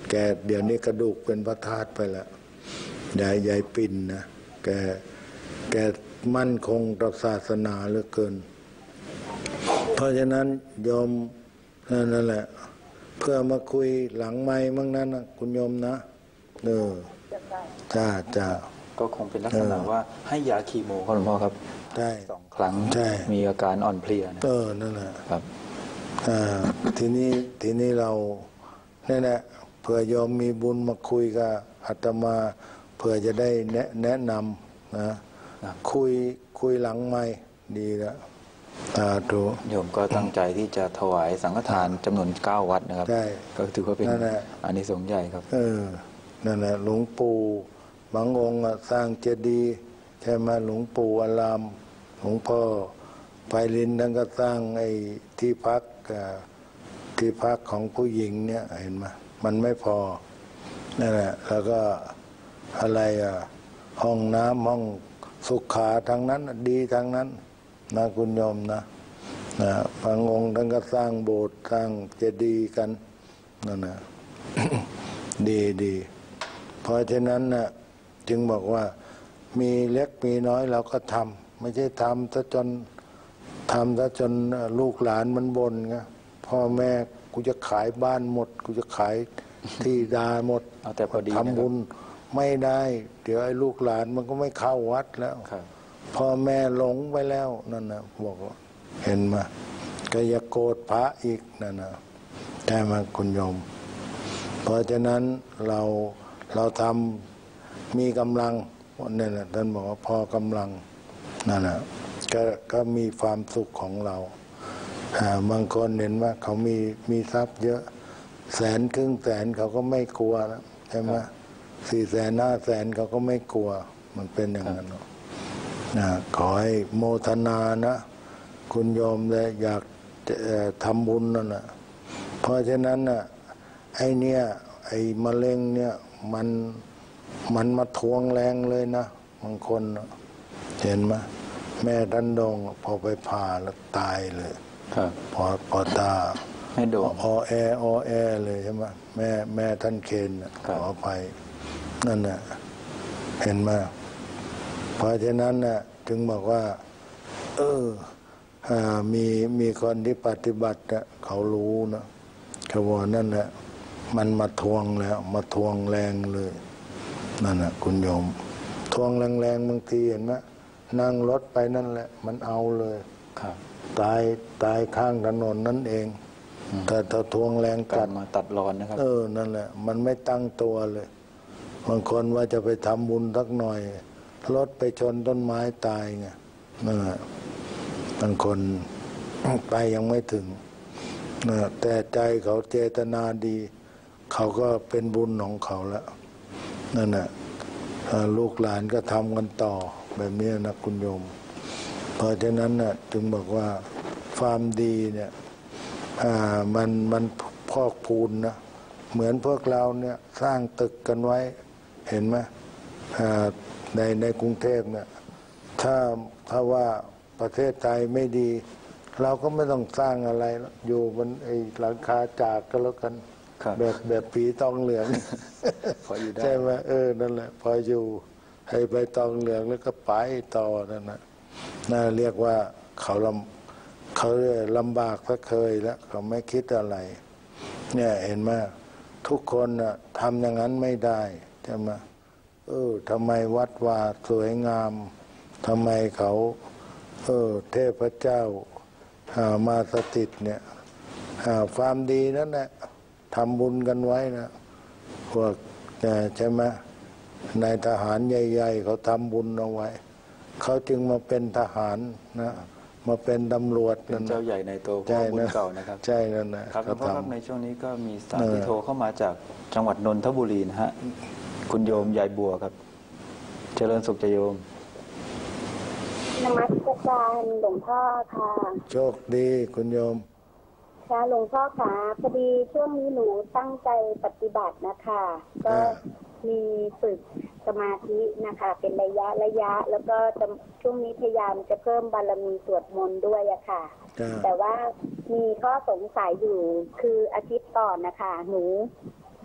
แกเดี๋ยวนี้กระดูกเป็นพระธาตุไปแล้วยายยายปิ่นนะแกแกมั่นคงต่อศาสนาเหลือเกินเพราะฉะนั้นโยมนั่นแหละเพื่อมาคุยหลังไมค์มั่งนั้นนะคุณโยมนะเออจ้าจ้าก็คงเป็นลักษณะว่าให้ยาคีโมครับหลวงพ่อครับใช่สองครั้งมีอาการอ่อนเพลียนะเออนั่นแหละครับอ่าทีนี้ทีนี้เราเนี่ยแหละเผื่อโยมมีบุญมาคุยกับอาตมาเผื่อจะได้แนะแนะนำนะคุยคุยหลังไมค์ดีแล้วตาถูโยมก็ตั้งใจที่จะถวายสังฆทานจำนวนเก้าวัดนะครับก็ถือว่าเป็นอานิสงส์ใหญ่ครับเออนั่นแหละหลวงปู่บางองค์สร้างเจดีย์ใช่ไหมหลวงปู่อารามหลวงพ่อไพลินท่านก็สร้างไอ้ที่พักที่พักของผู้หญิงเนี่ยเห็นไหมมันไม่พอนั่นแหละแล้วก็อะไรอ่ะห้องน้ำห้องสุขาทางนั้นดีทางนั้นนะคุณโยมนะนะบางองค์ท่านก็สร้างโบสถ์สร้างเจดีย์กันนั่นนะ ดีดีเพราะฉะนั้นนะจึงบอกว่ามีเล็กมีน้อยเราก็ทำไม่ใช่ทำซะจนทำซะจนลูกหลานมันบ่นไงพ่อแม่กูจะขายบ้านหมดกูจะขายที่ดาหมดแต่พอดีทำบุญไม่ได้เดี๋ยวไอ้ลูกหลานมันก็ไม่เข้าวัดแล้วพ่อแม่หลงไปแล้วนั่นนะบอกว่าเห็นมาก็อย่าโกรธพระอีกนั่นนะใช่ไหมคุณโยมเพราะฉะนั้นเราเราทำมีกำลังนี่แหละท่านบอกว่าพอกำลังนั่นนะก็ก็มีความสุขของเราบางคนเห็นว่าเขามีมีทรัพย์เยอะแสนครึ่งแสนเขาก็ไม่กลัวนะใช่ไหมสี่แสนห้าแสนเขาก็ไม่กลัวมันเป็นอย่างนั้นนะขอให้โมทนานะคุณโยมเลยอยากทำบุญนั่นนะเพราะฉะนั้นน่ะไอ้เนี่ยไอ้มะเร็งเนี่ยมันมันมาทวงแรงเลยนะบางคนเห็นไหมแม่ท่านดงพอไปผ่าแล้วตายเลยพอพอตาให้โดนอแออแอเลยใช่ไหมแม่แม่ท่านเคนขอไปนั่นน่ะเห็นไหมเพราะฉะนั้นน่ะจึงบอกว่าเออมีมีคนที่ปฏิบัติเขารู้นะเขาบอกนั่นแหละมันมาทวงแล้วมาทวงแรงเลยนั่นน่ะคุณโยมทวงแรงๆบางทีเห็นไหมนั่งรถไปนั่นแหละมันเอาเลยตายตายข้างถนนนั่นเองแต่ถ้าทวงแรงกัดมาตัดรอนนะครับเออนั่นแหละมันไม่ตั้งตัวเลยบางคนว่าจะไปทำบุญสักหน่อยรถไปชนต้นไม้ตายไงนั่นแหละบางคนไปยังไม่ถึงนะแต่ใจเขาเจตนาดีเขาก็เป็นบุญของเขาแล้วนั่นแหละลูกหลานก็ทำกันต่อแบบนี้นะคุณโยมเพราะฉะนั้นน่ะจึงบอกว่าความดีเนี่ยมันมันพอกพูนนะเหมือนพวกเราเนี่ยสร้างตึกกันไว้เห็นไหมในในกรุงเทพเนี่ยถ้าถ้าว่าประเทศไทยไม่ดีเราก็ไม่ต้องสร้างอะไรอยู่บนไอ้หลังคาจากก็แล้วกันแบบแบบผีตองเหลืองใช่ไหมเออนั่นแหละพออยู่ให้ไปตองเหลืองแล้วก็ไปต่อนั่นนะน่าเรียกว่าเขาลำเขาลำบากก็เคยแล้วเขาไม่คิดอะไรเนี่ยเห็นไหมทุกคนน่ะทำอย่างนั้นไม่ได้ใช่ไหมเออทำไมวัดวาสวยงามทำไมเขาเออเทพเจ้ามาสถิตเนี่ยความดีนั่นแหละทำบุญกันไว้นะพวกใช่ไหมนายทหารใหญ่ๆเขาทำบุญเอาไว้เขาจึงมาเป็นทหารนะมาเป็นตำรวจเป็นเจ้าใหญ่ในโตข้อบุญเก่านะครับใช่นั่นนะครับเพราะในช่วงนี้ก็มีสายที่โทรเข้ามาจากจังหวัดนนทบุรีนะฮะคุณโยมยายบัวครับเจริญสุขจะโยมนมัสการหลวงพ่อค่ะโชคดีคุณโยมค่ะหลวงพ่อค่ะพอดีช่วงนี้หนูตั้งใจปฏิบัตินะคะก็มีฝึกสมาธินะคะเป็นระยะระยะแล้วก็ช่วงนี้พยายามจะเพิ่มบารมีสวดมนต์ด้วยอะค่ะแต่ว่ามีข้อสงสัยอยู่คืออาทิตย์ก่อนนะคะหนู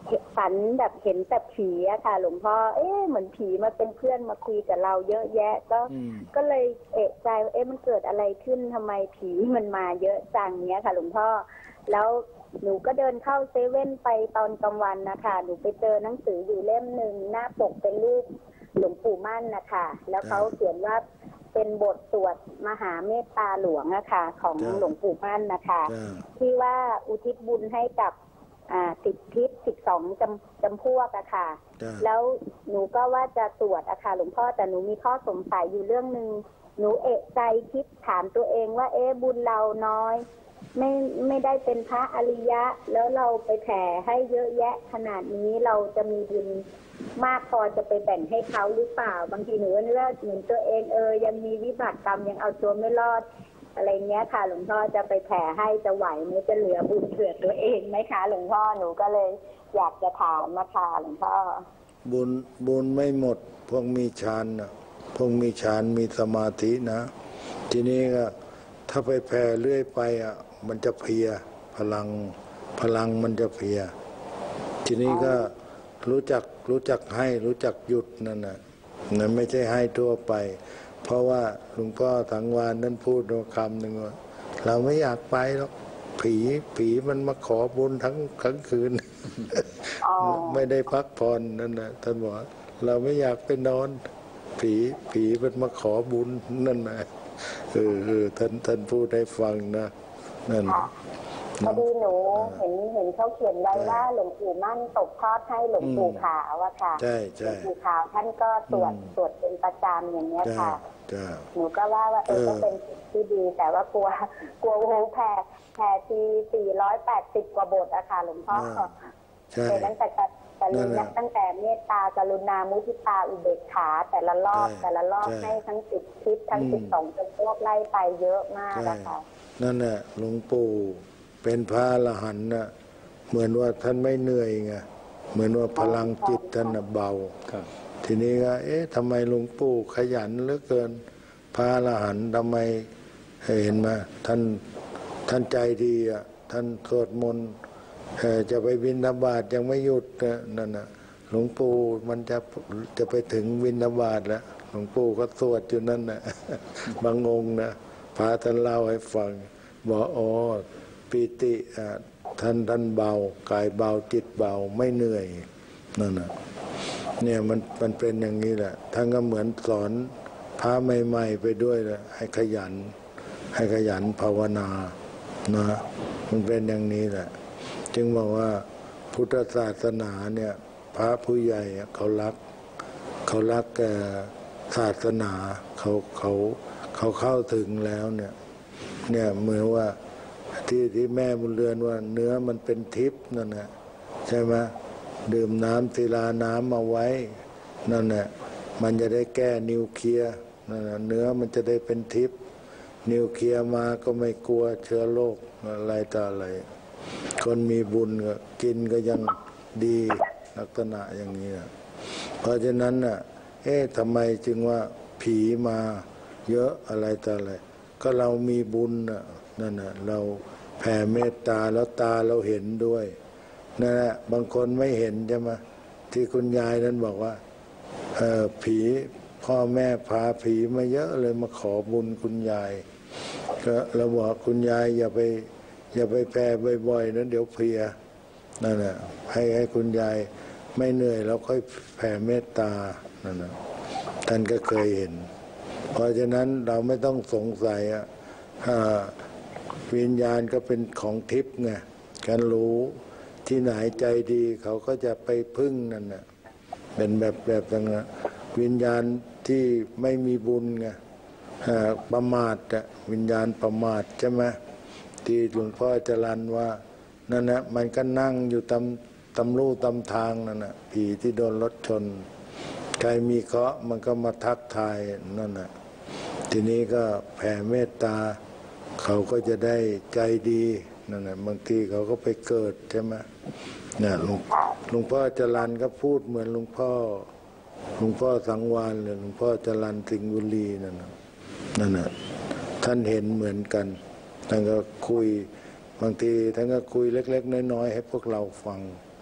ฝันแบบเห็นแต่ผีอะค่ะหลวงพ่อเอ๊ะเหมือนผีมาเป็นเพื่อนมาคุยกับเราเยอะแยะก็ก็เลยเอะใจว่าเอ๊ะมันเกิดอะไรขึ้นทำไมผีมันมาเยอะจังเนี้ยค่ะหลวงพ่อแล้วหนูก็เดินเข้าเซเว่นไปตอนกลางวันนะคะหนูไปเจอหนังสืออยู่เล่มหนึ่งหน้าปกเป็นรูปหลวงปู่มั่นนะคะแล้วเขาเขียนว่าเป็นบทสวดมหาเมตตาหลวงอะค่ะของหลวงปู่มั่นนะคะที่ว่าอุทิศบุญให้กับอ่าสิบทิศสิบสองจำจำพวกอะค่ะแล้วหนูก็ว่าจะสวดอะค่ะหลวงพ่อแต่หนูมีข้อสงสัยอยู่เรื่องนึงหนูเอะใจคิดถามตัวเองว่าเอ๊ะบุญเราน้อยไม่ไม่ได้เป็นพระอริยะแล้วเราไปแผ่ให้เยอะแยะขนาดนี้เราจะมีบุญมากพอจะไปแบ่งให้เขาหรือเปล่าบางทีหนูว่าเหมือนตัวเองเออยังมีวิบากกรรมยังเอาตัวไม่รอดอะไรเงี้ยค่ะหลวงพ่อจะไปแผ่ให้จะไหวไหมจะเหลือบุญเผื่อตัวเองไหมคะหลวงพ่อหนูก็เลยอยากจะถามมาค่ะหลวงพ่อบุญบุญไม่หมดพวกมีฌานนะพวกมีฌานมีสมาธินะทีนี้ก็ถ้าไปแผ่เรื่อยไปอ่ะมันจะเพลียพลังพลังมันจะเพลียทีนี้ก็รู้จักรู้จักให้รู้จักหยุดนั่นนะนั่นไม่ใช่ให้ทั่วไปเพราะว่าหลวงพ่อสังวานนั้นพูดคำหนึ่งว่าเราไม่อยากไปหรอกผีผีมันมาขอบุญทั้งทั้งคืน ไม่ได้พักผ่อนนั่นนะท่านบอกเราไม่อยากไปนอนผีผีมันมาขอบุญนั่นนะเออเออท่านท่านพูดให้ฟังนะนั่นพอดีหนูเห็นเห็นเขาเขียนไว้ว่าหลวงปู่มั่นตกทอดให้หลวงปู่ขาวอะค่ะใช่ใช่หลวงปู่ขาวท่านก็ตรวจตรวจเป็นประจำอย่างเงี้ยค่ะหนูก็ว่าว่าเออก็เป็นที่ดีแต่ว่ากลัวกลัวโหแผ่แผ่ทีสี่ร้อยแปดสิบกว่าบทอะค่ะหลวงพ่อเป็นตั้งแต่กรุณาตั้งแต่เมตตากรุณามุทิตาอุเบกขาแต่ละรอบแต่ละรอบให้ทั้งสิบทิศทั้งสิบสองจำพวกไล่ไปเยอะมากนะคะนั่นแหละหลวงปู่เป็นพระอรหันต์นะเหมือนว่าท่านไม่เหนื่อยไงเหมือนว่าพลังจิตท่านเบาทีนี้ก็เอ๊ะทำไมหลวงปู่ขยันเหลือเกินพระอรหันต์ทำไมเห็นมาท่านท่านใจดีอ่ะท่านสวดมนต์จะไปบิณฑบาตยังไม่หยุดนั่นน่ะหลวงปู่มันจะจะไปถึงบิณฑบาตแล้วหลวงปู่ก็สวดอยู่นั่นน่ะบางองค์นะพระท่านเล่าให้ฟังบอกอ๋อปิติอ่ะท่านท่านเบากายเบาจิตเบาไม่เหนื่อยนั่นน่ะเนี่ยมันมันเป็นอย่างนี้แหละท่านก็เหมือนสอนพระใหม่ๆไปด้วยแหละให้ขยันให้ขยันภาวนานะมันเป็นอย่างนี้แหละจึงบอกว่าพุทธศาสนาเนี่ยพระผู้ใหญ่เขารักเขารักแก่ศาสนาเขาเขาเขาเข้าถึงแล้วเนี่ยเนี่ยเหมือนว่าที่ที่แม่บุญเรือนว่าเนื้อมันเป็นทิพย์นั่นแหละใช่ไหมดื่มน้ำศิลาน้ำมาไว้นั่นแหละมันจะได้แก้นิวเคลียร์นั่นแหละเนื้อมันจะได้เป็นทิพย์นิวเคลียร์มาก็ไม่กลัวเชื้อโรคอะไรต่ออะไรคนมีบุญก็กินก็ยังดีลักษณะอย่างนี้นะเพราะฉะนั้นน่ะเอ๊ะทำไมจึงว่าผีมาเยอะอะไรต่ออะไรก็เรามีบุญน่ะนั่นน่ะเราแผ่เมตตาแล้วตาเราเห็นด้วยนั่นแหละบางคนไม่เห็นใช่ไหมที่คุณยายนั้นบอกว่าเออผีพ่อแม่พาผีมาเยอะเลยมาขอบุญคุณยายก็เราบอกคุณยายอย่าไปอย่าไปแผ่บ่อยๆนั้นเดี๋ยวเพลียนั่นแหละให้ให้คุณยายไม่เหนื่อยแล้วค่อยแผ่เมตตานั่นนะท่านก็เคยเห็นเพราะฉะนั้นเราไม่ต้องสงสัยอ่ะวิญญาณก็เป็นของทิพย์ไงการรู้ที่ไหนใจดีเขาก็จะไปพึ่งนั่นน่ะเป็นแบบแบบนั้นวิญญาณที่ไม่มีบุญไงประมาทอ่ะวิญญาณประมาทใช่ไหมที่หลวงพ่อจรัญว่านั่นนะมันก็นั่งอยู่ตำตำลู่ตำทางนั่นนะผีที่โดนรถชนใครมีเคราะห์มันก็มาทักทายนั่นนะทีนี้ก็แผ่เมตตาเขาก็จะได้ใจดีนั่นนะบางทีเขาก็ไปเกิดใช่ไหมเนี่ยหลวงหลวงพ่อจรัญก็พูดเหมือนหลวงพ่อหลวงพ่อสังวานเลยหลวงพ่อจรัญสิงห์บุรีนั่นนะนั่นนะท่านเห็นเหมือนกันท่านก็คุยบางทีท่านก็คุยเล็กๆน้อยๆให้พวกเราฟัง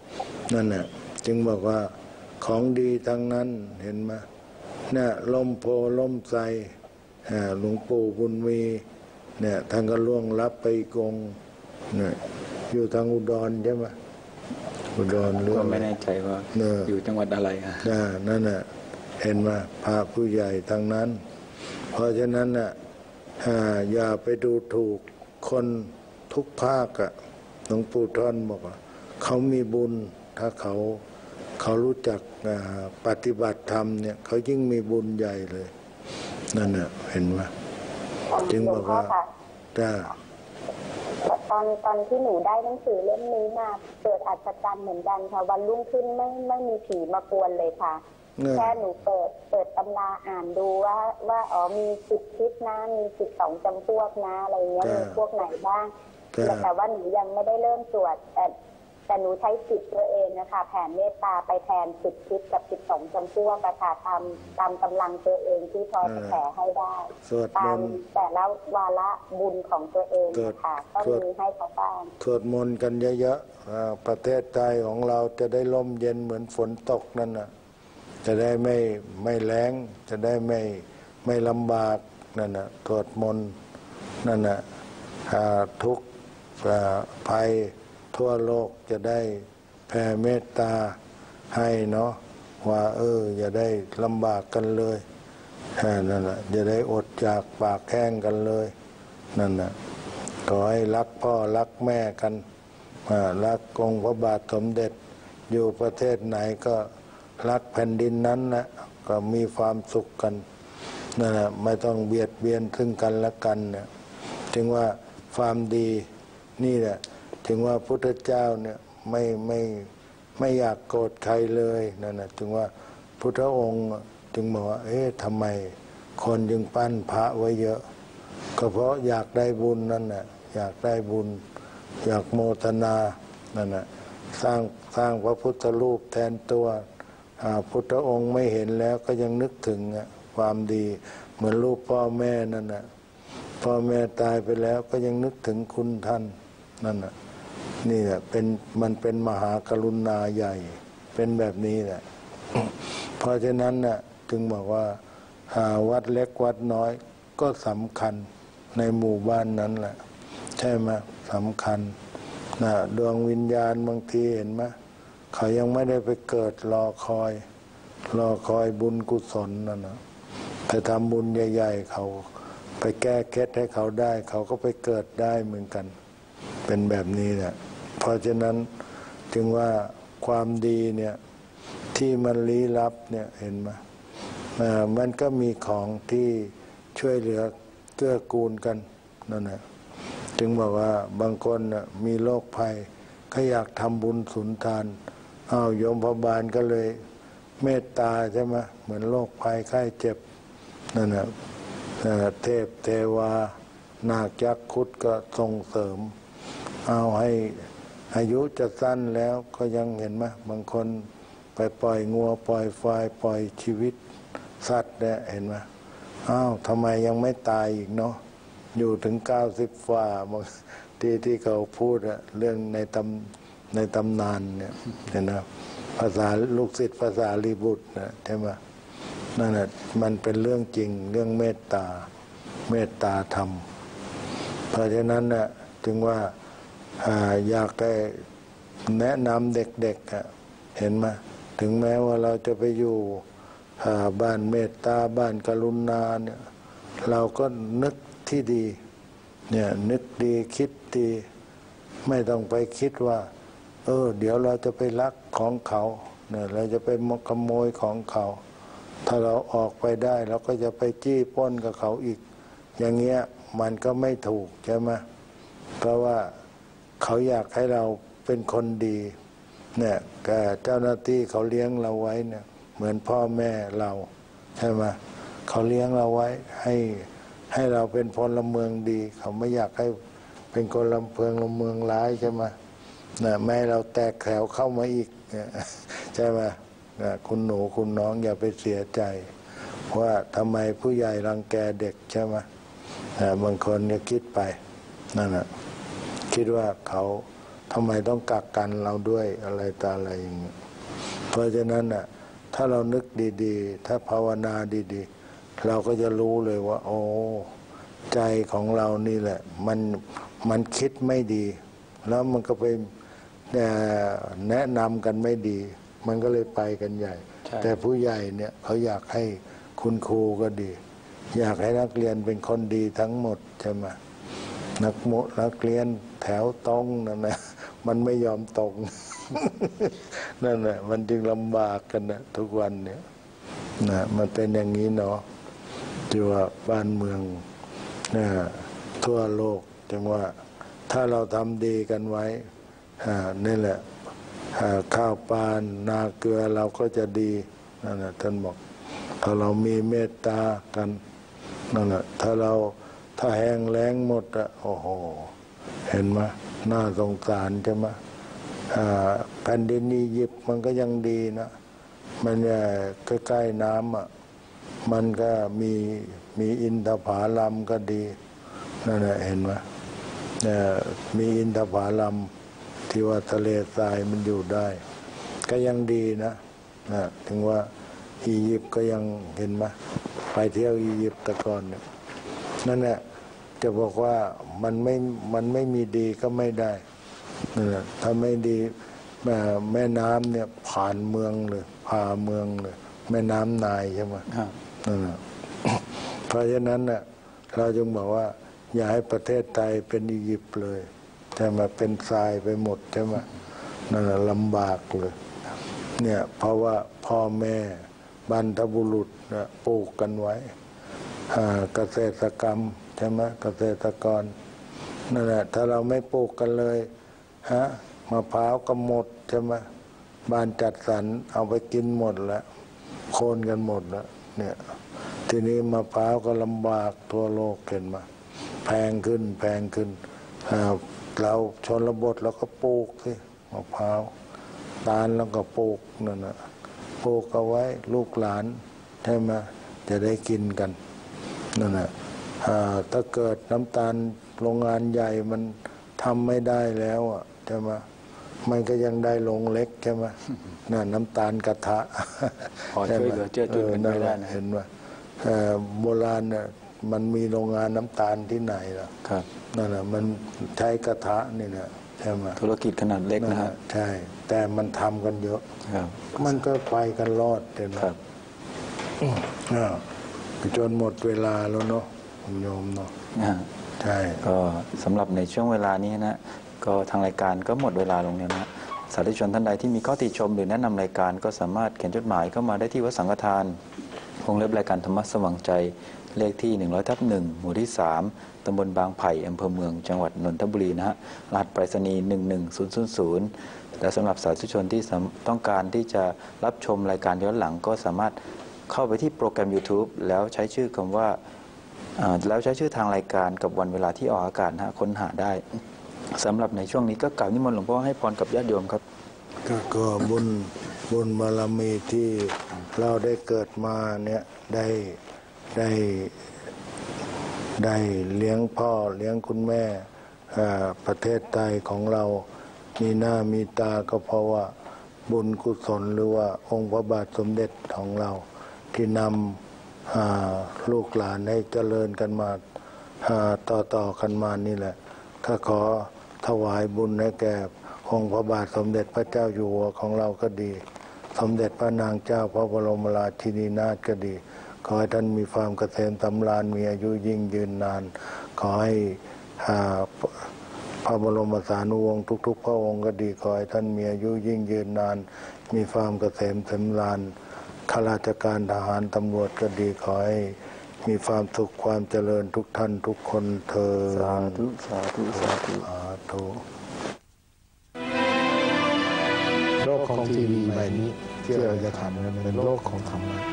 นั่นน่ะจึงบอกว่าของดีทั้งนั้นเห็นไหมเนี่ยล่มโพล่มไทรหลวงปู่บุญมีเนี่ยท่านก็ล่วงลับไปกงเนี่ยอยู่ทางอุดรใช่ไหมอุดรก็ไม่แน่ใจว่าอยู่จังหวัดอะไรอ่ะนั่นน่ะเห็นไหมพระผู้ใหญ่ทั้งนั้น เพราะฉะนั้นน่ะอย่าไปดูถูกคนทุกภาคอะหลวงปู่ท่านบอกว่าเขามีบุญถ้าเขาเขารู้จักปฏิบัติธรรมเนี่ยเขายิ่งมีบุญใหญ่เลยนั่นน่ะเห็นไหมจึงบอกว่าจ้าตอนตอนที่หนูได้หนังสือเล่มนี้มาเกิดอัศจรรย์เหมือนกันค่ะวันรุ่งขึ้นไม่ไม่มีผีมากวนเลยค่ะแค่หนูเปิดเปิดตำราอ่านดูว่าว่าอ๋อมีสิบทิศนะมีสิบสองจำพวกนะอะไรเงี้ยมีพวกไหนบ้างแต่ว่าหนูยังไม่ได้เริ่มสวดแต่แต่หนูใช้จิตตัวเองนะคะแผ่เมตตาไปแทนสิบทิศกับสิบสองจำพวกประกาศตามตามกำลังตัวเองที่พอจะแผ่ให้ได้ตามแต่ละวาระบุญของตัวเองนะคะก็มีให้เขาบ้างสวดมนต์กันเยอะๆประเทศไทยของเราจะได้ร่มเย็นเหมือนฝนตกนั่นน่ะจะได้ไม่ไม่แล้งจะได้ไม่ไม่ลำบากนั่นน่ะสวดมนต์นั่นน่ะทุกภัยทั่วโลกจะได้แผ่เมตตาให้เนาะว่าเอออย่าได้ลำบากกันเลยนั่นแหละอย่าได้อดจากปากแห้งกันเลยนั่นน่ะขอให้รักพ่อรักแม่กันรักองค์พระบาทสมเด็จอยู่ประเทศไหนก็รักแผ่นดินนั้นนะก็มีความสุขกันนั่นแหละไม่ต้องเบียดเบียนซึ่งกันและกันเนี่ยจึงว่าความดีนี่แหละถึงว่าพุทธเจ้าเนี่ยไม่ไม่ไม่อยากโกรธใครเลยนั่นนะถึงว่าพุทธองค์จึงบอกว่าเอ๊ะทำไมคนจึงปั้นพระไว้เยอะก็เพราะอยากได้บุญนั่นน่ะอยากได้บุญอยากโมทนานั่นน่ะสร้างสร้างพระพุทธรูปแทนตัวพุทธองค์ไม่เห็นแล้วก็ยังนึกถึงความดีเหมือนรูปพ่อแม่นั่นน่ะพ่อแม่ตายไปแล้วก็ยังนึกถึงคุณท่านนั่นน่ะนี่แหละเป็นมันเป็นมหากรุณาใหญ่เป็นแบบนี้แหละเพราะฉะนั้นน่ะจึงบอกว่าวัดเล็กวัดน้อยก็สำคัญในหมู่บ้านนั้นแหละใช่ไหมสำคัญนะดวงวิญญาณบางทีเห็นไหมเขายังไม่ได้ไปเกิดรอคอยรอคอยบุญกุศลนั่นนะไปทำบุญใหญ่ๆเขาไปแก้เคล็ดให้เขาได้เขาก็ไปเกิดได้เหมือนกันเป็นแบบนี้แหละเพราะฉะนั้นจึงว่าความดีเนี่ยที่มันลี้ลับเนี่ยเห็นไหมมันก็มีของที่ช่วยเหลือเกื้อกูลกันนั่นแหละจึงบอกว่าบางคนมีโรคภัยก็อยากทำบุญสุนทานอ้าวโยมพบาลก็เลยเมตตาใช่ไหมเหมือนโรคภัยไข้เจ็บนั่นแหละเทพเทวานาคยักษ์คุดก็ส่งเสริมเอาให้อายุจะสั้นแล้วก็ยังเห็นไหมบางคนไปปล่อยงัวปล่อยควายปล่อยชีวิตสัตว์เนี่ยเห็นไหมอ้าวทำไมยังไม่ตายอีกเนาะอยู่ถึงเก้าสิบฝ่าที่ที่เขาพูดอะเรื่องในตำในตำนานเนี่ยเห็นไหมภาษาลูกศิษย์ภาษาลีบุตรนะใช่ไหมนั่นแหละมันเป็นเรื่องจริงเรื่องเมตตาเมตตาธรรมเพราะฉะนั้นน่ะจึงว่าอยากได้แนะนำเด็กๆเห็นไหมถึงแม้ว่าเราจะไปอยู่บ้านเมตตาบ้านกรุณาเนี่ยเราก็นึกที่ดีเนี่ยนึกดีคิดดีไม่ต้องไปคิดว่าเออเดี๋ยวเราจะไปลักของเขาเนี่ยเราจะไปขโมยของเขาถ้าเราออกไปได้เราก็จะไปจี้ปล้นกับเขาอีกอย่างเงี้ยมันก็ไม่ถูกใช่ไหมเพราะว่าเขาอยากให้เราเป็นคนดีเนี่ยแต่เจ้าหน้าที่เขาเลี้ยงเราไว้เนี่ยเหมือนพ่อแม่เราใช่ไหมเขาเลี้ยงเราไว้ให้ให้เราเป็นพลเมืองดีเขาไม่อยากให้เป็นคนลำเพิงลำเมืองร้ายใช่ไหมนะแม่เราแตกแถวเข้ามาอีกใช่ไหมนะคุณหนูคุณน้องอย่าไปเสียใจว่าทำไมผู้ใหญ่รังแกเด็กใช่ไหมนะบางคนเนี่ยคิดไปนั่นแหะคิดว่าเขาทำไมต้องกักกันเราด้วยอะไรต่ออะไรอย่างนี้เพราะฉะนั้นอ่ะถ้าเรานึกดีๆถ้าภาวนาดีๆเราก็จะรู้เลยว่าโอ้ใจของเรานี่แหละมันมันคิดไม่ดีแล้วมันก็ไปแนะนำกันไม่ดีมันก็เลยไปกันใหญ่แต่ผู้ใหญ่เนี่ยเขาอยากให้คุณครูก็ดีอยากให้นักเรียนเป็นคนดีทั้งหมดใช่ไหมนักโมนักเรียนแถวตรงนั่นนะมันไม่ยอมตรง นั่นแหละมันจึงลำบากกันนะทุกวันเนี่ยนะมันเป็นอย่างนี้เนาะที่ว่าบ้านเมืองนะทั่วโลกจังว่าถ้าเราทำดีกันไว้นี่แหละข้าวปลานาเกลือเราก็จะดีนั่นแหละท่านบอกถ้าเรามีเมตตากันนั่นแหละถ้าเราถ้าแห้งแล้งหมดอะโอ้โหเห็นไหมน่าสงสารใช่ไหมแผ่นดินอียิปต์มันก็ยังดีนะมันใกล้ๆน้ำอ่ะมันก็มีมีอินทผลัมก็ดีนั่นแหละเห็นไหมมีอินทผลัมที่ว่าทะเลทรายมันอยู่ได้ก็ยังดีนะนะถึงว่าอียิปต์ก็ยังเห็นไหมไปเที่ยวอียิปต์แต่ก่อนเนี่ยนั่นแหละจะบอกว่ามันไม่มันไม่มีดีก็ไม่ได้นั่นแหละถ้าไม่ดีแม่แม่น้ำเนี่ยผ่านเมืองเลยผ่าเมืองเลยแม่น้ำนายใช่ไหมนั่นแหละเพราะฉะนั้นเนี่ยเราจึงบอกว่าอย่าให้ประเทศไทยเป็นอียิปต์เลยใช่ไหมเป็นทรายไปหมดใช่ไหมนั่นแหละลำบากเลยเนี่ยเพราะว่าพ่อแม่บรรพบุรุษนะปลูกกันไว้เกษตรกรรมใช่ไหมเกษตรกรนั่นแหละถ้าเราไม่ปลูกกันเลยฮะมะพร้าวก็หมดใช่ไหมบ้านจัดสรรเอาไปกินหมดแล้วโค่นกันหมดแล้วเนี่ยทีนี้มะพร้าวก็ลำบากทั่วโลกเห็นไหมแพงขึ้นแพงขึ้นเราชนบทเราก็ปลูกสิมะพร้าวตาลแล้วก็ปลูกนั่นนะปลูกเอาไว้ลูกหลานใช่ไหมจะได้กินกันนั่นแหละถ้าเกิดน้ำตาลโรงงานใหญ่มันทำไม่ได้แล้วอ่ะใช่ไหมมันก็ยังได้โรงเล็กใช่ไหมนั่นน้ำตาลกระทะพอช่วยเหลือเจือจุนกันไม่ได้นะเห็นไหมโบราณเนี่ยมันมีโรงงานน้ำตาลที่ไหนล่ะครับนั่นแหละมันใช้กระทะนี่นะใช่ไหมธุรกิจขนาดเล็กนะฮะใช่แต่มันทำกันเยอะมันก็ไปกันรอดเห็นไหมจนหมดเวลาแล้วเนาะคุณโยมเนาะใช่ก็สำหรับในช่วงเวลานี้นะก็ทางรายการก็หมดเวลาลงแล้วนะสาธุชนท่านใดที่มีข้อติชมหรือแนะนำรายการก็สามารถเขียนจดหมายเข้ามาได้ที่วัดสังฆทานวงเล็บรายการธรรมะสว่างใจเลขที่หนึ่งร้อยทับหนึ่งหมู่ที่สามตำบลบางไผ่อำเภอเมืองจังหวัดนนทบุรีนะฮะรหัสไปรษณีย์หนึ่งหนึ่งศูนย์ศูนย์ศูนย์และสำหรับสาธุชนที่ต้องการที่จะรับชมรายการย้อนหลังก็สามารถเข้าไปที่โปรแกรม YouTube แล้วใช้ชื่อคำว่าแล้วใช้ชื่อทางรายการกับวันเวลาที่ออกอากาศนะค้นหาได้สำหรับในช่วงนี้ก็กล่าวนิมนต์หลวงพ่อให้พรกับญาติโยมครับก็บุญบุญบารมีที่เราได้เกิดมาเนี่ยได้ได้ได้เลี้ยงพ่อเลี้ยงคุณแม่ประเทศไทยของเรามีหน้ามีตาก็เพราะว่าบุญกุศลหรือว่าองค์พระบาทสมเด็จของเราที่นำลูกหลานให้เจริญกันมาต่อต่อกันมานี่แหละก็ขอถวายบุญให้แก่องค์พระบาทสมเด็จพระเจ้าอยู่หัวของเราก็ดีสมเด็จพระนางเจ้าพระบรมราชินีนาถก็ดีขอให้ท่านมีความเกษมสำราญมีอายุยิ่งยืนนานขอให้พระบรมสารีวงศ์ทุกๆพระองค์ก็ดีขอให้ท่านมีอายุยิ่งยืนนานมีความเกษมสำราญข้าราชการทหารตำรวจก็ดีขอให้มีความสุขความเจริญทุกท่านทุกคนเถิดสาธุสาธุสาธุสาธุโลกของทีวีใบนี้ที่เราจะทำนั้นเป็นโลกของธรรมะ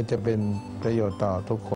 จะเป็นประโยชน์ต่อทุกคน